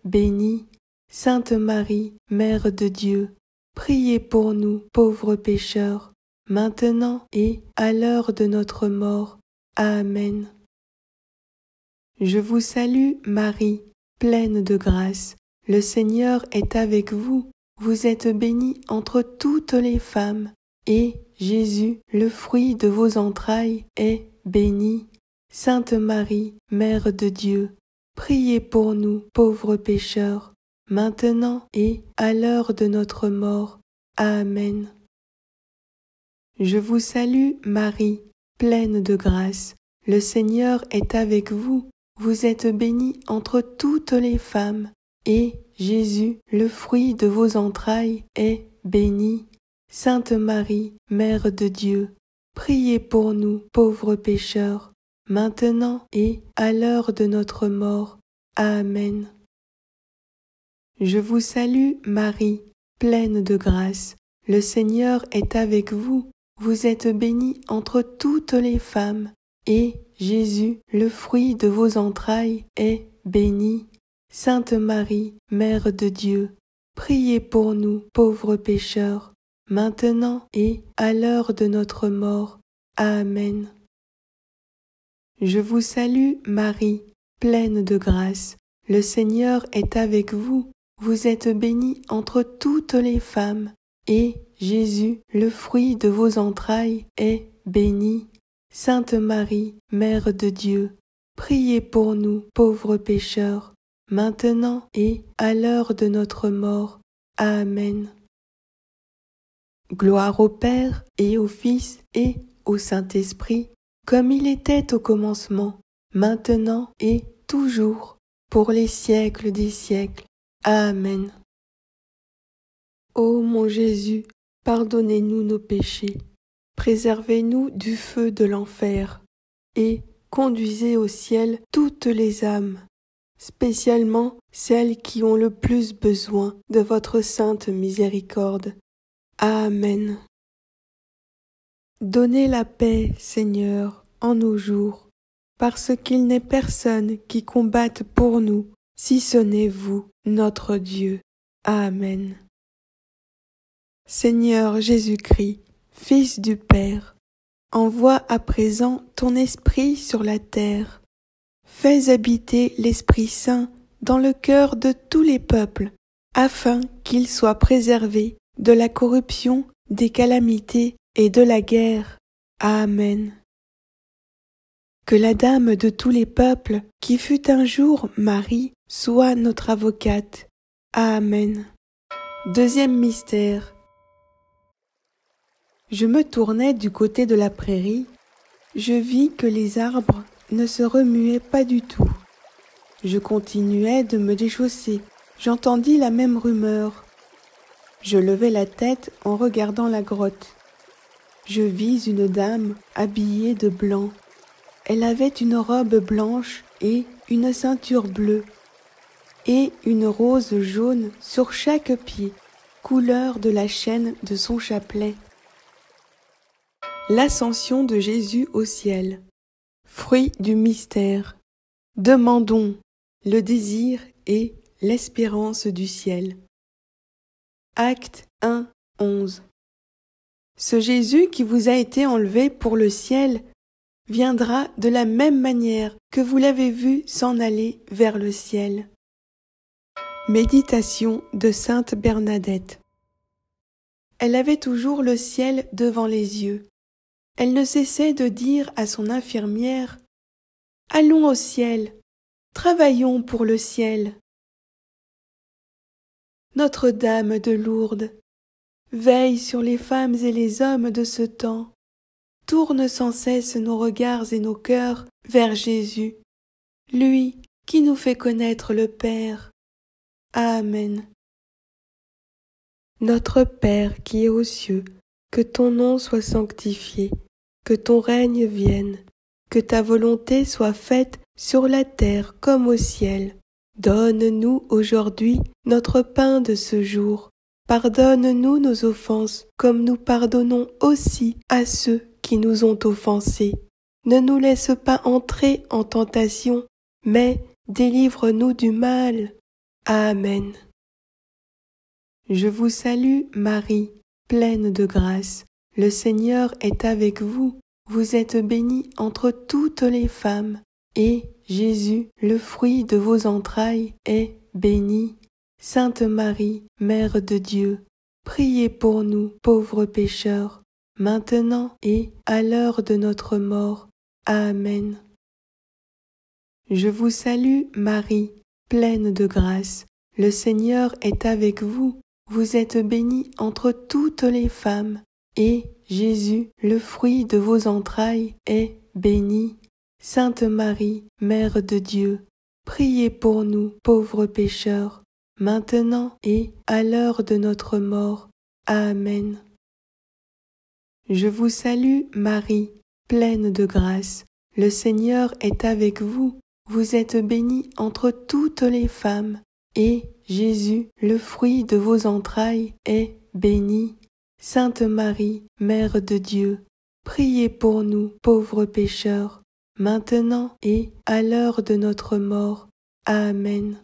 bénie. Sainte Marie, Mère de Dieu, priez pour nous pauvres pécheurs, maintenant et à l'heure de notre mort. Amen. Je vous salue Marie, pleine de grâce. Le Seigneur est avec vous. Vous êtes bénie entre toutes les femmes, et Jésus, le fruit de vos entrailles, est béni. Sainte Marie, Mère de Dieu, priez pour nous pauvres pécheurs, maintenant et à l'heure de notre mort. Amen. Je vous salue Marie, pleine de grâce. Le Seigneur est avec vous. Vous êtes bénie entre toutes les femmes, et Jésus, le fruit de vos entrailles, est béni. Sainte Marie, Mère de Dieu, priez pour nous pauvres pécheurs, maintenant et à l'heure de notre mort. Amen. Je vous salue Marie, pleine de grâce. Le Seigneur est avec vous. Vous êtes bénie entre toutes les femmes, et Jésus, le fruit de vos entrailles, est béni. Sainte Marie, Mère de Dieu, priez pour nous pauvres pécheurs, maintenant et à l'heure de notre mort. Amen. Je vous salue Marie, pleine de grâce. Le Seigneur est avec vous. Vous êtes bénie entre toutes les femmes, et Jésus, le fruit de vos entrailles, est béni. Sainte Marie, Mère de Dieu, priez pour nous pauvres pécheurs, maintenant et à l'heure de notre mort. Amen. Gloire au Père et au Fils et au Saint-Esprit, comme il était au commencement, maintenant et toujours, pour les siècles des siècles. Amen. Ô mon Jésus, pardonnez-nous nos péchés, préservez-nous du feu de l'enfer, et conduisez au ciel toutes les âmes, spécialement celles qui ont le plus besoin de votre sainte miséricorde. Amen. Donnez la paix, Seigneur, en nos jours, parce qu'il n'est personne qui combatte pour nous, si ce n'est vous, notre Dieu. Amen. Seigneur Jésus-Christ, Fils du Père, envoie à présent ton Esprit sur la terre. Fais habiter l'Esprit Saint dans le cœur de tous les peuples, afin qu'ils soient préservés de la corruption, des calamités et de la guerre. Amen. Que la Dame de tous les peuples, qui fut un jour Marie, soit notre avocate. Amen. Deuxième mystère. Je me tournais du côté de la prairie. Je vis que les arbres ne se remuaient pas du tout. Je continuais de me déchausser. J'entendis la même rumeur. Je levai la tête en regardant la grotte. Je vis une dame habillée de blanc. Elle avait une robe blanche et une ceinture bleue, et une rose jaune sur chaque pied, couleur de la chaîne de son chapelet. L'ascension de Jésus au ciel. Fruit du mystère. Demandons le désir et l'espérance du ciel. Acte un, onze. Ce Jésus qui vous a été enlevé pour le ciel viendra de la même manière que vous l'avez vu s'en aller vers le ciel. Méditation de Sainte Bernadette. Elle avait toujours le ciel devant les yeux. Elle ne cessait de dire à son infirmière « Allons au ciel, travaillons pour le ciel. » Notre-Dame de Lourdes, veille sur les femmes et les hommes de ce temps, tourne sans cesse nos regards et nos cœurs vers Jésus, lui qui nous fait connaître le Père. Amen. Notre Père qui es aux cieux, que ton nom soit sanctifié, que ton règne vienne, que ta volonté soit faite sur la terre comme au ciel. Donne-nous aujourd'hui notre pain de ce jour. Pardonne-nous nos offenses, comme nous pardonnons aussi à ceux qui nous ont offensés. Ne nous laisse pas entrer en tentation, mais délivre-nous du mal. Amen. Je vous salue, Marie, pleine de grâce. Le Seigneur est avec vous. Vous êtes bénie entre toutes les femmes, et Jésus, le fruit de vos entrailles, est béni. Sainte Marie, Mère de Dieu, priez pour nous, pauvres pécheurs, maintenant et à l'heure de notre mort. Amen. Je vous salue, Marie, pleine de grâce. Le Seigneur est avec vous. Vous êtes bénie entre toutes les femmes, et Jésus, le fruit de vos entrailles, est béni. Sainte Marie, Mère de Dieu, priez pour nous, pauvres pécheurs, maintenant et à l'heure de notre mort. Amen. Je vous salue, Marie, pleine de grâce. Le Seigneur est avec vous. Vous êtes bénie entre toutes les femmes, et Jésus, le fruit de vos entrailles, est béni. Sainte Marie, Mère de Dieu, priez pour nous, pauvres pécheurs, maintenant et à l'heure de notre mort. Amen.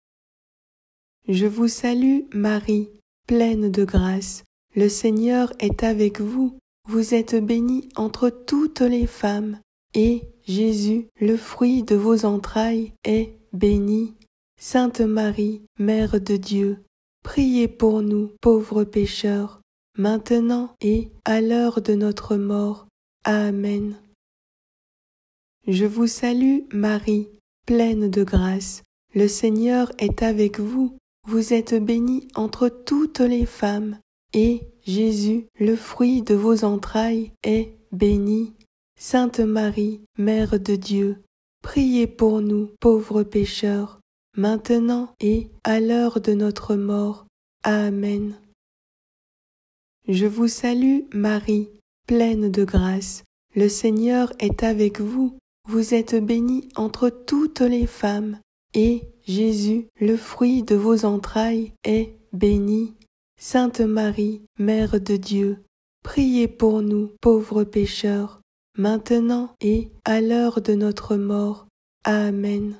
Je vous salue, Marie, pleine de grâce. Le Seigneur est avec vous. Vous êtes bénie entre toutes les femmes, et Jésus, le fruit de vos entrailles, est béni. Sainte Marie, Mère de Dieu, priez pour nous, pauvres pécheurs, maintenant et à l'heure de notre mort. Amen. Je vous salue, Marie, pleine de grâce. Le Seigneur est avec vous. Vous êtes bénie entre toutes les femmes, et Jésus, le fruit de vos entrailles, est béni. Sainte Marie, Mère de Dieu, priez pour nous, pauvres pécheurs, maintenant et à l'heure de notre mort. Amen. Je vous salue, Marie, pleine de grâce. Le Seigneur est avec vous. Vous êtes bénie entre toutes les femmes, et Jésus, le fruit de vos entrailles, est béni. Sainte Marie, Mère de Dieu, priez pour nous, pauvres pécheurs, maintenant et à l'heure de notre mort. Amen.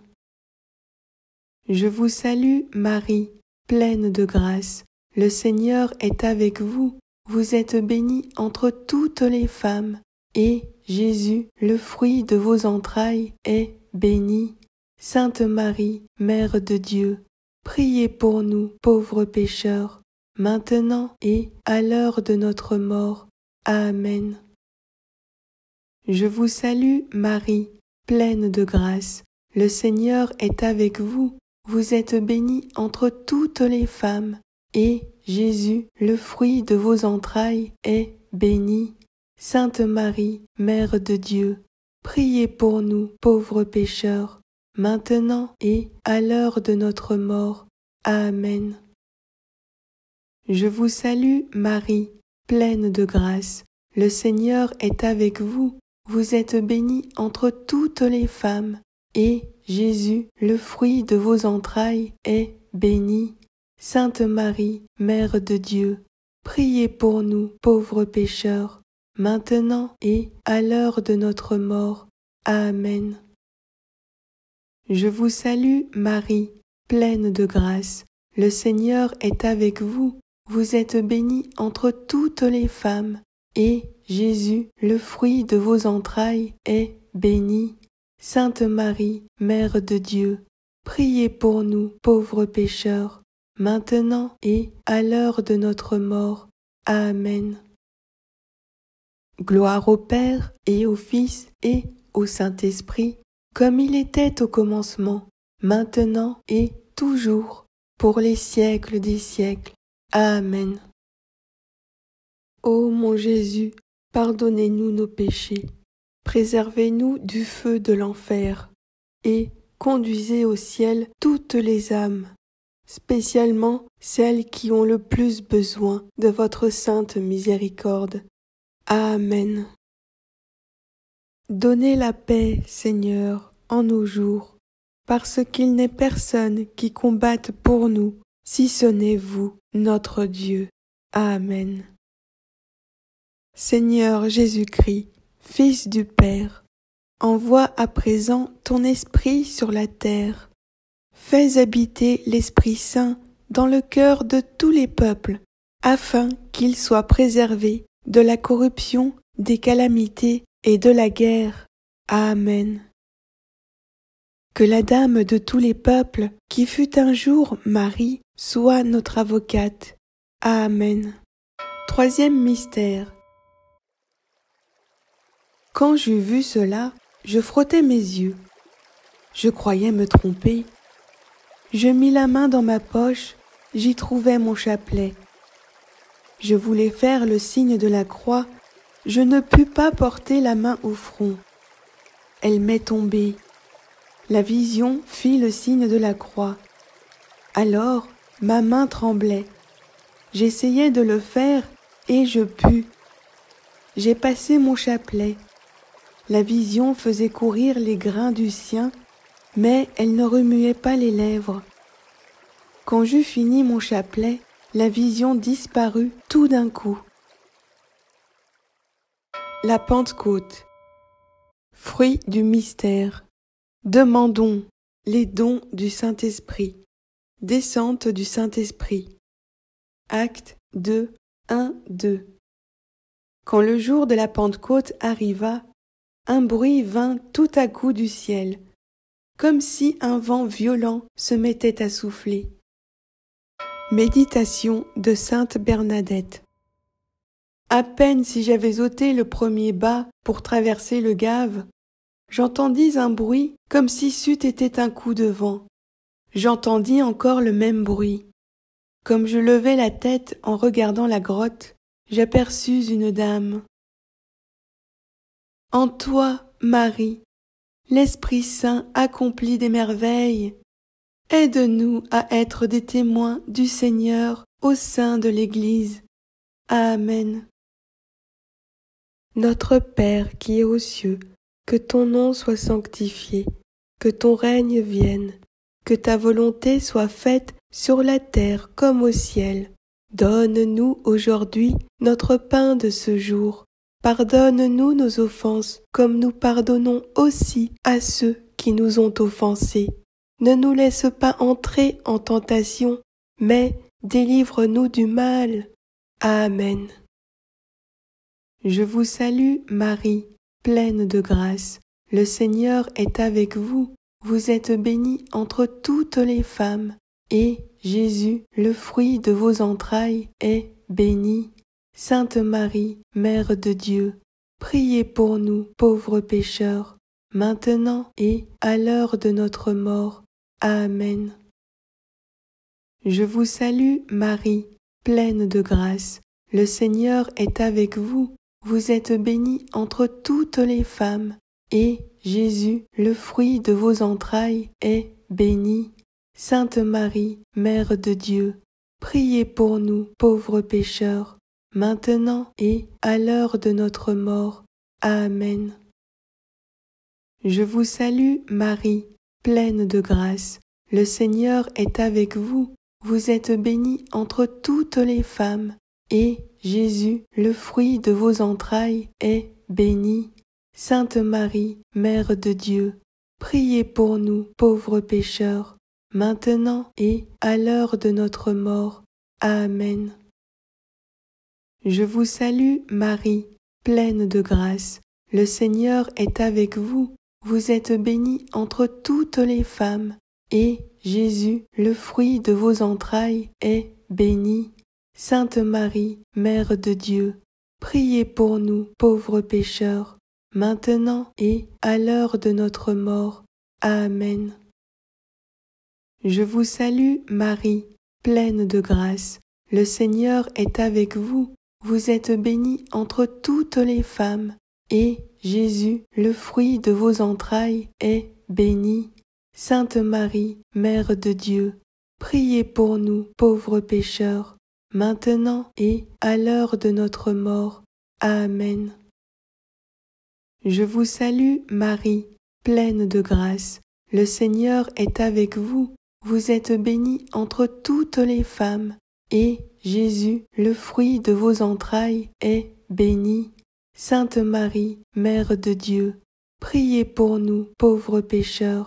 Je vous salue, Marie, pleine de grâce. Le Seigneur est avec vous. Vous êtes bénie entre toutes les femmes, et Jésus, le fruit de vos entrailles, est béni. Sainte Marie, Mère de Dieu, priez pour nous, pauvres pécheurs, maintenant et à l'heure de notre mort. Amen. Je vous salue, Marie, pleine de grâce. Le Seigneur est avec vous. Vous êtes bénie entre toutes les femmes, et Jésus, le fruit de vos entrailles, est béni. Sainte Marie, Mère de Dieu, priez pour nous, pauvres pécheurs, maintenant et à l'heure de notre mort. Amen. Je vous salue, Marie, pleine de grâce. Le Seigneur est avec vous. Vous êtes bénie entre toutes les femmes, et Jésus, le fruit de vos entrailles, est béni. Sainte Marie, Mère de Dieu, priez pour nous, pauvres pécheurs, maintenant et à l'heure de notre mort. Amen. Je vous salue, Marie, pleine de grâce. Le Seigneur est avec vous. Vous êtes bénie entre toutes les femmes, et Jésus, le fruit de vos entrailles, est béni. Sainte Marie, Mère de Dieu, priez pour nous, pauvres pécheurs, maintenant et à l'heure de notre mort. Amen. Gloire au Père et au Fils et au Saint-Esprit, comme il était au commencement, maintenant et toujours, pour les siècles des siècles. Amen. Ô mon Jésus, pardonnez-nous nos péchés, préservez-nous du feu de l'enfer, et conduisez au ciel toutes les âmes, spécialement celles qui ont le plus besoin de votre sainte miséricorde. Amen. Donnez la paix, Seigneur, en nos jours, parce qu'il n'est personne qui combatte pour nous, si ce n'est vous, notre Dieu. Amen. Seigneur Jésus-Christ, Fils du Père, envoie à présent ton Esprit sur la terre, Fais habiter l'Esprit Saint dans le cœur de tous les peuples, afin qu'ils soient préservés de la corruption, des calamités et de la guerre. Amen. Que la Dame de tous les peuples, qui fut un jour Marie, soit notre avocate. Amen. Troisième mystère. Quand j'eus vu cela, je frottais mes yeux. Je croyais me tromper. Je mis la main dans ma poche, j'y trouvais mon chapelet. Je voulais faire le signe de la croix, je ne pus pas porter la main au front. Elle m'est tombée. La vision fit le signe de la croix. Alors, ma main tremblait. J'essayais de le faire et je pus. J'ai passé mon chapelet. La vision faisait courir les grains du sien, mais elle ne remuait pas les lèvres. Quand j'eus fini mon chapelet, la vision disparut tout d'un coup. La Pentecôte. Fruit du mystère. Demandons les dons du Saint-Esprit. Descente du Saint-Esprit. Actes deux, un, deux. Quand le jour de la Pentecôte arriva, un bruit vint tout à coup du ciel, comme si un vent violent se mettait à souffler. Méditation de sainte Bernadette. À peine si j'avais ôté le premier bas pour traverser le Gave, j'entendis un bruit comme si c'eût été un coup de vent. J'entendis encore le même bruit. Comme je levai la tête en regardant la grotte, j'aperçus une dame. En toi, Marie, l'Esprit Saint accomplit des merveilles. Aide-nous à être des témoins du Seigneur au sein de l'Église. Amen. Notre Père qui es aux cieux, que ton nom soit sanctifié, que ton règne vienne, que ta volonté soit faite sur la terre comme au ciel. Donne-nous aujourd'hui notre pain de ce jour. Pardonne-nous nos offenses, comme nous pardonnons aussi à ceux qui nous ont offensés. Ne nous laisse pas entrer en tentation, mais délivre-nous du mal. Amen. Je vous salue, Marie, pleine de grâce. Le Seigneur est avec vous. Vous êtes bénie entre toutes les femmes, et Jésus, le fruit de vos entrailles, est béni. Sainte Marie, Mère de Dieu, priez pour nous, pauvres pécheurs, maintenant et à l'heure de notre mort. Amen. Je vous salue, Marie, pleine de grâce. Le Seigneur est avec vous. Vous êtes bénie entre toutes les femmes, et Jésus, le fruit de vos entrailles, est béni. Sainte Marie, Mère de Dieu, priez pour nous, pauvres pécheurs, maintenant et à l'heure de notre mort. Amen. Je vous salue, Marie, pleine de grâce. Le Seigneur est avec vous. Vous êtes bénie entre toutes les femmes, et Jésus, le fruit de vos entrailles, est béni. Sainte Marie, Mère de Dieu, priez pour nous, pauvres pécheurs, maintenant et à l'heure de notre mort. Amen. Je vous salue, Marie, pleine de grâce. Le Seigneur est avec vous. Vous êtes bénie entre toutes les femmes, et Jésus, le fruit de vos entrailles, est béni. Sainte Marie, Mère de Dieu, priez pour nous, pauvres pécheurs, maintenant et à l'heure de notre mort. Amen. Je vous salue, Marie, pleine de grâce. Le Seigneur est avec vous. Vous êtes bénie entre toutes les femmes, et Jésus, le fruit de vos entrailles, est béni. Sainte Marie, Mère de Dieu, priez pour nous, pauvres pécheurs, maintenant et à l'heure de notre mort. Amen. Je vous salue, Marie, pleine de grâce. Le Seigneur est avec vous. Vous êtes bénie entre toutes les femmes, et Jésus, le fruit de vos entrailles, est béni. Sainte Marie, Mère de Dieu, priez pour nous, pauvres pécheurs,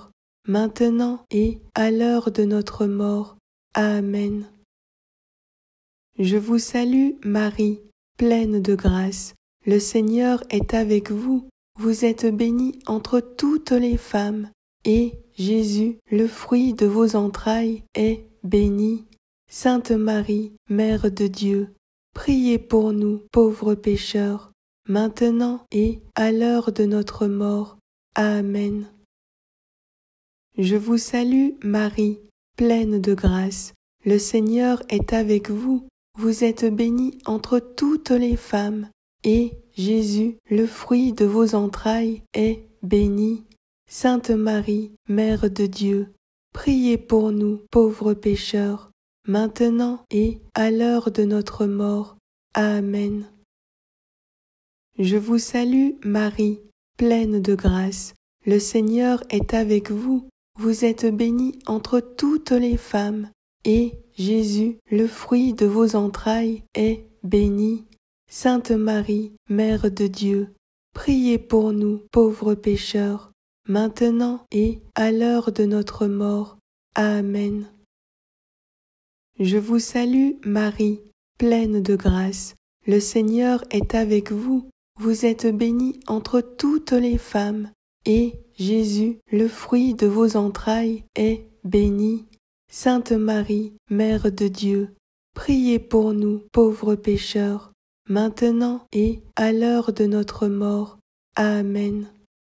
maintenant et à l'heure de notre mort. Amen. Je vous salue, Marie, pleine de grâce. Le Seigneur est avec vous. Vous êtes bénie entre toutes les femmes, et Jésus, le fruit de vos entrailles, est béni. Sainte Marie, Mère de Dieu, priez pour nous, pauvres pécheurs, maintenant et à l'heure de notre mort. Amen. Je vous salue, Marie, pleine de grâce. Le Seigneur est avec vous. Vous êtes bénie entre toutes les femmes, et Jésus, le fruit de vos entrailles, est béni. Sainte Marie, Mère de Dieu, priez pour nous, pauvres pécheurs, maintenant et à l'heure de notre mort. Amen. Je vous salue, Marie, pleine de grâce. Le Seigneur est avec vous. Vous êtes bénie entre toutes les femmes, et Jésus, le fruit de vos entrailles, est béni. Sainte Marie, Mère de Dieu, priez pour nous, pauvres pécheurs, maintenant et à l'heure de notre mort. Amen. Je vous salue, Marie, pleine de grâce. Le Seigneur est avec vous. Vous êtes bénie entre toutes les femmes, et Jésus, le fruit de vos entrailles, est béni. Sainte Marie, Mère de Dieu, priez pour nous, pauvres pécheurs, maintenant et à l'heure de notre mort. Amen.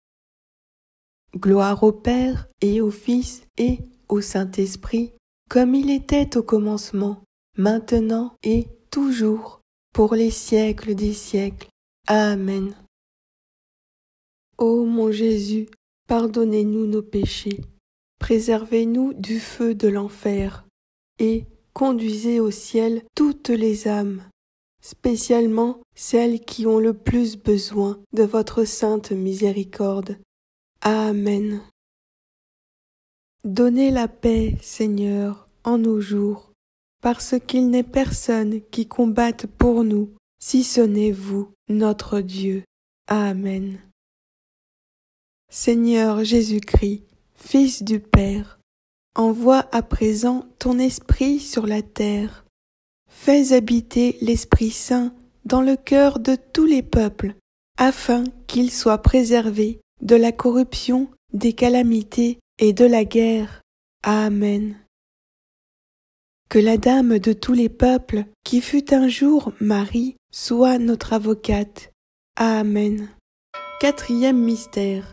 Gloire au Père et au Fils et au Saint-Esprit, comme il était au commencement, maintenant et toujours, pour les siècles des siècles. Amen. Ô mon Jésus, pardonnez-nous nos péchés, préservez-nous du feu de l'enfer, et conduisez au ciel toutes les âmes, spécialement celles qui ont le plus besoin de votre sainte miséricorde. Amen. Donnez la paix, Seigneur, en nos jours, parce qu'il n'est personne qui combatte pour nous, si ce n'est vous, notre Dieu. Amen. Seigneur Jésus-Christ, Fils du Père, envoie à présent ton Esprit sur la terre. Fais habiter l'Esprit Saint dans le cœur de tous les peuples, afin qu'ils soient préservés de la corruption, des calamités et de la guerre. Amen. Que la Dame de tous les peuples, qui fut un jour Marie, soit notre avocate. Amen. Quatrième mystère.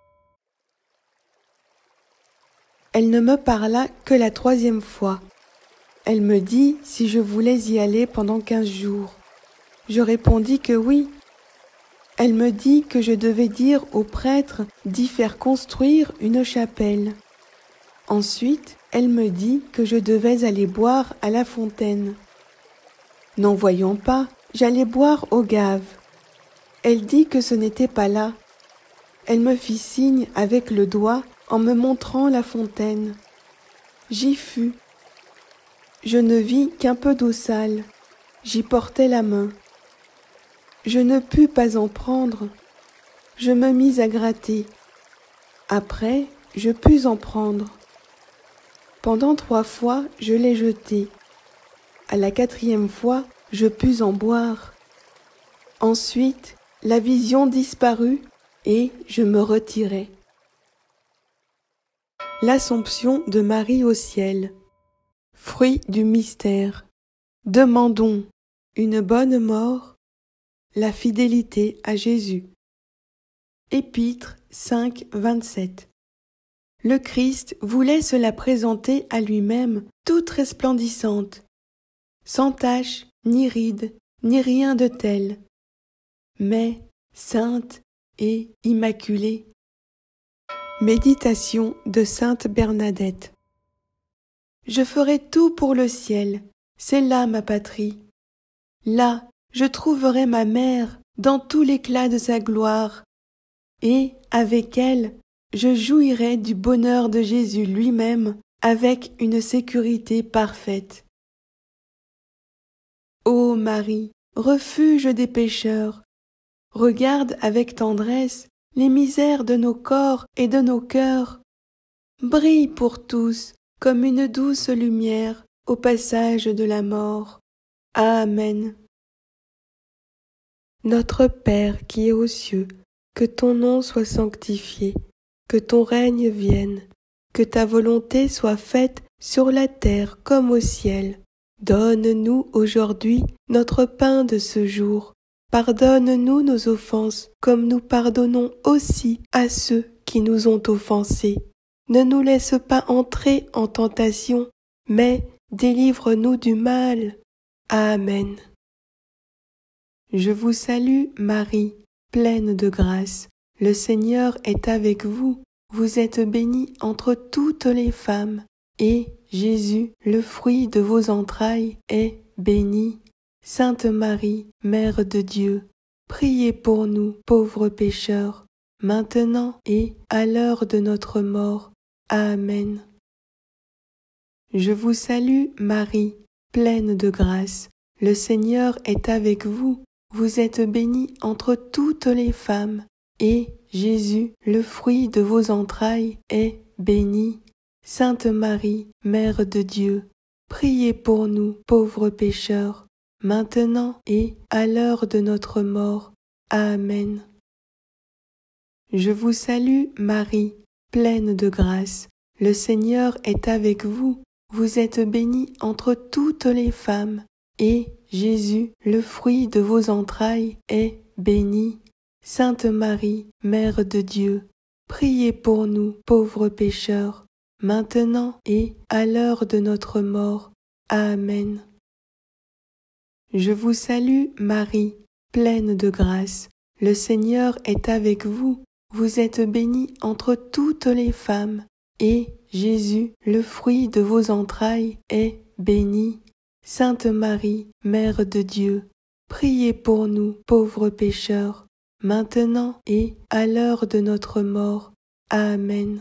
Elle ne me parla que la troisième fois. Elle me dit si je voulais y aller pendant quinze jours. Je répondis que oui. Elle me dit que je devais dire au prêtre d'y faire construire une chapelle. Ensuite, elle me dit que je devais aller boire à la fontaine. N'en voyant pas, j'allais boire au gave. Elle dit que ce n'était pas là. Elle me fit signe avec le doigt en me montrant la fontaine. J'y fus. Je ne vis qu'un peu d'eau sale. J'y portais la main. Je ne pus pas en prendre. Je me mis à gratter. Après, je pus en prendre. Pendant trois fois, je l'ai jeté. À la quatrième fois, je pus en boire. Ensuite, la vision disparut et je me retirai. L'Assomption de Marie au ciel. Fruit du mystère. Demandons une bonne mort, la fidélité à Jésus. Épître cinq, vingt-sept. Le Christ voulait se la présenter à lui-même toute resplendissante, sans tache, ni ride, ni rien de tel, mais sainte et immaculée. Méditation de Sainte Bernadette. Je ferai tout pour le ciel, c'est là ma patrie. Là, je trouverai ma mère dans tout l'éclat de sa gloire, et, avec elle, je jouirai du bonheur de Jésus lui-même avec une sécurité parfaite. Ô Marie, refuge des pécheurs, regarde avec tendresse les misères de nos corps et de nos cœurs. brille pour tous comme une douce lumière au passage de la mort. Amen. Notre Père qui es aux cieux, que ton nom soit sanctifié, que ton règne vienne, que ta volonté soit faite sur la terre comme au ciel. Donne-nous aujourd'hui notre pain de ce jour. Pardonne-nous nos offenses, comme nous pardonnons aussi à ceux qui nous ont offensés. Ne nous laisse pas entrer en tentation, mais délivre-nous du mal. Amen. Je vous salue, Marie, pleine de grâce. Le Seigneur est avec vous. Vous êtes bénie entre toutes les femmes, et Jésus, le fruit de vos entrailles, est béni. Sainte Marie, Mère de Dieu, priez pour nous, pauvres pécheurs, maintenant et à l'heure de notre mort. Amen. Je vous salue, Marie, pleine de grâce. Le Seigneur est avec vous. Vous êtes bénie entre toutes les femmes, et Jésus, le fruit de vos entrailles, est béni. Sainte Marie, Mère de Dieu, priez pour nous, pauvres pécheurs, maintenant et à l'heure de notre mort. Amen. Je vous salue, Marie, pleine de grâce. Le Seigneur est avec vous. Vous êtes bénie entre toutes les femmes, et Jésus, le fruit de vos entrailles, est béni. Sainte Marie, Mère de Dieu, priez pour nous, pauvres pécheurs, maintenant et à l'heure de notre mort. Amen. Je vous salue, Marie, pleine de grâce. Le Seigneur est avec vous. Vous êtes bénie entre toutes les femmes, et Jésus, le fruit de vos entrailles, est béni. Sainte Marie, Mère de Dieu, priez pour nous, pauvres pécheurs, maintenant et à l'heure de notre mort. Amen.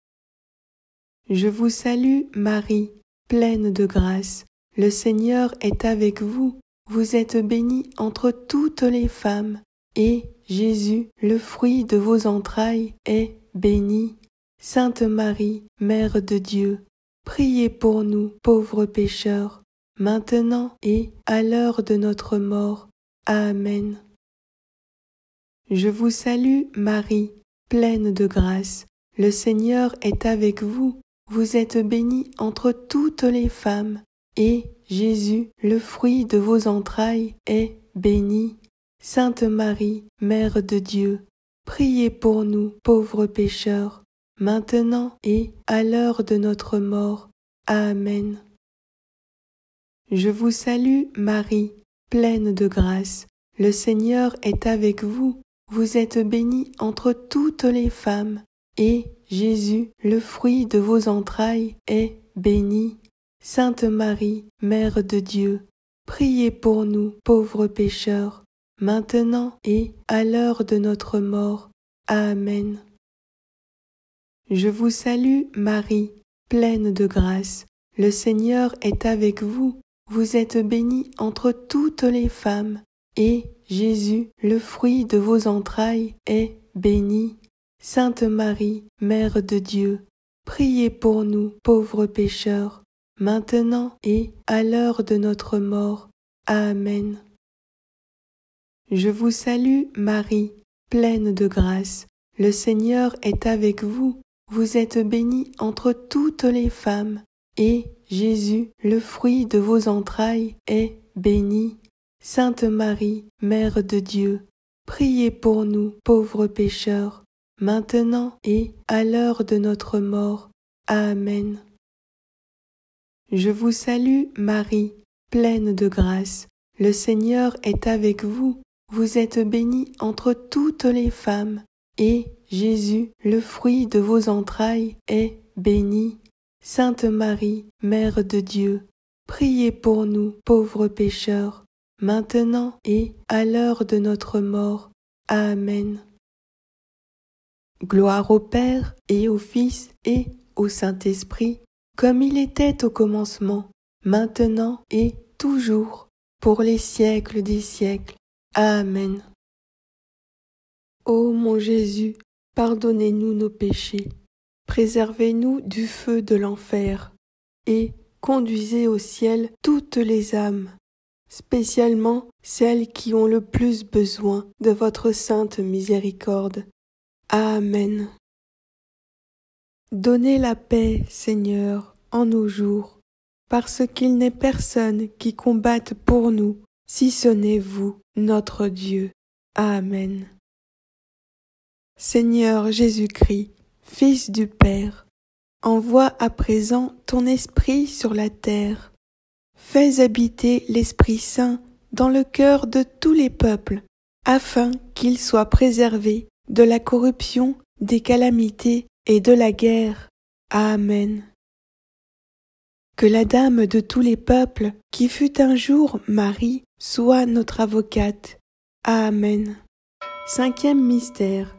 Je vous salue, Marie, pleine de grâce. Le Seigneur est avec vous. Vous êtes bénie entre toutes les femmes, et Jésus, le fruit de vos entrailles, est béni. Sainte Marie, Mère de Dieu, priez pour nous, pauvres pécheurs, maintenant et à l'heure de notre mort. Amen. Je vous salue, Marie, pleine de grâce. Le Seigneur est avec vous. Vous êtes bénie entre toutes les femmes, et Jésus, le fruit de vos entrailles, est béni. Sainte Marie, Mère de Dieu, priez pour nous, pauvres pécheurs, maintenant et à l'heure de notre mort. Amen. Je vous salue, Marie, pleine de grâce. Le Seigneur est avec vous. Vous êtes bénie entre toutes les femmes, et Jésus, le fruit de vos entrailles, est béni. Sainte Marie, Mère de Dieu, priez pour nous, pauvres pécheurs, maintenant et à l'heure de notre mort. Amen. Je vous salue, Marie, pleine de grâce. Le Seigneur est avec vous. Vous êtes bénie entre toutes les femmes, et Jésus, le fruit de vos entrailles, est béni. Sainte Marie, Mère de Dieu, priez pour nous, pauvres pécheurs, maintenant et à l'heure de notre mort. Amen. Je vous salue, Marie, pleine de grâce. Le Seigneur est avec vous. Vous êtes bénie entre toutes les femmes, et Jésus, le fruit de vos entrailles, est béni. Sainte Marie, Mère de Dieu, priez pour nous, pauvres pécheurs, maintenant et à l'heure de notre mort. Amen. Je vous salue, Marie, pleine de grâce. Le Seigneur est avec vous. Vous êtes bénie entre toutes les femmes, et Jésus, le fruit de vos entrailles, est béni. Sainte Marie, Mère de Dieu, priez pour nous, pauvres pécheurs, maintenant et à l'heure de notre mort. Amen. Gloire au Père et au Fils et au Saint-Esprit, comme il était au commencement, maintenant et toujours, pour les siècles des siècles. Amen. Ô mon Jésus, pardonnez-nous nos péchés, préservez-nous du feu de l'enfer, et conduisez au ciel toutes les âmes, spécialement celles qui ont le plus besoin de votre sainte miséricorde. Amen. Donnez la paix, Seigneur, en nos jours, parce qu'il n'est personne qui combatte pour nous, si ce n'est vous, notre Dieu. Amen. Seigneur Jésus-Christ, Fils du Père, envoie à présent ton Esprit sur la terre. Fais habiter l'Esprit Saint dans le cœur de tous les peuples, afin qu'ils soient préservés de la corruption, des calamités et de la guerre. Amen. Que la Dame de tous les peuples, qui fut un jour Marie, soit notre avocate. Amen. Cinquième mystère.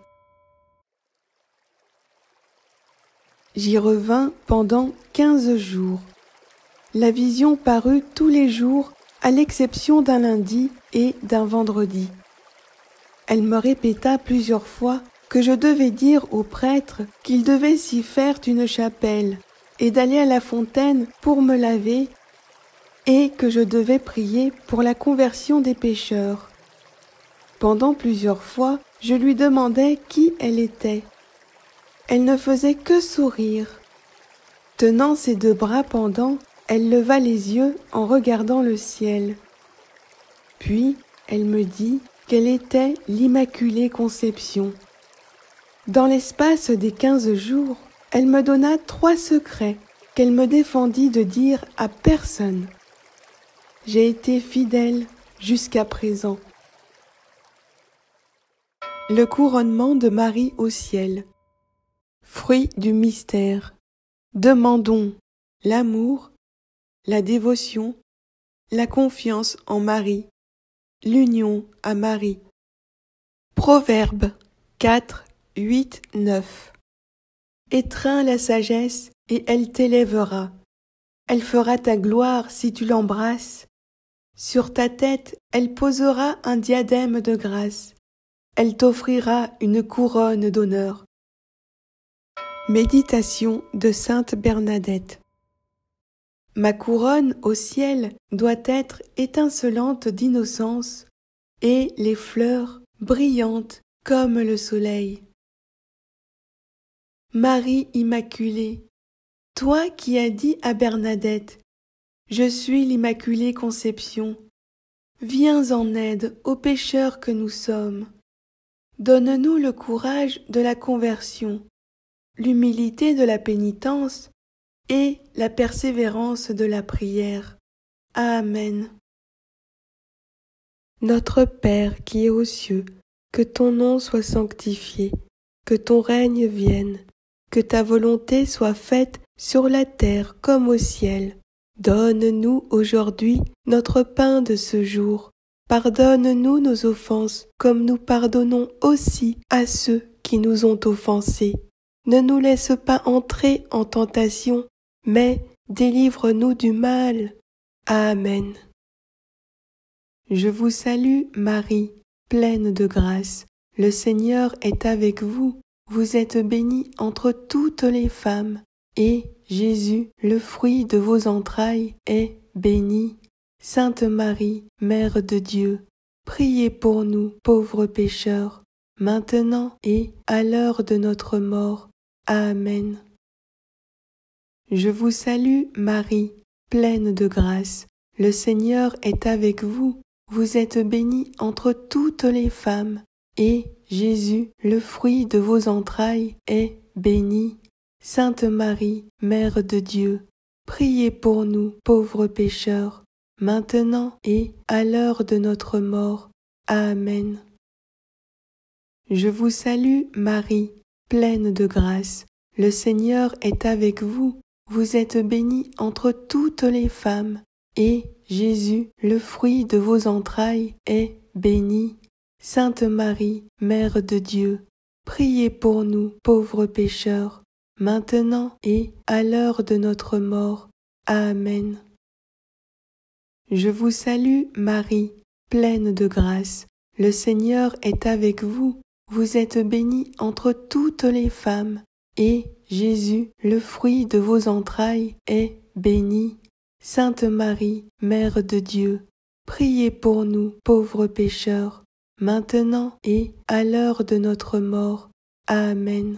J'y revins pendant quinze jours. La vision parut tous les jours, à l'exception d'un lundi et d'un vendredi. Elle me répéta plusieurs fois que je devais dire au prêtre qu'il devait s'y faire une chapelle et d'aller à la fontaine pour me laver, et que je devais prier pour la conversion des pécheurs. Pendant plusieurs fois, je lui demandais qui elle était. Elle ne faisait que sourire. Tenant ses deux bras pendants, elle leva les yeux en regardant le ciel. Puis, elle me dit qu'elle était l'Immaculée Conception. Dans l'espace des quinze jours, elle me donna trois secrets qu'elle me défendit de dire à personne. J'ai été fidèle jusqu'à présent. Le couronnement de Marie au ciel. Fruit du mystère. Demandons l'amour, la dévotion, la confiance en Marie, l'union à Marie. Proverbe quatre, huit, neuf. Étreins la sagesse et elle t'élèvera. Elle fera ta gloire si tu l'embrasses. Sur ta tête, elle posera un diadème de grâce. Elle t'offrira une couronne d'honneur. Méditation de Sainte Bernadette. Ma couronne au ciel doit être étincelante d'innocence et les fleurs brillantes comme le soleil. Marie Immaculée, toi qui as dit à Bernadette, « Je suis l'Immaculée Conception », viens en aide aux pécheurs que nous sommes. Donne-nous le courage de la conversion, l'humilité de la pénitence et la persévérance de la prière. Amen. Notre Père qui es aux cieux, que ton nom soit sanctifié, que ton règne vienne, que ta volonté soit faite sur la terre comme au ciel. Donne-nous aujourd'hui notre pain de ce jour. Pardonne-nous nos offenses, comme nous pardonnons aussi à ceux qui nous ont offensés. Ne nous laisse pas entrer en tentation, mais délivre-nous du mal. Amen. Je vous salue, Marie, pleine de grâce. Le Seigneur est avec vous. Vous êtes bénie entre toutes les femmes, et Jésus, le fruit de vos entrailles, est béni. Sainte Marie, Mère de Dieu, priez pour nous, pauvres pécheurs, maintenant et à l'heure de notre mort. Amen. Je vous salue, Marie, pleine de grâce. Le Seigneur est avec vous. Vous êtes bénie entre toutes les femmes, et Jésus, le fruit de vos entrailles, est béni. Sainte Marie, Mère de Dieu, priez pour nous, pauvres pécheurs, maintenant et à l'heure de notre mort. Amen. Je vous salue, Marie, pleine de grâce. Le Seigneur est avec vous. Vous êtes bénie entre toutes les femmes, et Jésus, le fruit de vos entrailles, est béni. Sainte Marie, Mère de Dieu, priez pour nous, pauvres pécheurs, maintenant et à l'heure de notre mort. Amen. Je vous salue, Marie, pleine de grâce. Le Seigneur est avec vous. Vous êtes bénie entre toutes les femmes, et Jésus, le fruit de vos entrailles, est béni. Sainte Marie, Mère de Dieu, priez pour nous, pauvres pécheurs, maintenant et à l'heure de notre mort. Amen.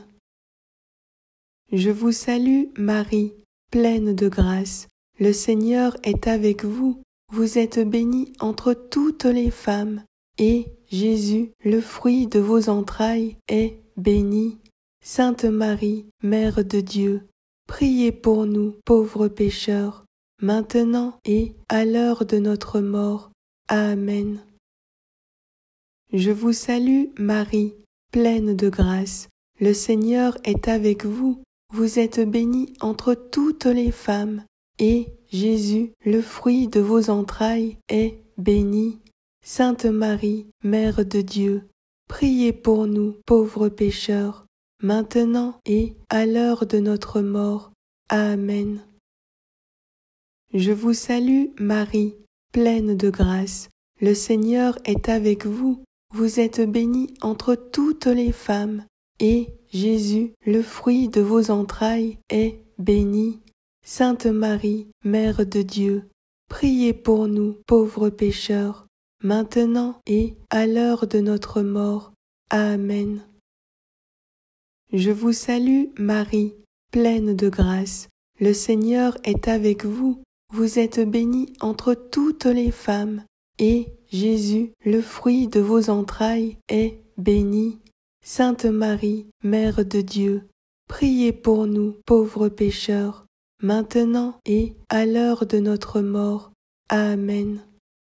Je vous salue, Marie, pleine de grâce. Le Seigneur est avec vous. Vous êtes bénie entre toutes les femmes, et Jésus, le fruit de vos entrailles, est béni. Sainte Marie, Mère de Dieu, priez pour nous, pauvres pécheurs, maintenant et à l'heure de notre mort. Amen. Je vous salue, Marie, pleine de grâce. Le Seigneur est avec vous. Vous êtes bénie entre toutes les femmes, et Jésus, le fruit de vos entrailles, est béni. Sainte Marie, Mère de Dieu, priez pour nous, pauvres pécheurs, maintenant et à l'heure de notre mort. Amen. Je vous salue, Marie, pleine de grâce. Le Seigneur est avec vous. Vous êtes bénie entre toutes les femmes, et Jésus, le fruit de vos entrailles, est béni. Sainte Marie, Mère de Dieu, priez pour nous, pauvres pécheurs, maintenant et à l'heure de notre mort. Amen. Je vous salue, Marie, pleine de grâce. Le Seigneur est avec vous. Vous êtes bénie entre toutes les femmes, et Jésus, le fruit de vos entrailles, est béni. Sainte Marie, Mère de Dieu, priez pour nous, pauvres pécheurs, maintenant et à l'heure de notre mort. Amen.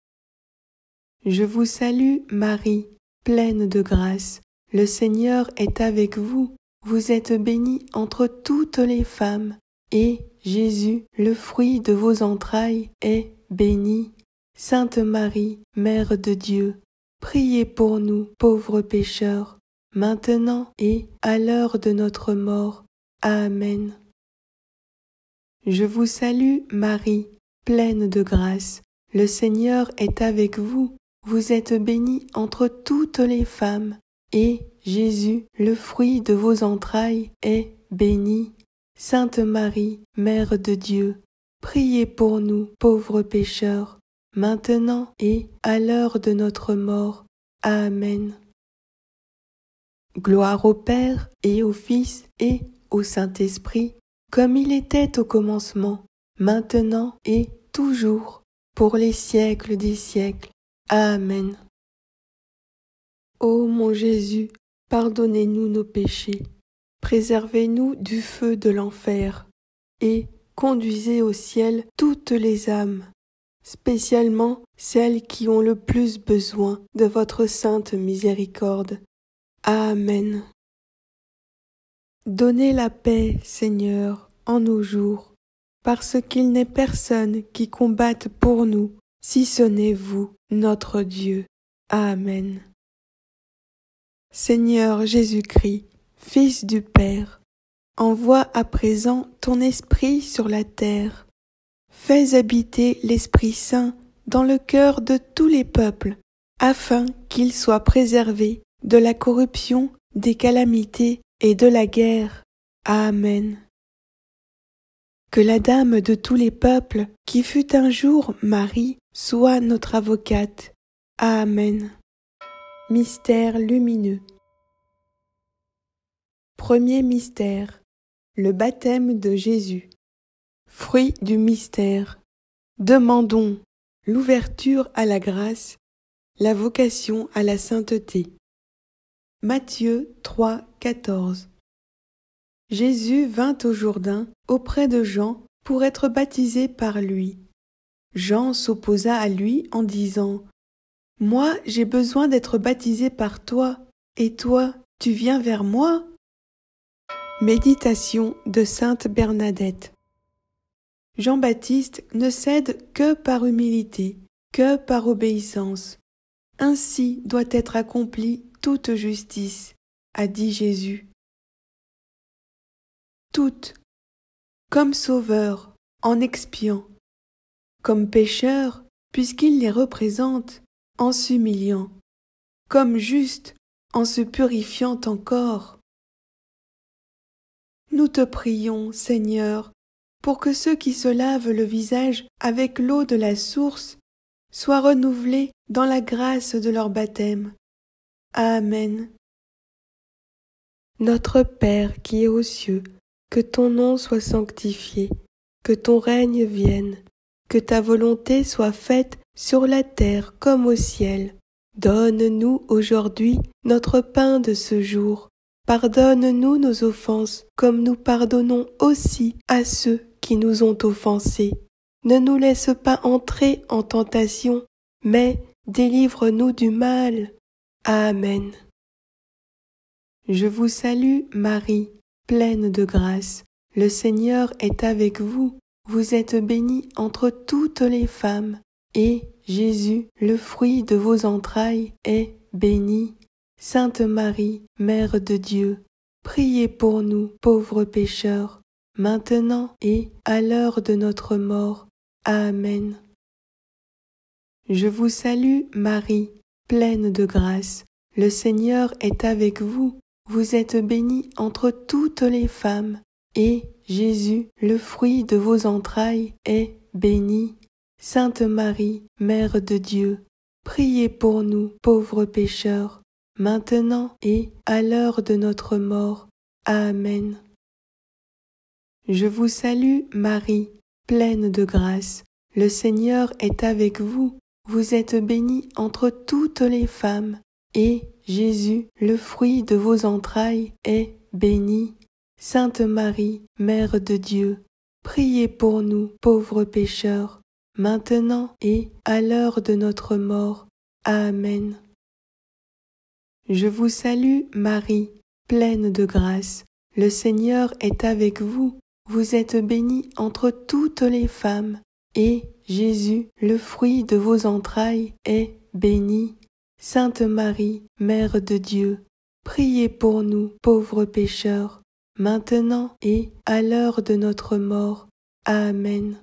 Je vous salue, Marie, pleine de grâce. Le Seigneur est avec vous. Vous êtes bénie entre toutes les femmes, et Jésus, le fruit de vos entrailles, est béni. Sainte Marie, Mère de Dieu, priez pour nous, pauvres pécheurs, maintenant et à l'heure de notre mort. Amen. Je vous salue, Marie, pleine de grâce. Le Seigneur est avec vous. Vous êtes bénie entre toutes les femmes, et Jésus, le fruit de vos entrailles, est béni. Sainte Marie, Mère de Dieu, priez pour nous, pauvres pécheurs, maintenant et à l'heure de notre mort. Amen. Gloire au Père et au Fils et au Saint-Esprit, comme il était au commencement, maintenant et toujours, pour les siècles des siècles. Amen. Ô mon Jésus, pardonnez-nous nos péchés, préservez-nous du feu de l'enfer, et conduisez au ciel toutes les âmes, spécialement celles qui ont le plus besoin de votre sainte miséricorde. Amen. Donnez la paix, Seigneur, en nos jours, parce qu'il n'est personne qui combatte pour nous, si ce n'est vous, notre Dieu. Amen. Seigneur Jésus-Christ, Fils du Père, envoie à présent ton Esprit sur la terre. Fais habiter l'Esprit Saint dans le cœur de tous les peuples, afin qu'ils soient préservés de la corruption, des calamités et de la guerre. Amen. Que la Dame de tous les peuples, qui fut un jour Marie, soit notre avocate. Amen. Mystère lumineux. Premier mystère, le baptême de Jésus. Fruit du mystère, demandons l'ouverture à la grâce, la vocation à la sainteté. Matthieu trois, quatorze. Jésus vint au Jourdain auprès de Jean pour être baptisé par lui. Jean s'opposa à lui en disant « Moi, j'ai besoin d'être baptisé par toi, et toi, tu viens vers moi ?» Méditation de sainte Bernadette. Jean-Baptiste ne cède que par humilité, que par obéissance. Ainsi doit être accomplie toute justice, a dit Jésus. Toute, comme sauveur, en expiant, comme pécheur, puisqu'il les représente, en s'humiliant, comme juste, en se purifiant encore, Nous te prions, Seigneur, pour que ceux qui se lavent le visage avec l'eau de la source soient renouvelés dans la grâce de leur baptême. Amen. Notre Père qui es aux cieux, que ton nom soit sanctifié, que ton règne vienne, que ta volonté soit faite sur la terre comme au ciel. Donne-nous aujourd'hui notre pain de ce jour. Pardonne-nous nos offenses, comme nous pardonnons aussi à ceux qui nous ont offensés. Ne nous laisse pas entrer en tentation, mais délivre-nous du mal. Amen. Je vous salue, Marie, pleine de grâce. Le Seigneur est avec vous. Vous êtes bénie entre toutes les femmes, et Jésus, le fruit de vos entrailles, est béni. Sainte Marie, Mère de Dieu, priez pour nous, pauvres pécheurs, maintenant et à l'heure de notre mort. Amen. Je vous salue, Marie, pleine de grâce. Le Seigneur est avec vous. Vous êtes bénie entre toutes les femmes, et Jésus, le fruit de vos entrailles, est béni. Sainte Marie, Mère de Dieu, priez pour nous, pauvres pécheurs, maintenant et à l'heure de notre mort. Amen. Je vous salue, Marie, pleine de grâce. Le Seigneur est avec vous. Vous êtes bénie entre toutes les femmes, et Jésus, le fruit de vos entrailles, est béni. Sainte Marie, Mère de Dieu, priez pour nous, pauvres pécheurs, maintenant et à l'heure de notre mort. Amen. Je vous salue, Marie, pleine de grâce. Le Seigneur est avec vous. Vous êtes bénie entre toutes les femmes, et Jésus, le fruit de vos entrailles, est béni. Sainte Marie, Mère de Dieu, priez pour nous, pauvres pécheurs, maintenant et à l'heure de notre mort. Amen.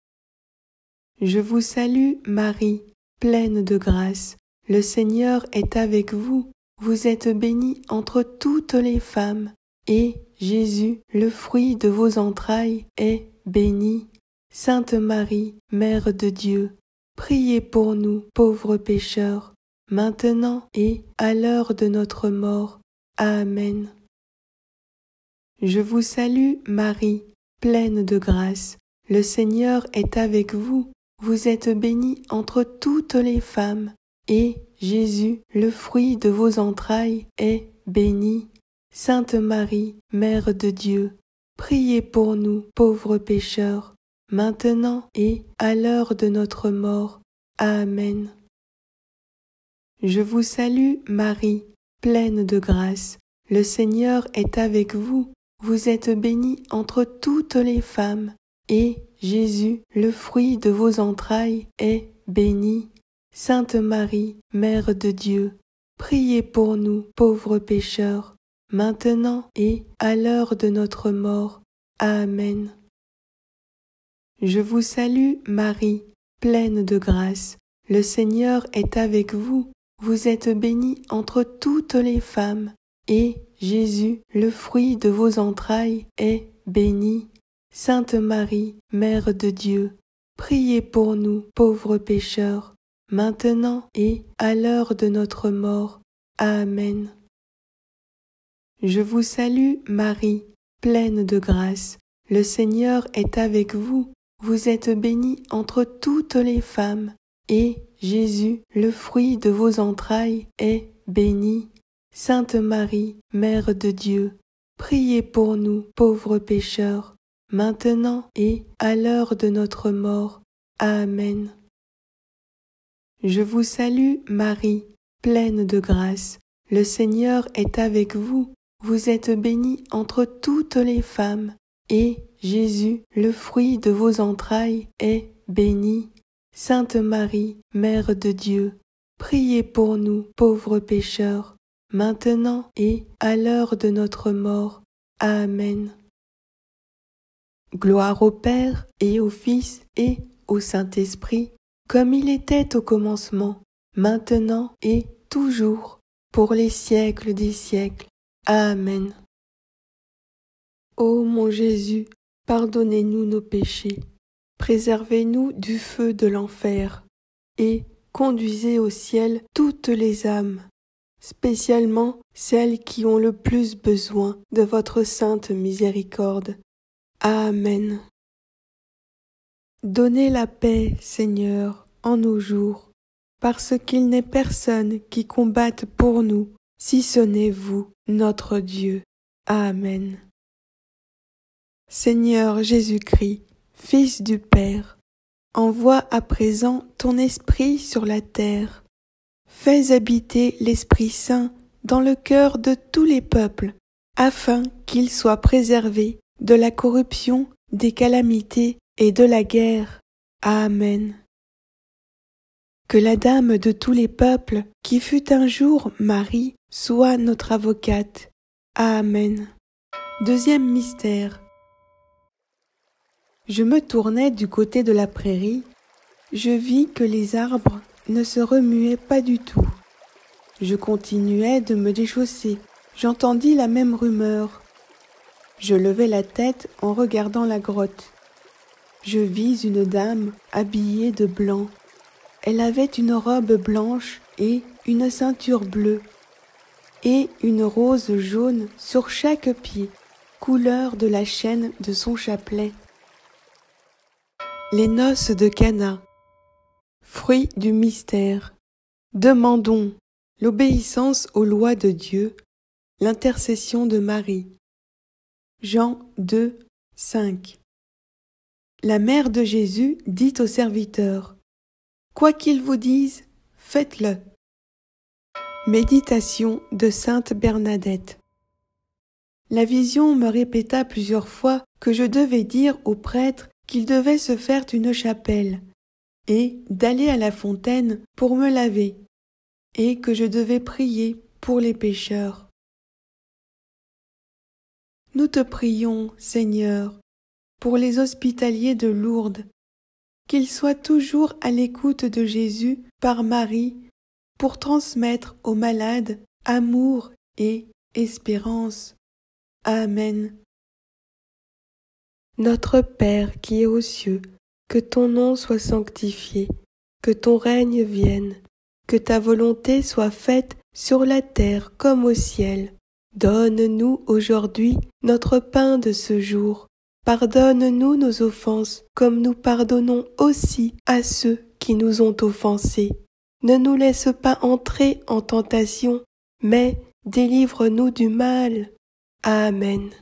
Je vous salue, Marie, pleine de grâce. Le Seigneur est avec vous. Vous êtes bénie entre toutes les femmes, et Jésus, le fruit de vos entrailles, est béni. Sainte Marie, Mère de Dieu, priez pour nous, pauvres pécheurs, maintenant et à l'heure de notre mort. Amen. Je vous salue, Marie, pleine de grâce. Le Seigneur est avec vous. Vous êtes bénie entre toutes les femmes, et Jésus, le fruit de vos entrailles, est béni. Sainte Marie, Mère de Dieu, priez pour nous, pauvres pécheurs, maintenant et à l'heure de notre mort. Amen. Je vous salue, Marie, pleine de grâce. Le Seigneur est avec vous. Vous êtes bénie entre toutes les femmes, et Jésus, le fruit de vos entrailles, est béni. Sainte Marie, Mère de Dieu, priez pour nous, pauvres pécheurs, maintenant et à l'heure de notre mort. Amen. Je vous salue, Marie, pleine de grâce. Le Seigneur est avec vous. Vous êtes bénie entre toutes les femmes, et Jésus, le fruit de vos entrailles, est béni. Sainte Marie, Mère de Dieu, priez pour nous, pauvres pécheurs, maintenant et à l'heure de notre mort. Amen. Je vous salue, Marie, pleine de grâce. Le Seigneur est avec vous. Vous êtes bénie entre toutes les femmes, et Jésus, le fruit de vos entrailles, est béni. Sainte Marie, Mère de Dieu, priez pour nous, pauvres pécheurs, maintenant et à l'heure de notre mort. Amen. Je vous salue, Marie, pleine de grâce. Le Seigneur est avec vous. Vous êtes bénie entre toutes les femmes, et Jésus, le fruit de vos entrailles, est béni. Sainte Marie, Mère de Dieu, priez pour nous, pauvres pécheurs, maintenant et à l'heure de notre mort. Amen. Gloire au Père et au Fils et au Saint-Esprit, comme il était au commencement, maintenant et toujours, pour les siècles des siècles. Amen. Ô mon Jésus, pardonnez-nous nos péchés, préservez-nous du feu de l'enfer, et conduisez au ciel toutes les âmes, spécialement celles qui ont le plus besoin de votre sainte miséricorde. Amen. Donnez la paix, Seigneur, en nos jours, parce qu'il n'est personne qui combatte pour nous, si ce n'est vous, notre Dieu. Amen. Seigneur Jésus-Christ, Fils du Père, envoie à présent ton Esprit sur la terre. Fais habiter l'Esprit Saint dans le cœur de tous les peuples, afin qu'ils soient préservés de la corruption, des calamités et de la guerre. Amen. Que la Dame de tous les peuples, qui fut un jour Marie, soit notre avocate. Amen. Deuxième mystère. Je me tournais du côté de la prairie. Je vis que les arbres ne se remuaient pas du tout. Je continuais de me déchausser. J'entendis la même rumeur. Je levai la tête en regardant la grotte. Je vis une dame habillée de blanc. Elle avait une robe blanche et une ceinture bleue, et une rose jaune sur chaque pied, couleur de la chaîne de son chapelet. Les noces de Cana. Fruit du mystère. Demandons l'obéissance aux lois de Dieu, l'intercession de Marie. Jean deux, cinq. La mère de Jésus dit au serviteur: Quoi qu'il vous dise, faites-le. Méditation de sainte Bernadette. La vision me répéta plusieurs fois que je devais dire au prêtre qu'il devait se faire une chapelle, et d'aller à la fontaine pour me laver, et que je devais prier pour les pécheurs. Nous te prions, Seigneur, pour les hospitaliers de Lourdes, qu'ils soient toujours à l'écoute de Jésus par Marie, pour transmettre aux malades amour et espérance. Amen. Notre Père qui es aux cieux, que ton nom soit sanctifié, que ton règne vienne, que ta volonté soit faite sur la terre comme au ciel. Donne-nous aujourd'hui notre pain de ce jour. Pardonne-nous nos offenses, comme nous pardonnons aussi à ceux qui nous ont offensés. Ne nous laisse pas entrer en tentation, mais délivre-nous du mal. Amen.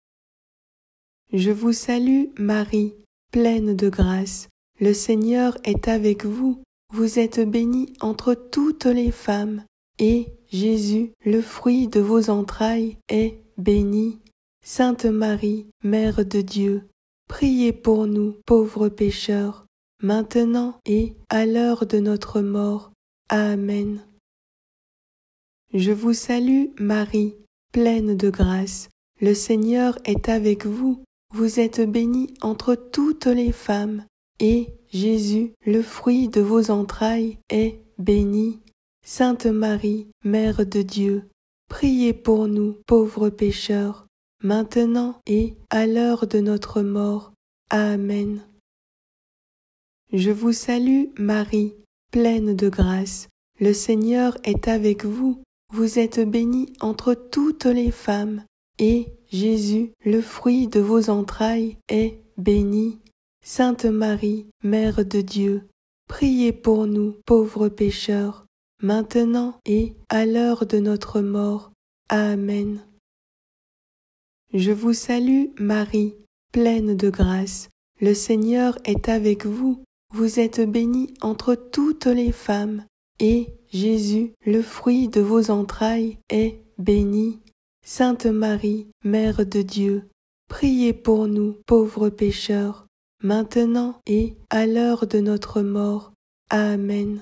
Je vous salue, Marie, pleine de grâce. Le Seigneur est avec vous. Vous êtes bénie entre toutes les femmes, et Jésus, le fruit de vos entrailles, est béni. Sainte Marie, Mère de Dieu, priez pour nous, pauvres pécheurs, maintenant et à l'heure de notre mort. Amen. Je vous salue, Marie, pleine de grâce. Le Seigneur est avec vous. Vous êtes bénie entre toutes les femmes, et Jésus, le fruit de vos entrailles, est béni. Sainte Marie, Mère de Dieu, priez pour nous, pauvres pécheurs, maintenant et à l'heure de notre mort. Amen. Je vous salue, Marie, pleine de grâce. Le Seigneur est avec vous. Vous êtes bénie entre toutes les femmes, et Jésus, le fruit de vos entrailles, est béni. Sainte Marie, Mère de Dieu, priez pour nous, pauvres pécheurs, maintenant et à l'heure de notre mort. Amen. Je vous salue, Marie, pleine de grâce. Le Seigneur est avec vous. Vous êtes bénie entre toutes les femmes, et Jésus, le fruit de vos entrailles, est béni. Sainte Marie, Mère de Dieu, priez pour nous, pauvres pécheurs, maintenant et à l'heure de notre mort. Amen.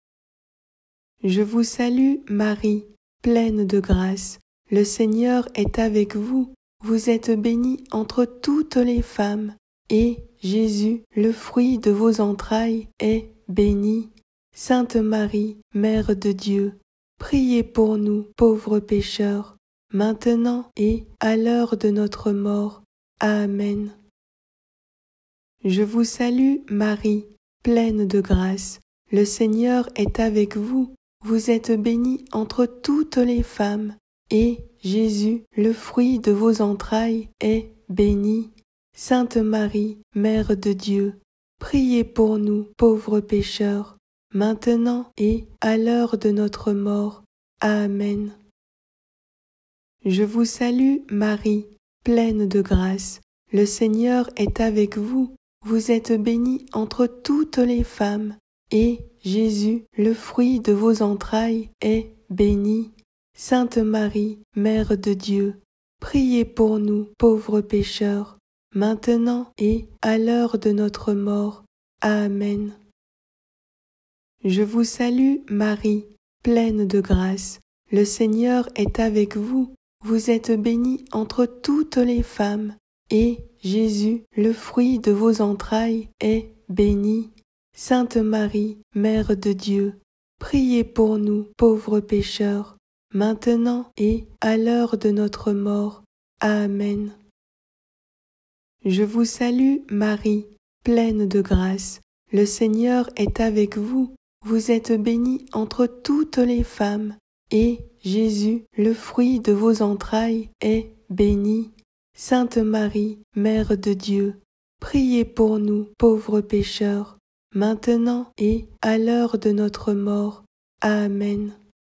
Je vous salue, Marie, pleine de grâce. Le Seigneur est avec vous. Vous êtes bénie entre toutes les femmes, et Jésus, le fruit de vos entrailles, est béni. Sainte Marie, Mère de Dieu, priez pour nous, pauvres pécheurs, maintenant et à l'heure de notre mort. Amen. Je vous salue, Marie, pleine de grâce. Le Seigneur est avec vous. Vous êtes bénie entre toutes les femmes, et Jésus, le fruit de vos entrailles, est béni. Sainte Marie, Mère de Dieu, priez pour nous, pauvres pécheurs, maintenant et à l'heure de notre mort. Amen. Je vous salue, Marie, pleine de grâce. Le Seigneur est avec vous. Vous êtes bénie entre toutes les femmes, et Jésus, le fruit de vos entrailles, est béni. Sainte Marie, Mère de Dieu, priez pour nous, pauvres pécheurs, maintenant et à l'heure de notre mort. Amen. Je vous salue, Marie, pleine de grâce. Le Seigneur est avec vous. Vous êtes bénie entre toutes les femmes, et Jésus, le fruit de vos entrailles, est béni. Sainte Marie, Mère de Dieu, priez pour nous, pauvres pécheurs, maintenant et à l'heure de notre mort. Amen. Je vous salue, Marie, pleine de grâce. Le Seigneur est avec vous. Vous êtes bénie entre toutes les femmes, et Jésus, le fruit de vos entrailles, est béni. Sainte Marie, Mère de Dieu, priez pour nous, pauvres pécheurs, maintenant et à l'heure de notre mort. Amen.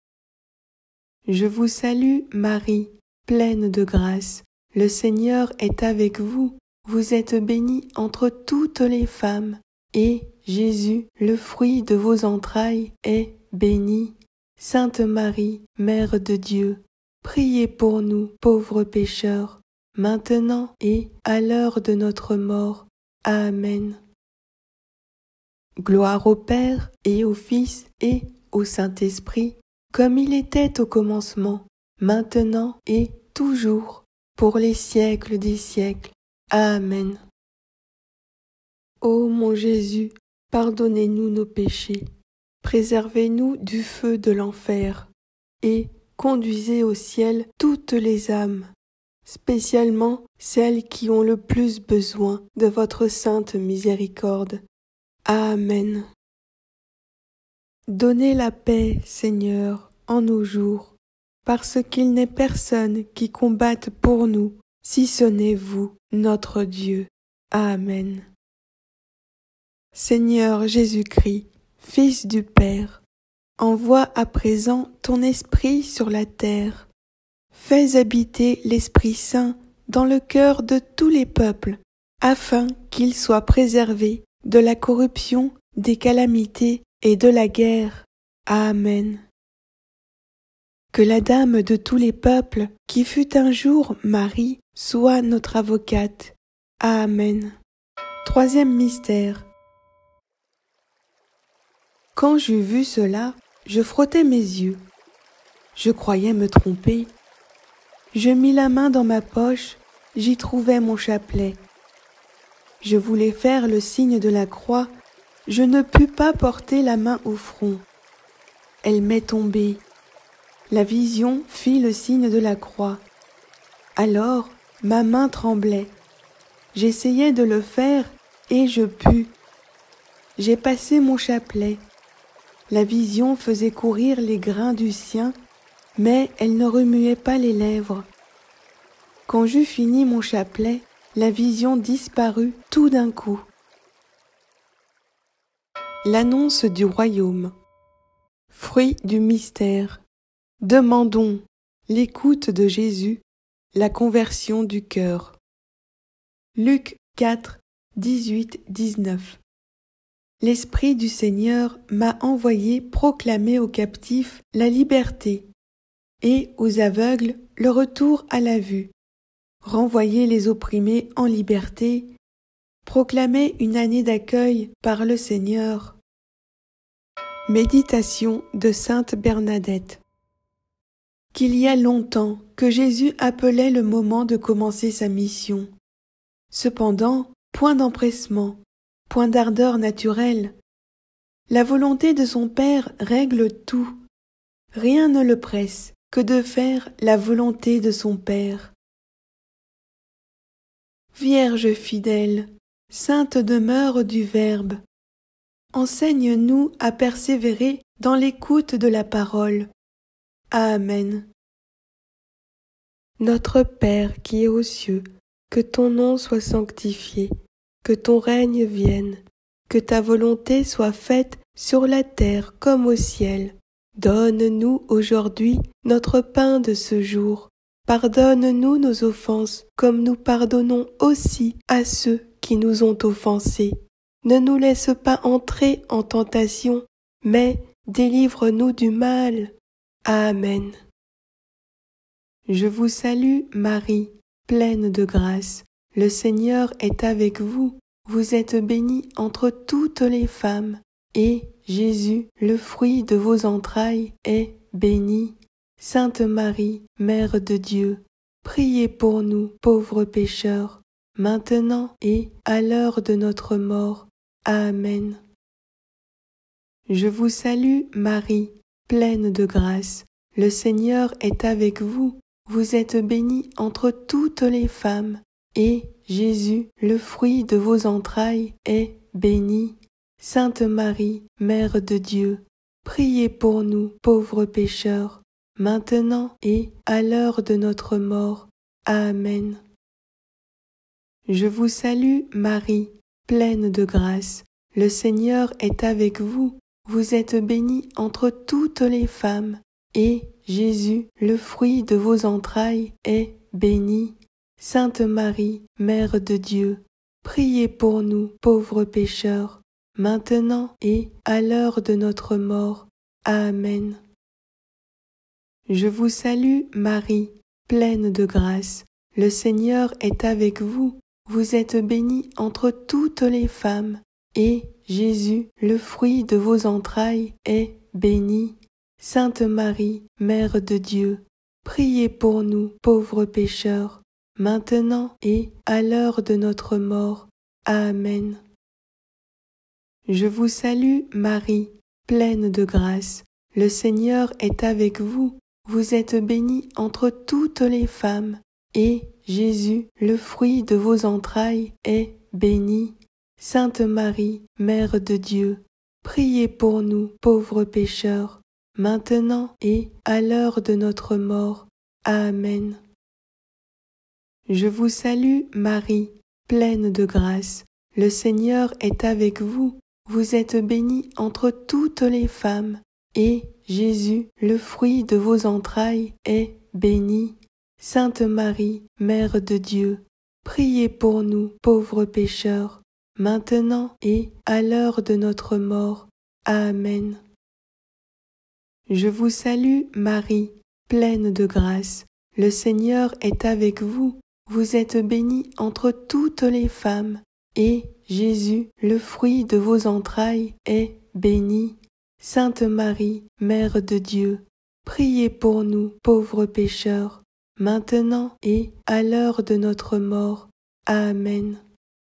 Je vous salue, Marie, pleine de grâce. Le Seigneur est avec vous. Vous êtes bénie entre toutes les femmes, et Jésus, le fruit de vos entrailles, est béni. Sainte Marie, Mère de Dieu, priez pour nous, pauvres pécheurs, maintenant et à l'heure de notre mort. Amen. Gloire au Père et au Fils et au Saint-Esprit, comme il était au commencement, maintenant et toujours, pour les siècles des siècles. Amen. Ô mon Jésus, pardonnez-nous nos péchés, préservez-nous du feu de l'enfer, et conduisez au ciel toutes les âmes, spécialement celles qui ont le plus besoin de votre sainte miséricorde. Amen. Donnez la paix, Seigneur, en nos jours, parce qu'il n'est personne qui combatte pour nous, si ce n'est vous, notre Dieu. Amen. Seigneur Jésus-Christ, Fils du Père, envoie à présent ton Esprit sur la terre. Fais habiter l'Esprit Saint dans le cœur de tous les peuples, afin qu'ils soient préservés de la corruption, des calamités et de la guerre. Amen. Que la Dame de tous les peuples, qui fut un jour Marie, soit notre avocate. Amen. Troisième mystère. Quand j'eus vu cela, je frottais mes yeux. Je croyais me tromper. Je mis la main dans ma poche, j'y trouvais mon chapelet. Je voulais faire le signe de la croix, je ne pus pas porter la main au front. Elle m'est tombée. La vision fit le signe de la croix. Alors, ma main tremblait. J'essayais de le faire et je pus. J'ai passé mon chapelet. La vision faisait courir les grains du sien, mais elle ne remuait pas les lèvres. Quand j'eus fini mon chapelet, la vision disparut tout d'un coup. L'annonce du royaume. Fruit du mystère. Demandons l'écoute de Jésus, la conversion du cœur. Luc quatre, dix-huit à dix-neuf. L'Esprit du Seigneur m'a envoyé proclamer aux captifs la liberté et aux aveugles le retour à la vue, renvoyer les opprimés en liberté, proclamer une année d'accueil par le Seigneur. Méditation de Sainte Bernadette. Qu'il y a longtemps que Jésus appelait le moment de commencer sa mission. Cependant, point d'empressement, point d'ardeur naturelle. La volonté de son Père règle tout. Rien ne le presse que de faire la volonté de son Père. Vierge fidèle, sainte demeure du Verbe, enseigne-nous à persévérer dans l'écoute de la parole. Amen. Notre Père qui es aux cieux, que ton nom soit sanctifié, que ton règne vienne, que ta volonté soit faite sur la terre comme au ciel. Donne-nous aujourd'hui notre pain de ce jour. Pardonne-nous nos offenses, comme nous pardonnons aussi à ceux qui nous ont offensés. Ne nous laisse pas entrer en tentation, mais délivre-nous du mal. Amen. Je vous salue, Marie, pleine de grâce. Le Seigneur est avec vous. Vous êtes bénie entre toutes les femmes, et Jésus, le fruit de vos entrailles, est béni. Sainte Marie, Mère de Dieu, priez pour nous, pauvres pécheurs, maintenant et à l'heure de notre mort. Amen. Je vous salue, Marie, pleine de grâce. Le Seigneur est avec vous. Vous êtes bénie entre toutes les femmes, et Jésus, le fruit de vos entrailles, est béni. Sainte Marie, Mère de Dieu, priez pour nous, pauvres pécheurs, maintenant et à l'heure de notre mort. Amen. Je vous salue, Marie, pleine de grâce. Le Seigneur est avec vous. Vous êtes bénie entre toutes les femmes, et Jésus, le fruit de vos entrailles, est béni. Sainte Marie, Mère de Dieu, priez pour nous, pauvres pécheurs, maintenant et à l'heure de notre mort. Amen. Je vous salue, Marie, pleine de grâce. Le Seigneur est avec vous. Vous êtes bénie entre toutes les femmes, et Jésus, le fruit de vos entrailles, est béni. Sainte Marie, Mère de Dieu, priez pour nous, pauvres pécheurs, maintenant et à l'heure de notre mort. Amen. Je vous salue, Marie, pleine de grâce. Le Seigneur est avec vous. Vous êtes bénie entre toutes les femmes, et Jésus, le fruit de vos entrailles, est béni. Sainte Marie, Mère de Dieu, priez pour nous, pauvres pécheurs, maintenant et à l'heure de notre mort. Amen. Je vous salue, Marie, pleine de grâce. Le Seigneur est avec vous. Vous êtes bénie entre toutes les femmes, et Jésus, le fruit de vos entrailles, est béni. Sainte Marie, Mère de Dieu, priez pour nous, pauvres pécheurs, maintenant et à l'heure de notre mort. Amen. Je vous salue, Marie, pleine de grâce. Le Seigneur est avec vous. Vous êtes bénie entre toutes les femmes, et Jésus, le fruit de vos entrailles, est béni. Sainte Marie, Mère de Dieu, priez pour nous, pauvres pécheurs, maintenant et à l'heure de notre mort. Amen.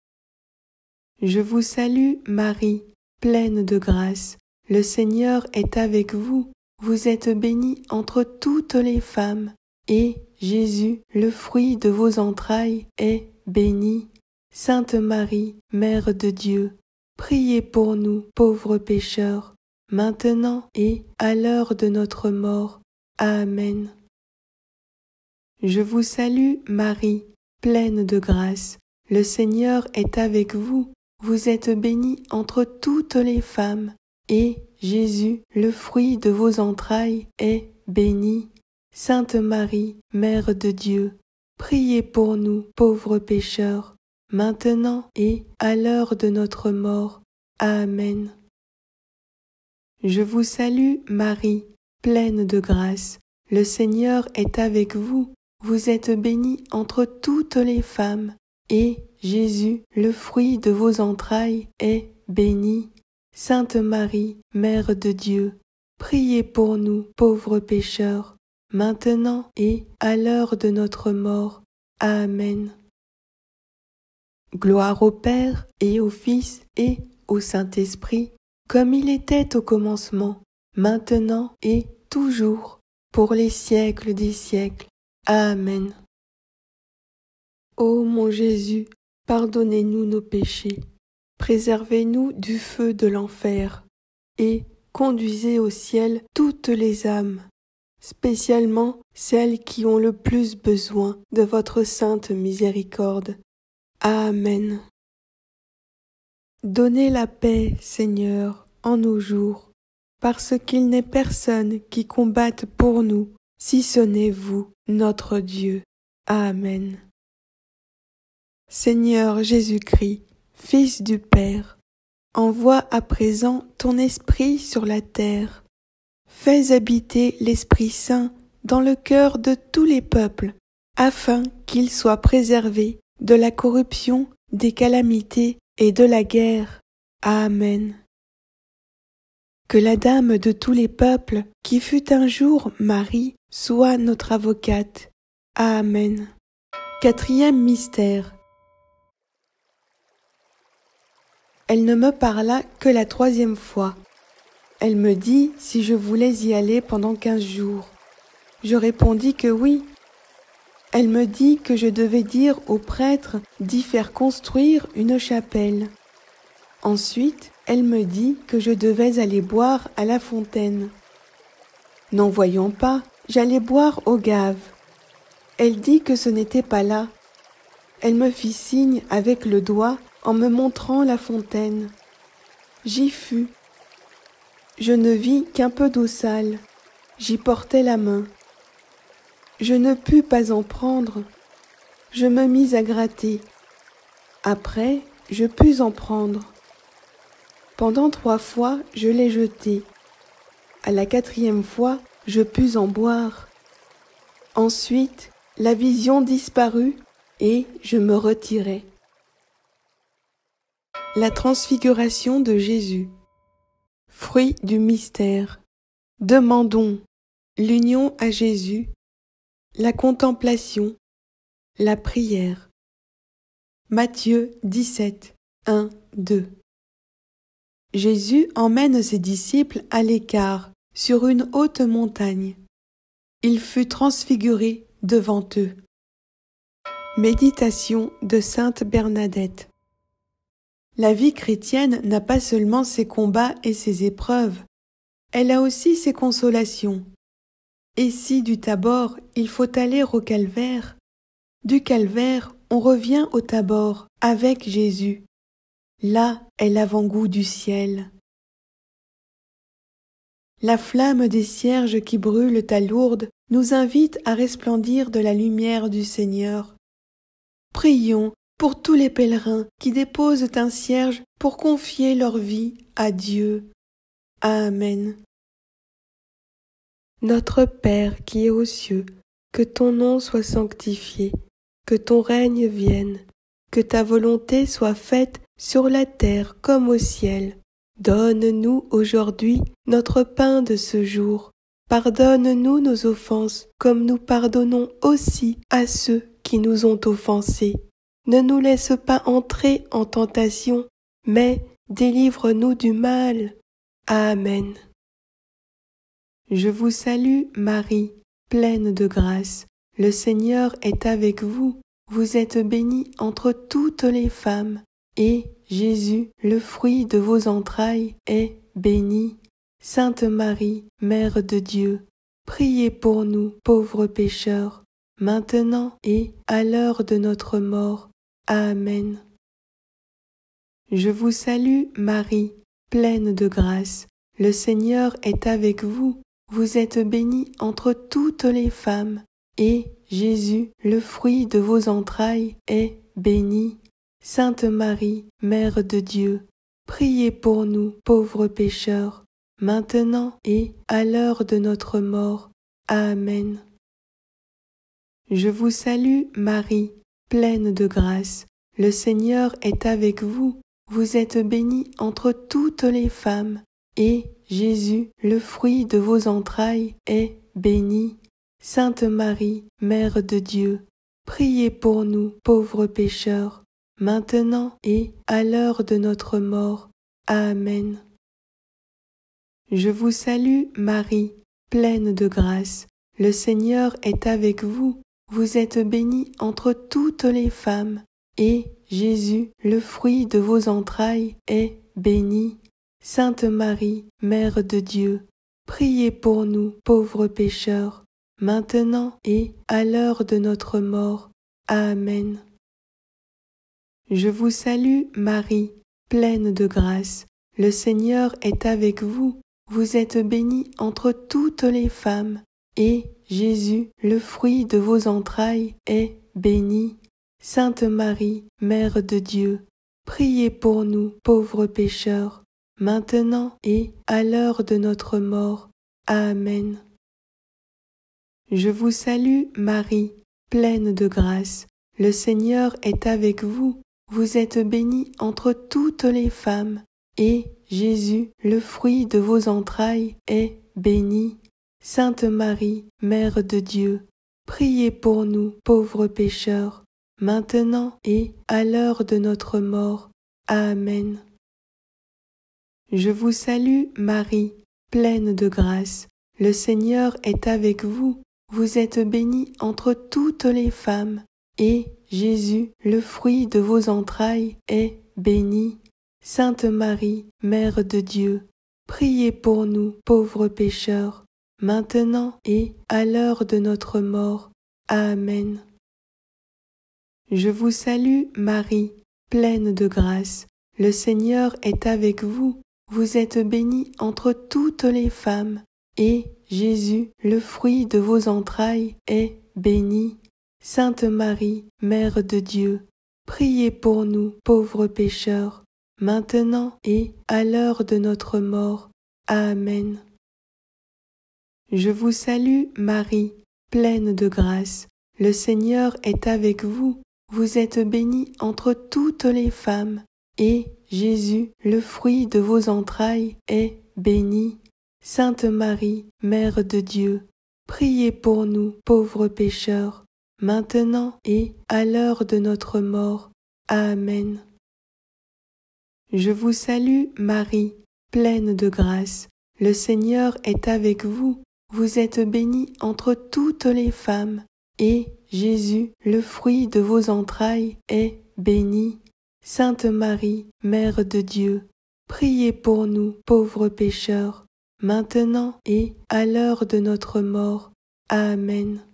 Je vous salue, Marie, pleine de grâce. Le Seigneur est avec vous. Vous êtes bénie entre toutes les femmes, et Jésus, le fruit de vos entrailles, est béni. Sainte Marie, Mère de Dieu, priez pour nous, pauvres pécheurs, maintenant et à l'heure de notre mort. Amen. Je vous salue, Marie, pleine de grâce. Le Seigneur est avec vous. Vous êtes bénie entre toutes les femmes, et Jésus, le fruit de vos entrailles, est béni. Sainte Marie, Mère de Dieu, priez pour nous, pauvres pécheurs, maintenant et à l'heure de notre mort. Amen. Je vous salue, Marie, pleine de grâce. Le Seigneur est avec vous. Vous êtes bénie entre toutes les femmes, et Jésus, le fruit de vos entrailles, est béni. Sainte Marie, Mère de Dieu, priez pour nous, pauvres pécheurs, maintenant et à l'heure de notre mort. Amen. Gloire au Père et au Fils et au Saint-Esprit, comme il était au commencement, maintenant et toujours, pour les siècles des siècles. Amen. Ô mon Jésus, pardonnez-nous nos péchés, préservez-nous du feu de l'enfer, et conduisez au ciel toutes les âmes, spécialement celles qui ont le plus besoin de votre sainte miséricorde. Amen. Donnez la paix, Seigneur, en nos jours, parce qu'il n'est personne qui combatte pour nous, si ce n'est vous, notre Dieu. Amen. Seigneur Jésus-Christ, Fils du Père, envoie à présent ton Esprit sur la terre. Fais habiter l'Esprit Saint dans le cœur de tous les peuples, afin qu'ils soient préservés de la corruption, des calamités et de la guerre. Amen. Que la Dame de tous les peuples, qui fut un jour Marie, soit notre avocate. Amen. Quatrième mystère. Elle ne me parla que la troisième fois. Elle me dit si je voulais y aller pendant quinze jours. Je répondis que oui. Elle me dit que je devais dire au prêtre d'y faire construire une chapelle. Ensuite, elle me dit que je devais aller boire à la fontaine. N'en voyant pas, j'allais boire au gave. Elle dit que ce n'était pas là. Elle me fit signe avec le doigt en me montrant la fontaine. J'y fus. Je ne vis qu'un peu d'eau sale. J'y portais la main. Je ne pus pas en prendre. Je me mis à gratter. Après, je pus en prendre. Pendant trois fois, je l'ai jeté. À la quatrième fois, je pus en boire. Ensuite, la vision disparut et je me retirai. La transfiguration de Jésus. Fruit du mystère. Demandons l'union à Jésus, la contemplation, la prière. Matthieu dix-sept, un, deux. Jésus emmène ses disciples à l'écart, sur une haute montagne. Il fut transfiguré devant eux. Méditation de sainte Bernadette. La vie chrétienne n'a pas seulement ses combats et ses épreuves, elle a aussi ses consolations. Et si du Tabor il faut aller au calvaire, du calvaire on revient au Tabor avec Jésus. Là est l'avant-goût du ciel. La flamme des cierges qui brûlent à Lourdes nous invite à resplendir de la lumière du Seigneur. Prions pour tous les pèlerins qui déposent un cierge pour confier leur vie à Dieu. Amen. Notre Père qui es aux cieux, que ton nom soit sanctifié, que ton règne vienne, que ta volonté soit faite sur la terre comme au ciel. Donne-nous aujourd'hui notre pain de ce jour. Pardonne-nous nos offenses, comme nous pardonnons aussi à ceux qui nous ont offensés. Ne nous laisse pas entrer en tentation, mais délivre-nous du mal. Amen. Je vous salue, Marie, pleine de grâce. Le Seigneur est avec vous. Vous êtes bénie entre toutes les femmes, et Jésus, le fruit de vos entrailles, est béni. Sainte Marie, Mère de Dieu, priez pour nous, pauvres pécheurs, maintenant et à l'heure de notre mort. Amen. Je vous salue, Marie, pleine de grâce. Le Seigneur est avec vous. Vous êtes bénie entre toutes les femmes, et Jésus, le fruit de vos entrailles, est béni. Sainte Marie, Mère de Dieu, priez pour nous, pauvres pécheurs, maintenant et à l'heure de notre mort. Amen. Je vous salue, Marie, pleine de grâce. Le Seigneur est avec vous. Vous êtes bénie entre toutes les femmes, et Jésus, le fruit de vos entrailles, est béni. Sainte Marie, Mère de Dieu, priez pour nous, pauvres pécheurs, maintenant et à l'heure de notre mort. Amen. Je vous salue, Marie, pleine de grâce. Le Seigneur est avec vous. vous êtes bénie entre toutes les femmes, et Jésus, le fruit de vos entrailles, est béni. Sainte Marie, Mère de Dieu, priez pour nous pauvres pécheurs, maintenant et à l'heure de notre mort. Amen. Je vous salue Marie, pleine de grâce. Le Seigneur est avec vous. Vous êtes bénie entre toutes les femmes, et Jésus, le fruit de vos entrailles, est béni. Sainte Marie, Mère de Dieu, priez pour nous pauvres pécheurs, maintenant et à l'heure de notre mort. Amen. Je vous salue Marie, pleine de grâce. Le Seigneur est avec vous. Vous êtes bénie entre toutes les femmes, et Jésus, le fruit de vos entrailles, est béni. Sainte Marie, Mère de Dieu, priez pour nous pauvres pécheurs, maintenant et à l'heure de notre mort. Amen. Je vous salue Marie, pleine de grâce. Le Seigneur est avec vous. Vous êtes bénie entre toutes les femmes, et Jésus, le fruit de vos entrailles, est béni. Sainte Marie, Mère de Dieu, priez pour nous pauvres pécheurs, maintenant et à l'heure de notre mort. Amen. Je vous salue Marie, pleine de grâce. Le Seigneur est avec vous. Vous êtes bénie entre toutes les femmes, et Jésus, le fruit de vos entrailles, est béni. Sainte Marie, Mère de Dieu, priez pour nous pauvres pécheurs, maintenant et à l'heure de notre mort. Amen. Je vous salue Marie, pleine de grâce. Le Seigneur est avec vous. Vous êtes bénie entre toutes les femmes, et Jésus, le fruit de vos entrailles, est béni. Sainte Marie, Mère de Dieu, priez pour nous pauvres pécheurs, maintenant et à l'heure de notre mort. Amen. Je vous salue Marie, pleine de grâce. Le Seigneur est avec vous. Vous êtes bénie entre toutes les femmes, et Jésus, le fruit de vos entrailles, est béni. Sainte Marie, Mère de Dieu, priez pour nous pauvres pécheurs, maintenant et à l'heure de notre mort. Amen.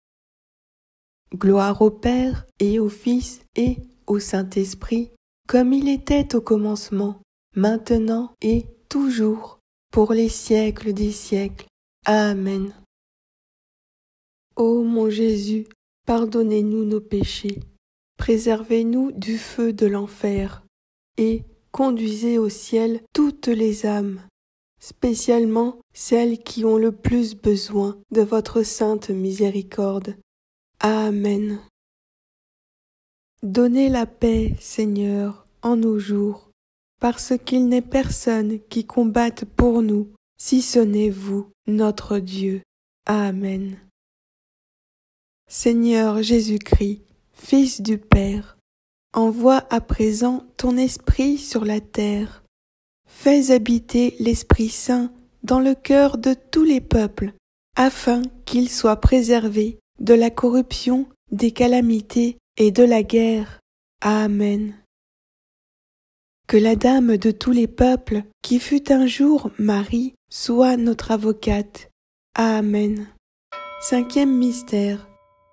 Gloire au Père et au Fils et au Saint-Esprit, comme il était au commencement, maintenant et toujours, pour les siècles des siècles. Amen. Ô mon Jésus, pardonnez-nous nos péchés, préservez-nous du feu de l'enfer, et conduisez au ciel toutes les âmes, spécialement celles qui ont le plus besoin de votre sainte miséricorde. Amen. Donnez la paix, Seigneur, en nos jours, parce qu'il n'est personne qui combatte pour nous, si ce n'est vous, notre Dieu. Amen. Seigneur Jésus-Christ, Fils du Père, envoie à présent ton Esprit sur la terre. Fais habiter l'Esprit Saint dans le cœur de tous les peuples, afin qu'ils soient préservés de la corruption, des calamités et de la guerre. Amen. Que la Dame de tous les peuples, qui fut un jour Marie, soit notre avocate. Amen. Cinquième mystère.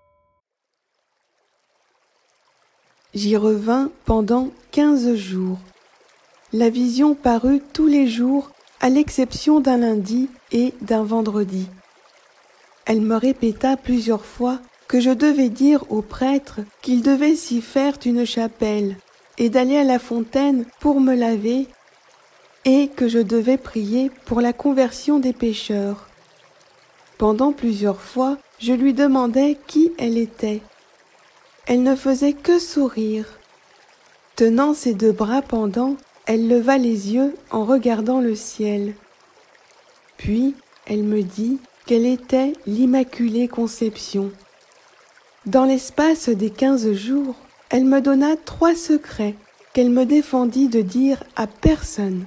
J'y revins pendant quinze jours. La vision parut tous les jours, à l'exception d'un lundi et d'un vendredi. Elle me répéta plusieurs fois que je devais dire au prêtre qu'il devait s'y faire une chapelle et d'aller à la fontaine pour me laver, et que je devais prier pour la conversion des pécheurs. Pendant plusieurs fois, je lui demandais qui elle était. Elle ne faisait que sourire. Tenant ses deux bras pendants, elle leva les yeux en regardant le ciel. Puis, elle me dit qu'elle était l'Immaculée Conception. Dans l'espace des quinze jours, elle me donna trois secrets qu'elle me défendit de dire à personne.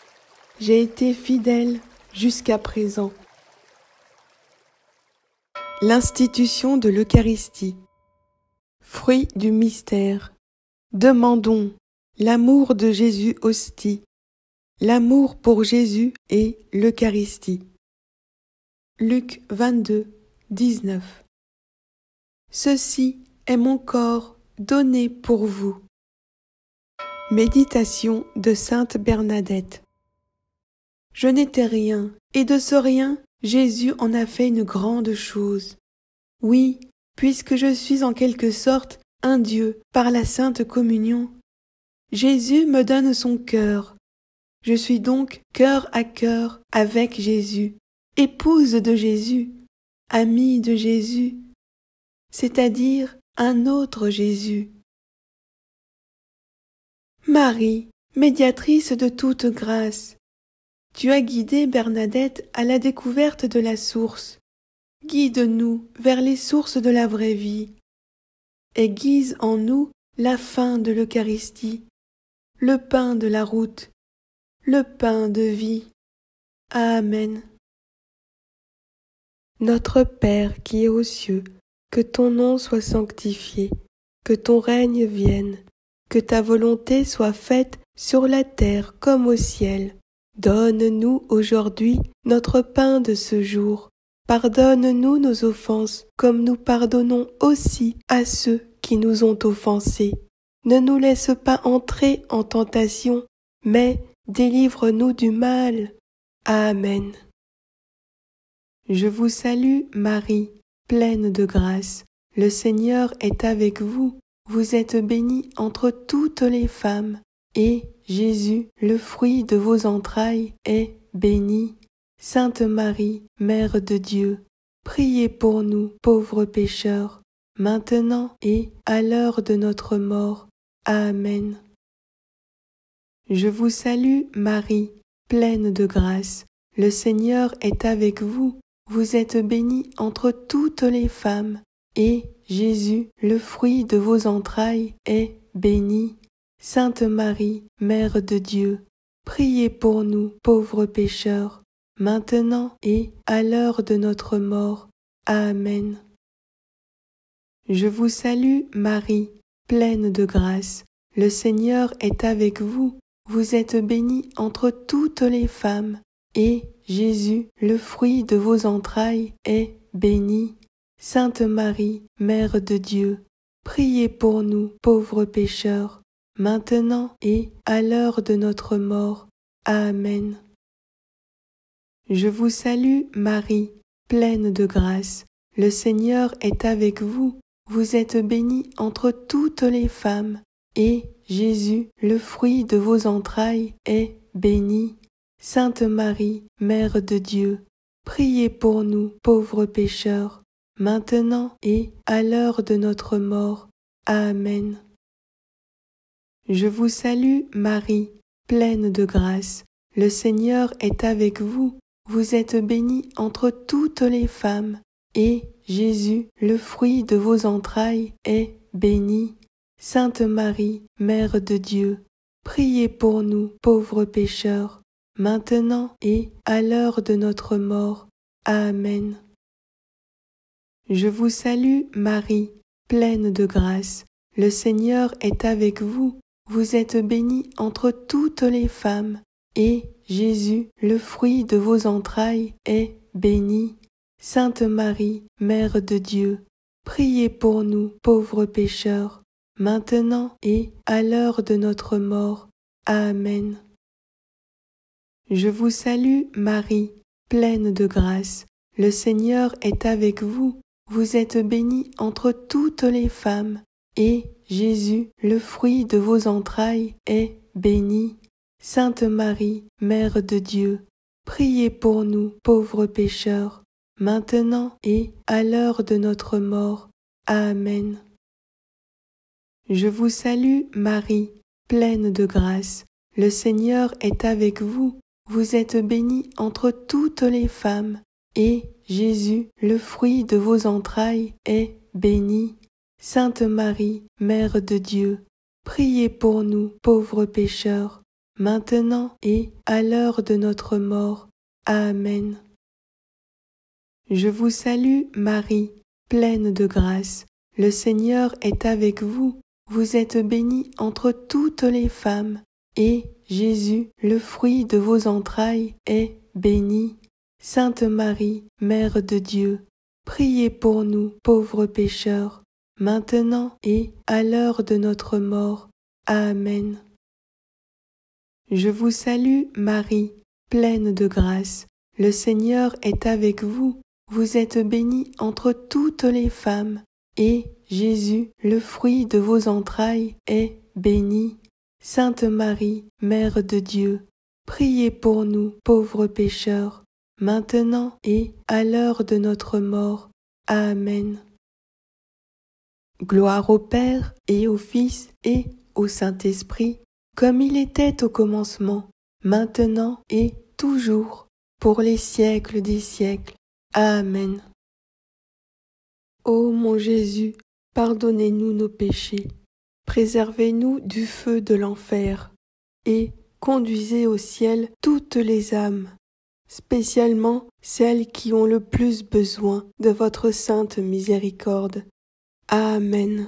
J'ai été fidèle jusqu'à présent. L'institution de l'Eucharistie. Fruit du mystère. Demandons l'amour de Jésus hostie, l'amour pour Jésus et l'Eucharistie. Luc vingt-deux, dix-neuf. Ceci est mon corps donné pour vous. Méditation de Sainte Bernadette. Je n'étais rien, et de ce rien, Jésus en a fait une grande chose. Oui, puisque je suis en quelque sorte un Dieu par la Sainte Communion, Jésus me donne son cœur. Je suis donc cœur à cœur avec Jésus, épouse de Jésus, amie de Jésus, c'est-à-dire un autre Jésus. Marie, médiatrice de toute grâce, tu as guidé Bernadette à la découverte de la source. Guide-nous vers les sources de la vraie vie. Aiguise en nous la faim de l'Eucharistie, le pain de la route, le pain de vie. Amen. Notre Père qui es aux cieux, que ton nom soit sanctifié, que ton règne vienne, que ta volonté soit faite sur la terre comme au ciel. Donne-nous aujourd'hui notre pain de ce jour. Pardonne-nous nos offenses, comme nous pardonnons aussi à ceux qui nous ont offensés. Ne nous laisse pas entrer en tentation, mais délivre-nous du mal. Amen. Je vous salue, Marie, pleine de grâce. Le Seigneur est avec vous. Vous êtes bénie entre toutes les femmes, et Jésus, le fruit de vos entrailles, est béni. Sainte Marie, Mère de Dieu, priez pour nous, pauvres pécheurs, maintenant et à l'heure de notre mort. Amen. Je vous salue, Marie, pleine de grâce. Le Seigneur est avec vous. Vous êtes bénie entre toutes les femmes, et Jésus, le fruit de vos entrailles, est béni. Sainte Marie, Mère de Dieu, priez pour nous, pauvres pécheurs, maintenant et à l'heure de notre mort. Amen. Je vous salue, Marie, pleine de grâce. Le Seigneur est avec vous. Vous êtes bénie entre toutes les femmes, et Jésus, le fruit de vos entrailles, est béni. Sainte Marie, Mère de Dieu, priez pour nous, pauvres pécheurs, maintenant et à l'heure de notre mort. Amen. Je vous salue, Marie, pleine de grâce. Le Seigneur est avec vous. Vous êtes bénie entre toutes les femmes, et Jésus, le fruit de vos entrailles, est béni. Sainte Marie, Mère de Dieu, priez pour nous, pauvres pécheurs, maintenant et à l'heure de notre mort. Amen. Je vous salue, Marie, pleine de grâce. Le Seigneur est avec vous. Vous êtes bénie entre toutes les femmes, et Jésus, le fruit de vos entrailles, est béni. Sainte Marie, Mère de Dieu, priez pour nous, pauvres pécheurs, maintenant et à l'heure de notre mort. Amen. Je vous salue, Marie, pleine de grâce. Le Seigneur est avec vous. Vous êtes bénie entre toutes les femmes, et Jésus, le fruit de vos entrailles, est béni. Sainte Marie, Mère de Dieu, priez pour nous, pauvres pécheurs, maintenant et à l'heure de notre mort. Amen. Je vous salue, Marie, pleine de grâce. Le Seigneur est avec vous. Vous êtes bénie entre toutes les femmes, et Jésus, le fruit de vos entrailles, est béni. Sainte Marie, Mère de Dieu, priez pour nous, pauvres pécheurs, maintenant et à l'heure de notre mort. Amen. Je vous salue, Marie, pleine de grâce. Le Seigneur est avec vous. Vous êtes bénie entre toutes les femmes, et Jésus, le fruit de vos entrailles, est béni. Sainte Marie, Mère de Dieu, priez pour nous, pauvres pécheurs, maintenant et à l'heure de notre mort. Amen. Je vous salue Marie, pleine de grâce. Le Seigneur est avec vous. Vous êtes bénie entre toutes les femmes, et Jésus, le fruit de vos entrailles, est béni. Sainte Marie, Mère de Dieu, priez pour nous, pauvres pécheurs, maintenant et à l'heure de notre mort. Amen. Je vous salue Marie, pleine de grâce. Le Seigneur est avec vous. Vous êtes bénie entre toutes les femmes, et Jésus, le fruit de vos entrailles, est béni. Sainte Marie, Mère de Dieu, priez pour nous, pauvres pécheurs, maintenant et à l'heure de notre mort. Amen. Gloire au Père et au Fils et au Saint-Esprit, comme il était au commencement, maintenant et toujours, pour les siècles des siècles. Amen. Ô mon Jésus, pardonnez-nous nos péchés, préservez-nous du feu de l'enfer, et conduisez au ciel toutes les âmes, spécialement celles qui ont le plus besoin de votre sainte miséricorde. Amen.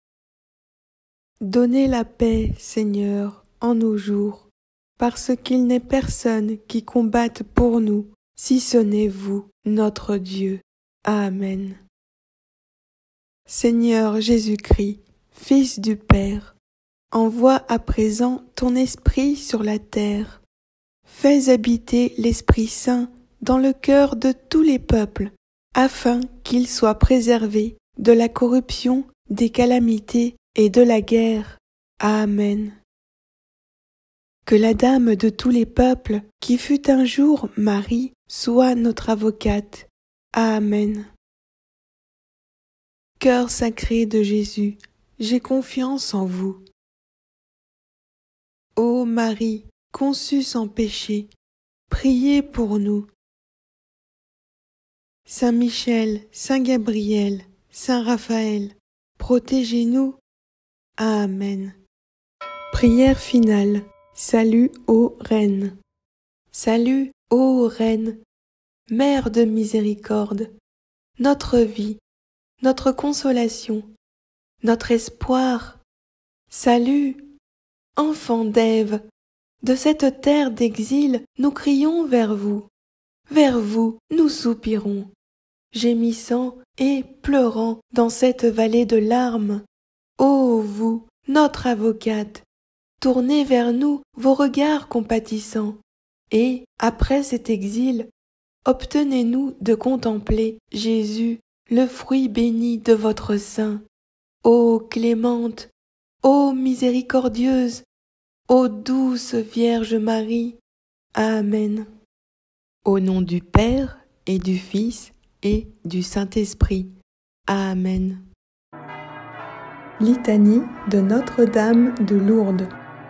Donnez la paix, Seigneur, en nos jours, parce qu'il n'est personne qui combatte pour nous, si ce n'est vous, notre Dieu. Amen. Seigneur Jésus-Christ, Fils du Père, envoie à présent ton Esprit sur la terre. Fais habiter l'Esprit Saint dans le cœur de tous les peuples, afin qu'ils soient préservés de la corruption, des calamités et de la guerre. Amen. Que la Dame de tous les peuples, qui fut un jour Marie, soit notre avocate. Amen. Cœur sacré de Jésus, j'ai confiance en vous. Ô Marie, conçue sans péché, priez pour nous. Saint Michel, Saint Gabriel, Saint Raphaël, protégez-nous. Amen. Prière finale. Salut ô Reine. Salut ô Reine, Mère de miséricorde, notre vie, notre consolation, notre espoir. Salut, enfant d'Ève, de cette terre d'exil, nous crions vers vous. Vers vous, nous soupirons, gémissant et pleurant dans cette vallée de larmes. Ô vous, notre avocate, tournez vers nous vos regards compatissants, et, après cet exil, obtenez-nous de contempler Jésus, le fruit béni de votre sein. Ô clémente, ô miséricordieuse, ô douce Vierge Marie. Amen. Au nom du Père et du Fils et du Saint-Esprit. Amen. Litanie de Notre-Dame de Lourdes.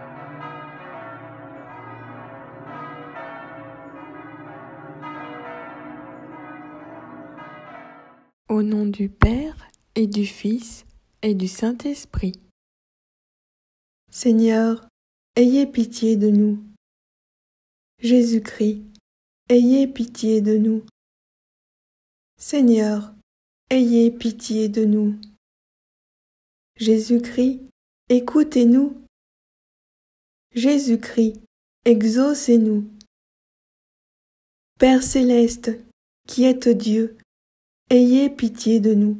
Au nom du Père et du Fils et du Saint-Esprit. Seigneur, ayez pitié de nous. Jésus-Christ, ayez pitié de nous. Seigneur, ayez pitié de nous. Jésus-Christ, écoutez-nous. Jésus-Christ, exaucez-nous. Père céleste, qui êtes Dieu, ayez pitié de nous.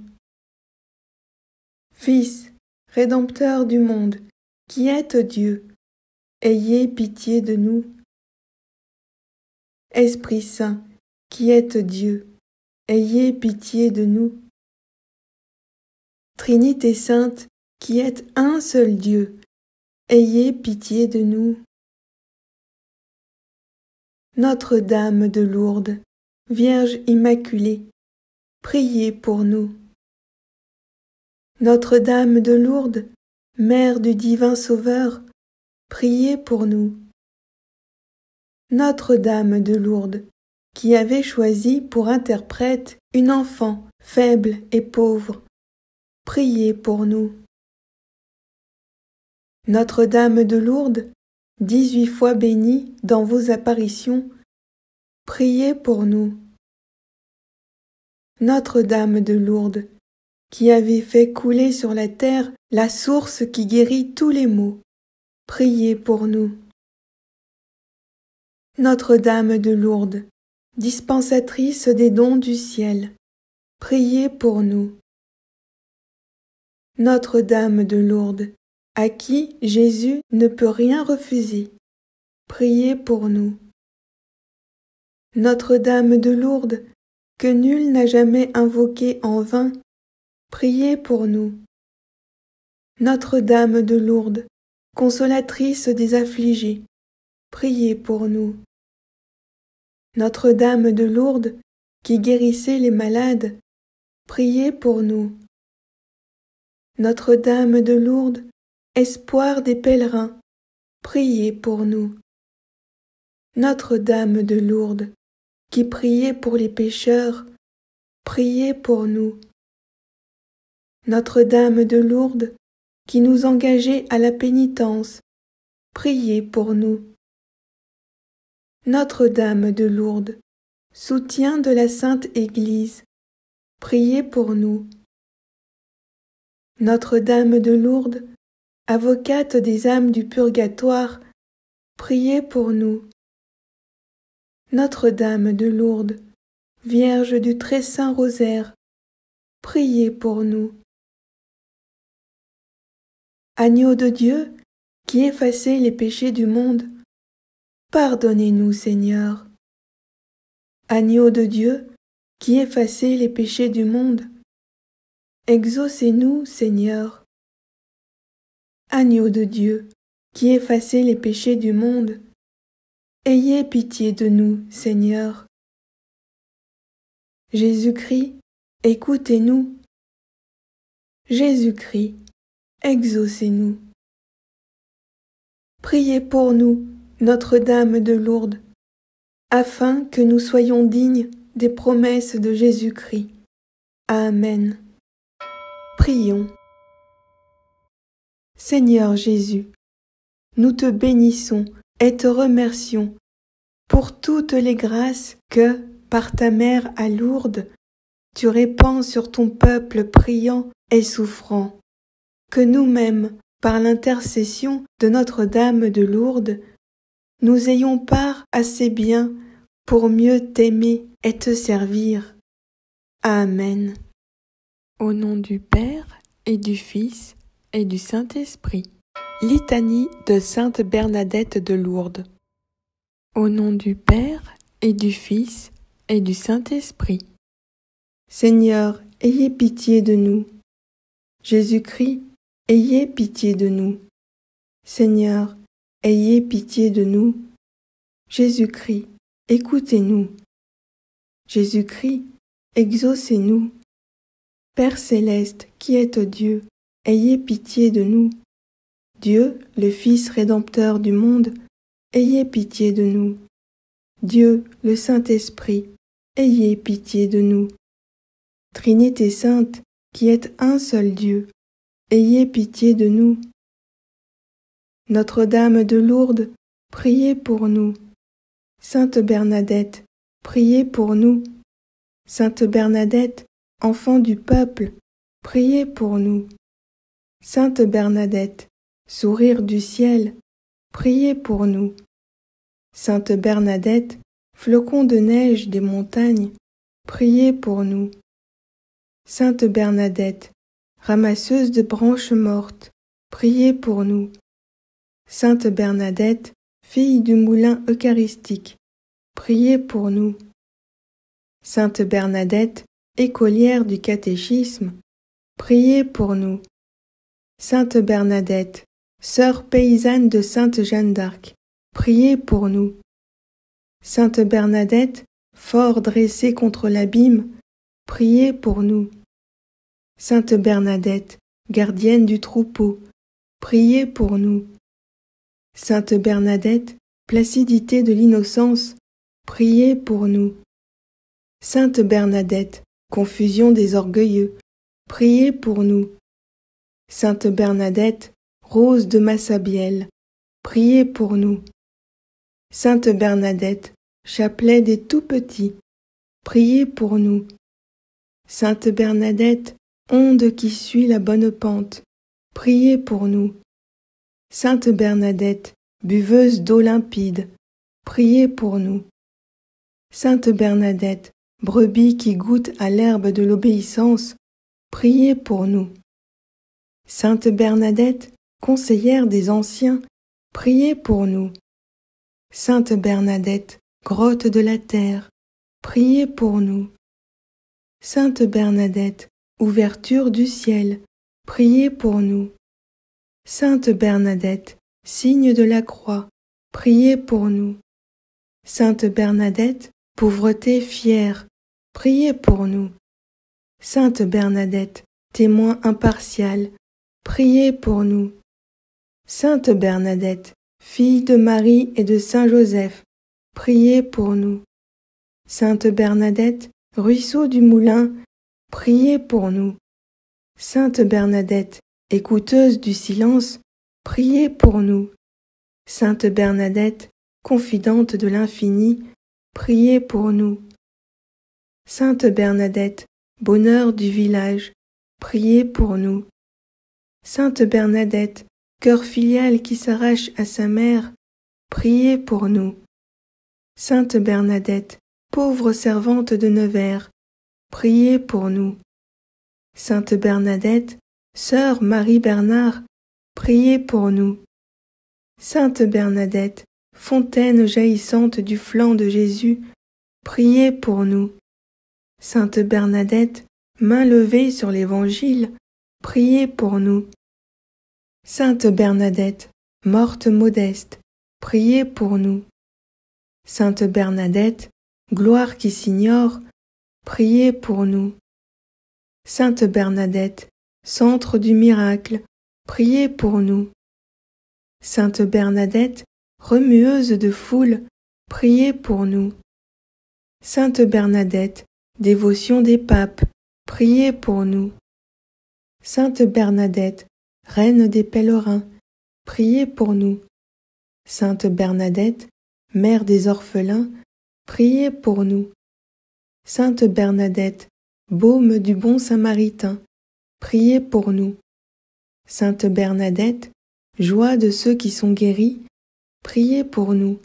Fils, Rédempteur du monde, qui êtes Dieu, ayez pitié de nous. Esprit Saint, qui êtes Dieu, ayez pitié de nous. Trinité Sainte, qui êtes un seul Dieu, ayez pitié de nous. Notre-Dame de Lourdes, Vierge Immaculée, priez pour nous. Notre-Dame de Lourdes, Mère du divin Sauveur, priez pour nous. Notre-Dame de Lourdes, qui avait choisi pour interprète une enfant faible et pauvre, priez pour nous. Notre-Dame de Lourdes, dix-huit fois bénie dans vos apparitions, priez pour nous. Notre-Dame de Lourdes, qui avez fait couler sur la terre la source qui guérit tous les maux, priez pour nous. Notre-Dame de Lourdes, dispensatrice des dons du ciel, priez pour nous. Notre-Dame de Lourdes, à qui Jésus ne peut rien refuser, priez pour nous. Notre-Dame de Lourdes, que nul n'a jamais invoquée en vain, priez pour nous. Notre-Dame de Lourdes, consolatrice des affligés, priez pour nous. Notre-Dame de Lourdes, qui guérissez les malades, priez pour nous. Notre-Dame de Lourdes, espoir des pèlerins, priez pour nous. Notre-Dame de Lourdes, qui priez pour les pécheurs, priez pour nous. Notre-Dame de Lourdes, qui nous engagez à la pénitence, priez pour nous. Notre-Dame de Lourdes, soutien de la Sainte Église, priez pour nous. Notre-Dame de Lourdes, avocate des âmes du purgatoire, priez pour nous. Notre-Dame de Lourdes, Vierge du très saint rosaire, priez pour nous. Agneau de Dieu, qui effacez les péchés du monde, pardonnez-nous, Seigneur. Agneau de Dieu, qui effacez les péchés du monde, exaucez-nous, Seigneur. Agneau de Dieu, qui effacez les péchés du monde, ayez pitié de nous, Seigneur. Jésus-Christ, écoutez-nous. Jésus-Christ, exaucez-nous. Priez pour nous, Notre-Dame de Lourdes, afin que nous soyons dignes des promesses de Jésus-Christ. Amen. Prions. Seigneur Jésus, nous te bénissons et te remercions pour toutes les grâces que, par ta mère à Lourdes, tu répands sur ton peuple priant et souffrant. Que nous-mêmes, par l'intercession de Notre-Dame de Lourdes, nous ayons part à ces biens pour mieux t'aimer et te servir. Amen. Au nom du Père et du Fils et du Saint-Esprit. Litanie de Sainte Bernadette de Lourdes. Au nom du Père et du Fils et du Saint-Esprit. Seigneur, ayez pitié de nous. Jésus-Christ, ayez pitié de nous. Seigneur, ayez pitié de nous. Jésus-Christ, écoutez-nous. Jésus-Christ, exaucez-nous. Père céleste, qui êtes Dieu, ayez pitié de nous. Dieu, le Fils rédempteur du monde, ayez pitié de nous. Dieu, le Saint-Esprit, ayez pitié de nous. Trinité sainte, qui êtes un seul Dieu, ayez pitié de nous. Notre-Dame de Lourdes, priez pour nous. Sainte Bernadette, priez pour nous. Sainte Bernadette, enfant du peuple, priez pour nous. Sainte Bernadette, sourire du ciel, priez pour nous. Sainte Bernadette, flocon de neige des montagnes, priez pour nous. Sainte Bernadette, ramasseuse de branches mortes, priez pour nous. Sainte Bernadette, fille du moulin eucharistique, priez pour nous. Sainte Bernadette, écolière du catéchisme, priez pour nous. Sainte Bernadette, sœur paysanne de Sainte Jeanne d'Arc, priez pour nous. Sainte Bernadette, fort dressée contre l'abîme, priez pour nous. Sainte Bernadette, gardienne du troupeau, priez pour nous. Sainte Bernadette, placidité de l'innocence, priez pour nous. Sainte Bernadette, confusion des orgueilleux, priez pour nous. Sainte Bernadette, rose de Massabielle, priez pour nous. Sainte Bernadette, chapelet des tout-petits, priez pour nous. Sainte Bernadette, onde qui suit la bonne pente, priez pour nous. Sainte Bernadette, buveuse d'eau limpide, priez pour nous. Sainte Bernadette, brebis qui goûte à l'herbe de l'obéissance, priez pour nous. Sainte Bernadette, conseillère des anciens, priez pour nous. Sainte Bernadette, grotte de la terre, priez pour nous. Sainte Bernadette, ouverture du ciel, priez pour nous. Sainte Bernadette, signe de la croix, priez pour nous. Sainte Bernadette, pauvreté fière, priez pour nous. Sainte Bernadette, témoin impartial, priez pour nous. Sainte Bernadette, fille de Marie et de Saint Joseph, priez pour nous. Sainte Bernadette, ruisseau du moulin, priez pour nous. Sainte Bernadette, écouteuse du silence, priez pour nous. Sainte Bernadette, confidente de l'infini, priez pour nous. Sainte Bernadette, bonheur du village, priez pour nous. Sainte Bernadette, cœur filial qui s'arrache à sa mère, priez pour nous. Sainte Bernadette, pauvre servante de Nevers, priez pour nous. Sainte Bernadette, sœur Marie-Bernard, priez pour nous. Sainte Bernadette, fontaine jaillissante du flanc de Jésus, priez pour nous. Sainte Bernadette, main levée sur l'Évangile, priez pour nous. Sainte Bernadette, morte modeste, priez pour nous. Sainte Bernadette, gloire qui s'ignore, priez pour nous. Sainte Bernadette, centre du miracle, priez pour nous. Sainte Bernadette, remueuse de foule, priez pour nous. Sainte Bernadette, dévotion des papes, priez pour nous. Sainte Bernadette, reine des pèlerins, priez pour nous. Sainte Bernadette, mère des orphelins, priez pour nous. Sainte Bernadette, baume du bon Samaritain, priez pour nous. Sainte Bernadette, joie de ceux qui sont guéris, priez pour nous.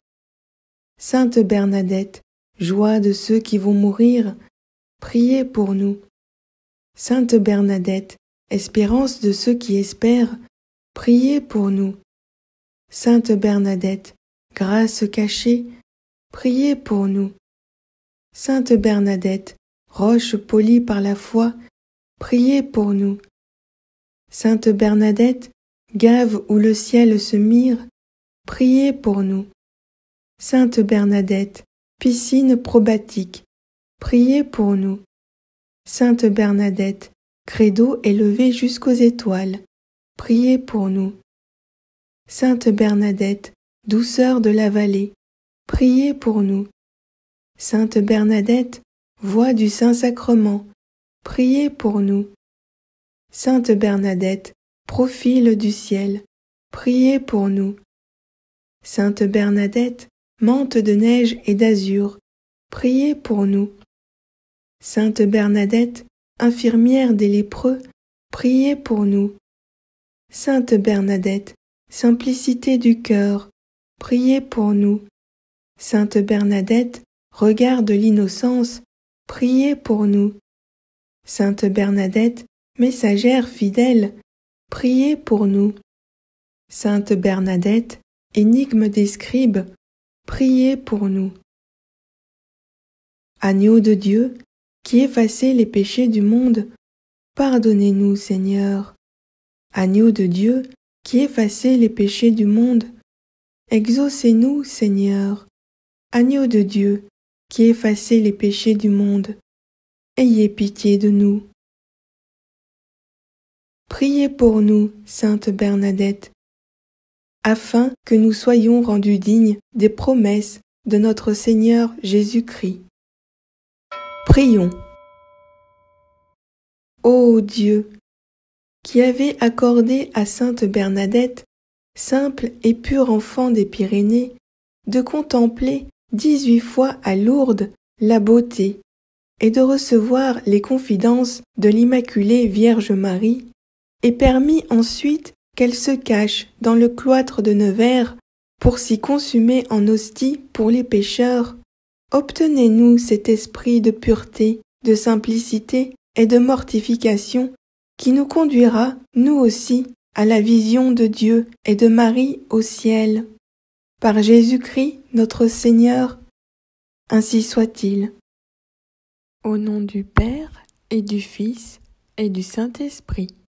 Sainte Bernadette, joie de ceux qui vont mourir, priez pour nous. Sainte Bernadette, espérance de ceux qui espèrent, priez pour nous. Sainte Bernadette, grâce cachée, priez pour nous. Sainte Bernadette, roche polie par la foi, priez pour nous. Sainte Bernadette, gave où le ciel se mire, priez pour nous. Sainte Bernadette, piscine probatique, priez pour nous. Sainte Bernadette, credo élevé jusqu'aux étoiles, priez pour nous. Sainte Bernadette, douceur de la vallée, priez pour nous. Sainte Bernadette, voix du Saint-Sacrement, priez pour nous. Sainte Bernadette, profil du ciel, priez pour nous. Sainte Bernadette, mante de neige et d'azur, priez pour nous. Sainte Bernadette, infirmière des lépreux, priez pour nous. Sainte Bernadette, simplicité du cœur, priez pour nous. Sainte Bernadette, regard de l'innocence, priez pour nous. Sainte Bernadette, messagère fidèle, priez pour nous. Sainte Bernadette, énigme des scribes, priez pour nous. Agneau de Dieu, qui effacez les péchés du monde, pardonnez-nous, Seigneur. Agneau de Dieu, qui effacez les péchés du monde, exaucez-nous, Seigneur. Agneau de Dieu, qui effacez les péchés du monde, ayez pitié de nous. Priez pour nous, Sainte Bernadette, afin que nous soyons rendus dignes des promesses de notre Seigneur Jésus-Christ. Prions. Ô Dieu, qui avez accordé à Sainte Bernadette, simple et pur enfant des Pyrénées, de contempler dix-huit fois à Lourdes la beauté, et de recevoir les confidences de l'Immaculée Vierge Marie, et permis ensuite qu'elle se cache dans le cloître de Nevers pour s'y consumer en hostie pour les pécheurs, obtenez-nous cet esprit de pureté, de simplicité et de mortification qui nous conduira, nous aussi, à la vision de Dieu et de Marie au ciel. Par Jésus-Christ, notre Seigneur, ainsi soit-il. Au nom du Père et du Fils et du Saint-Esprit.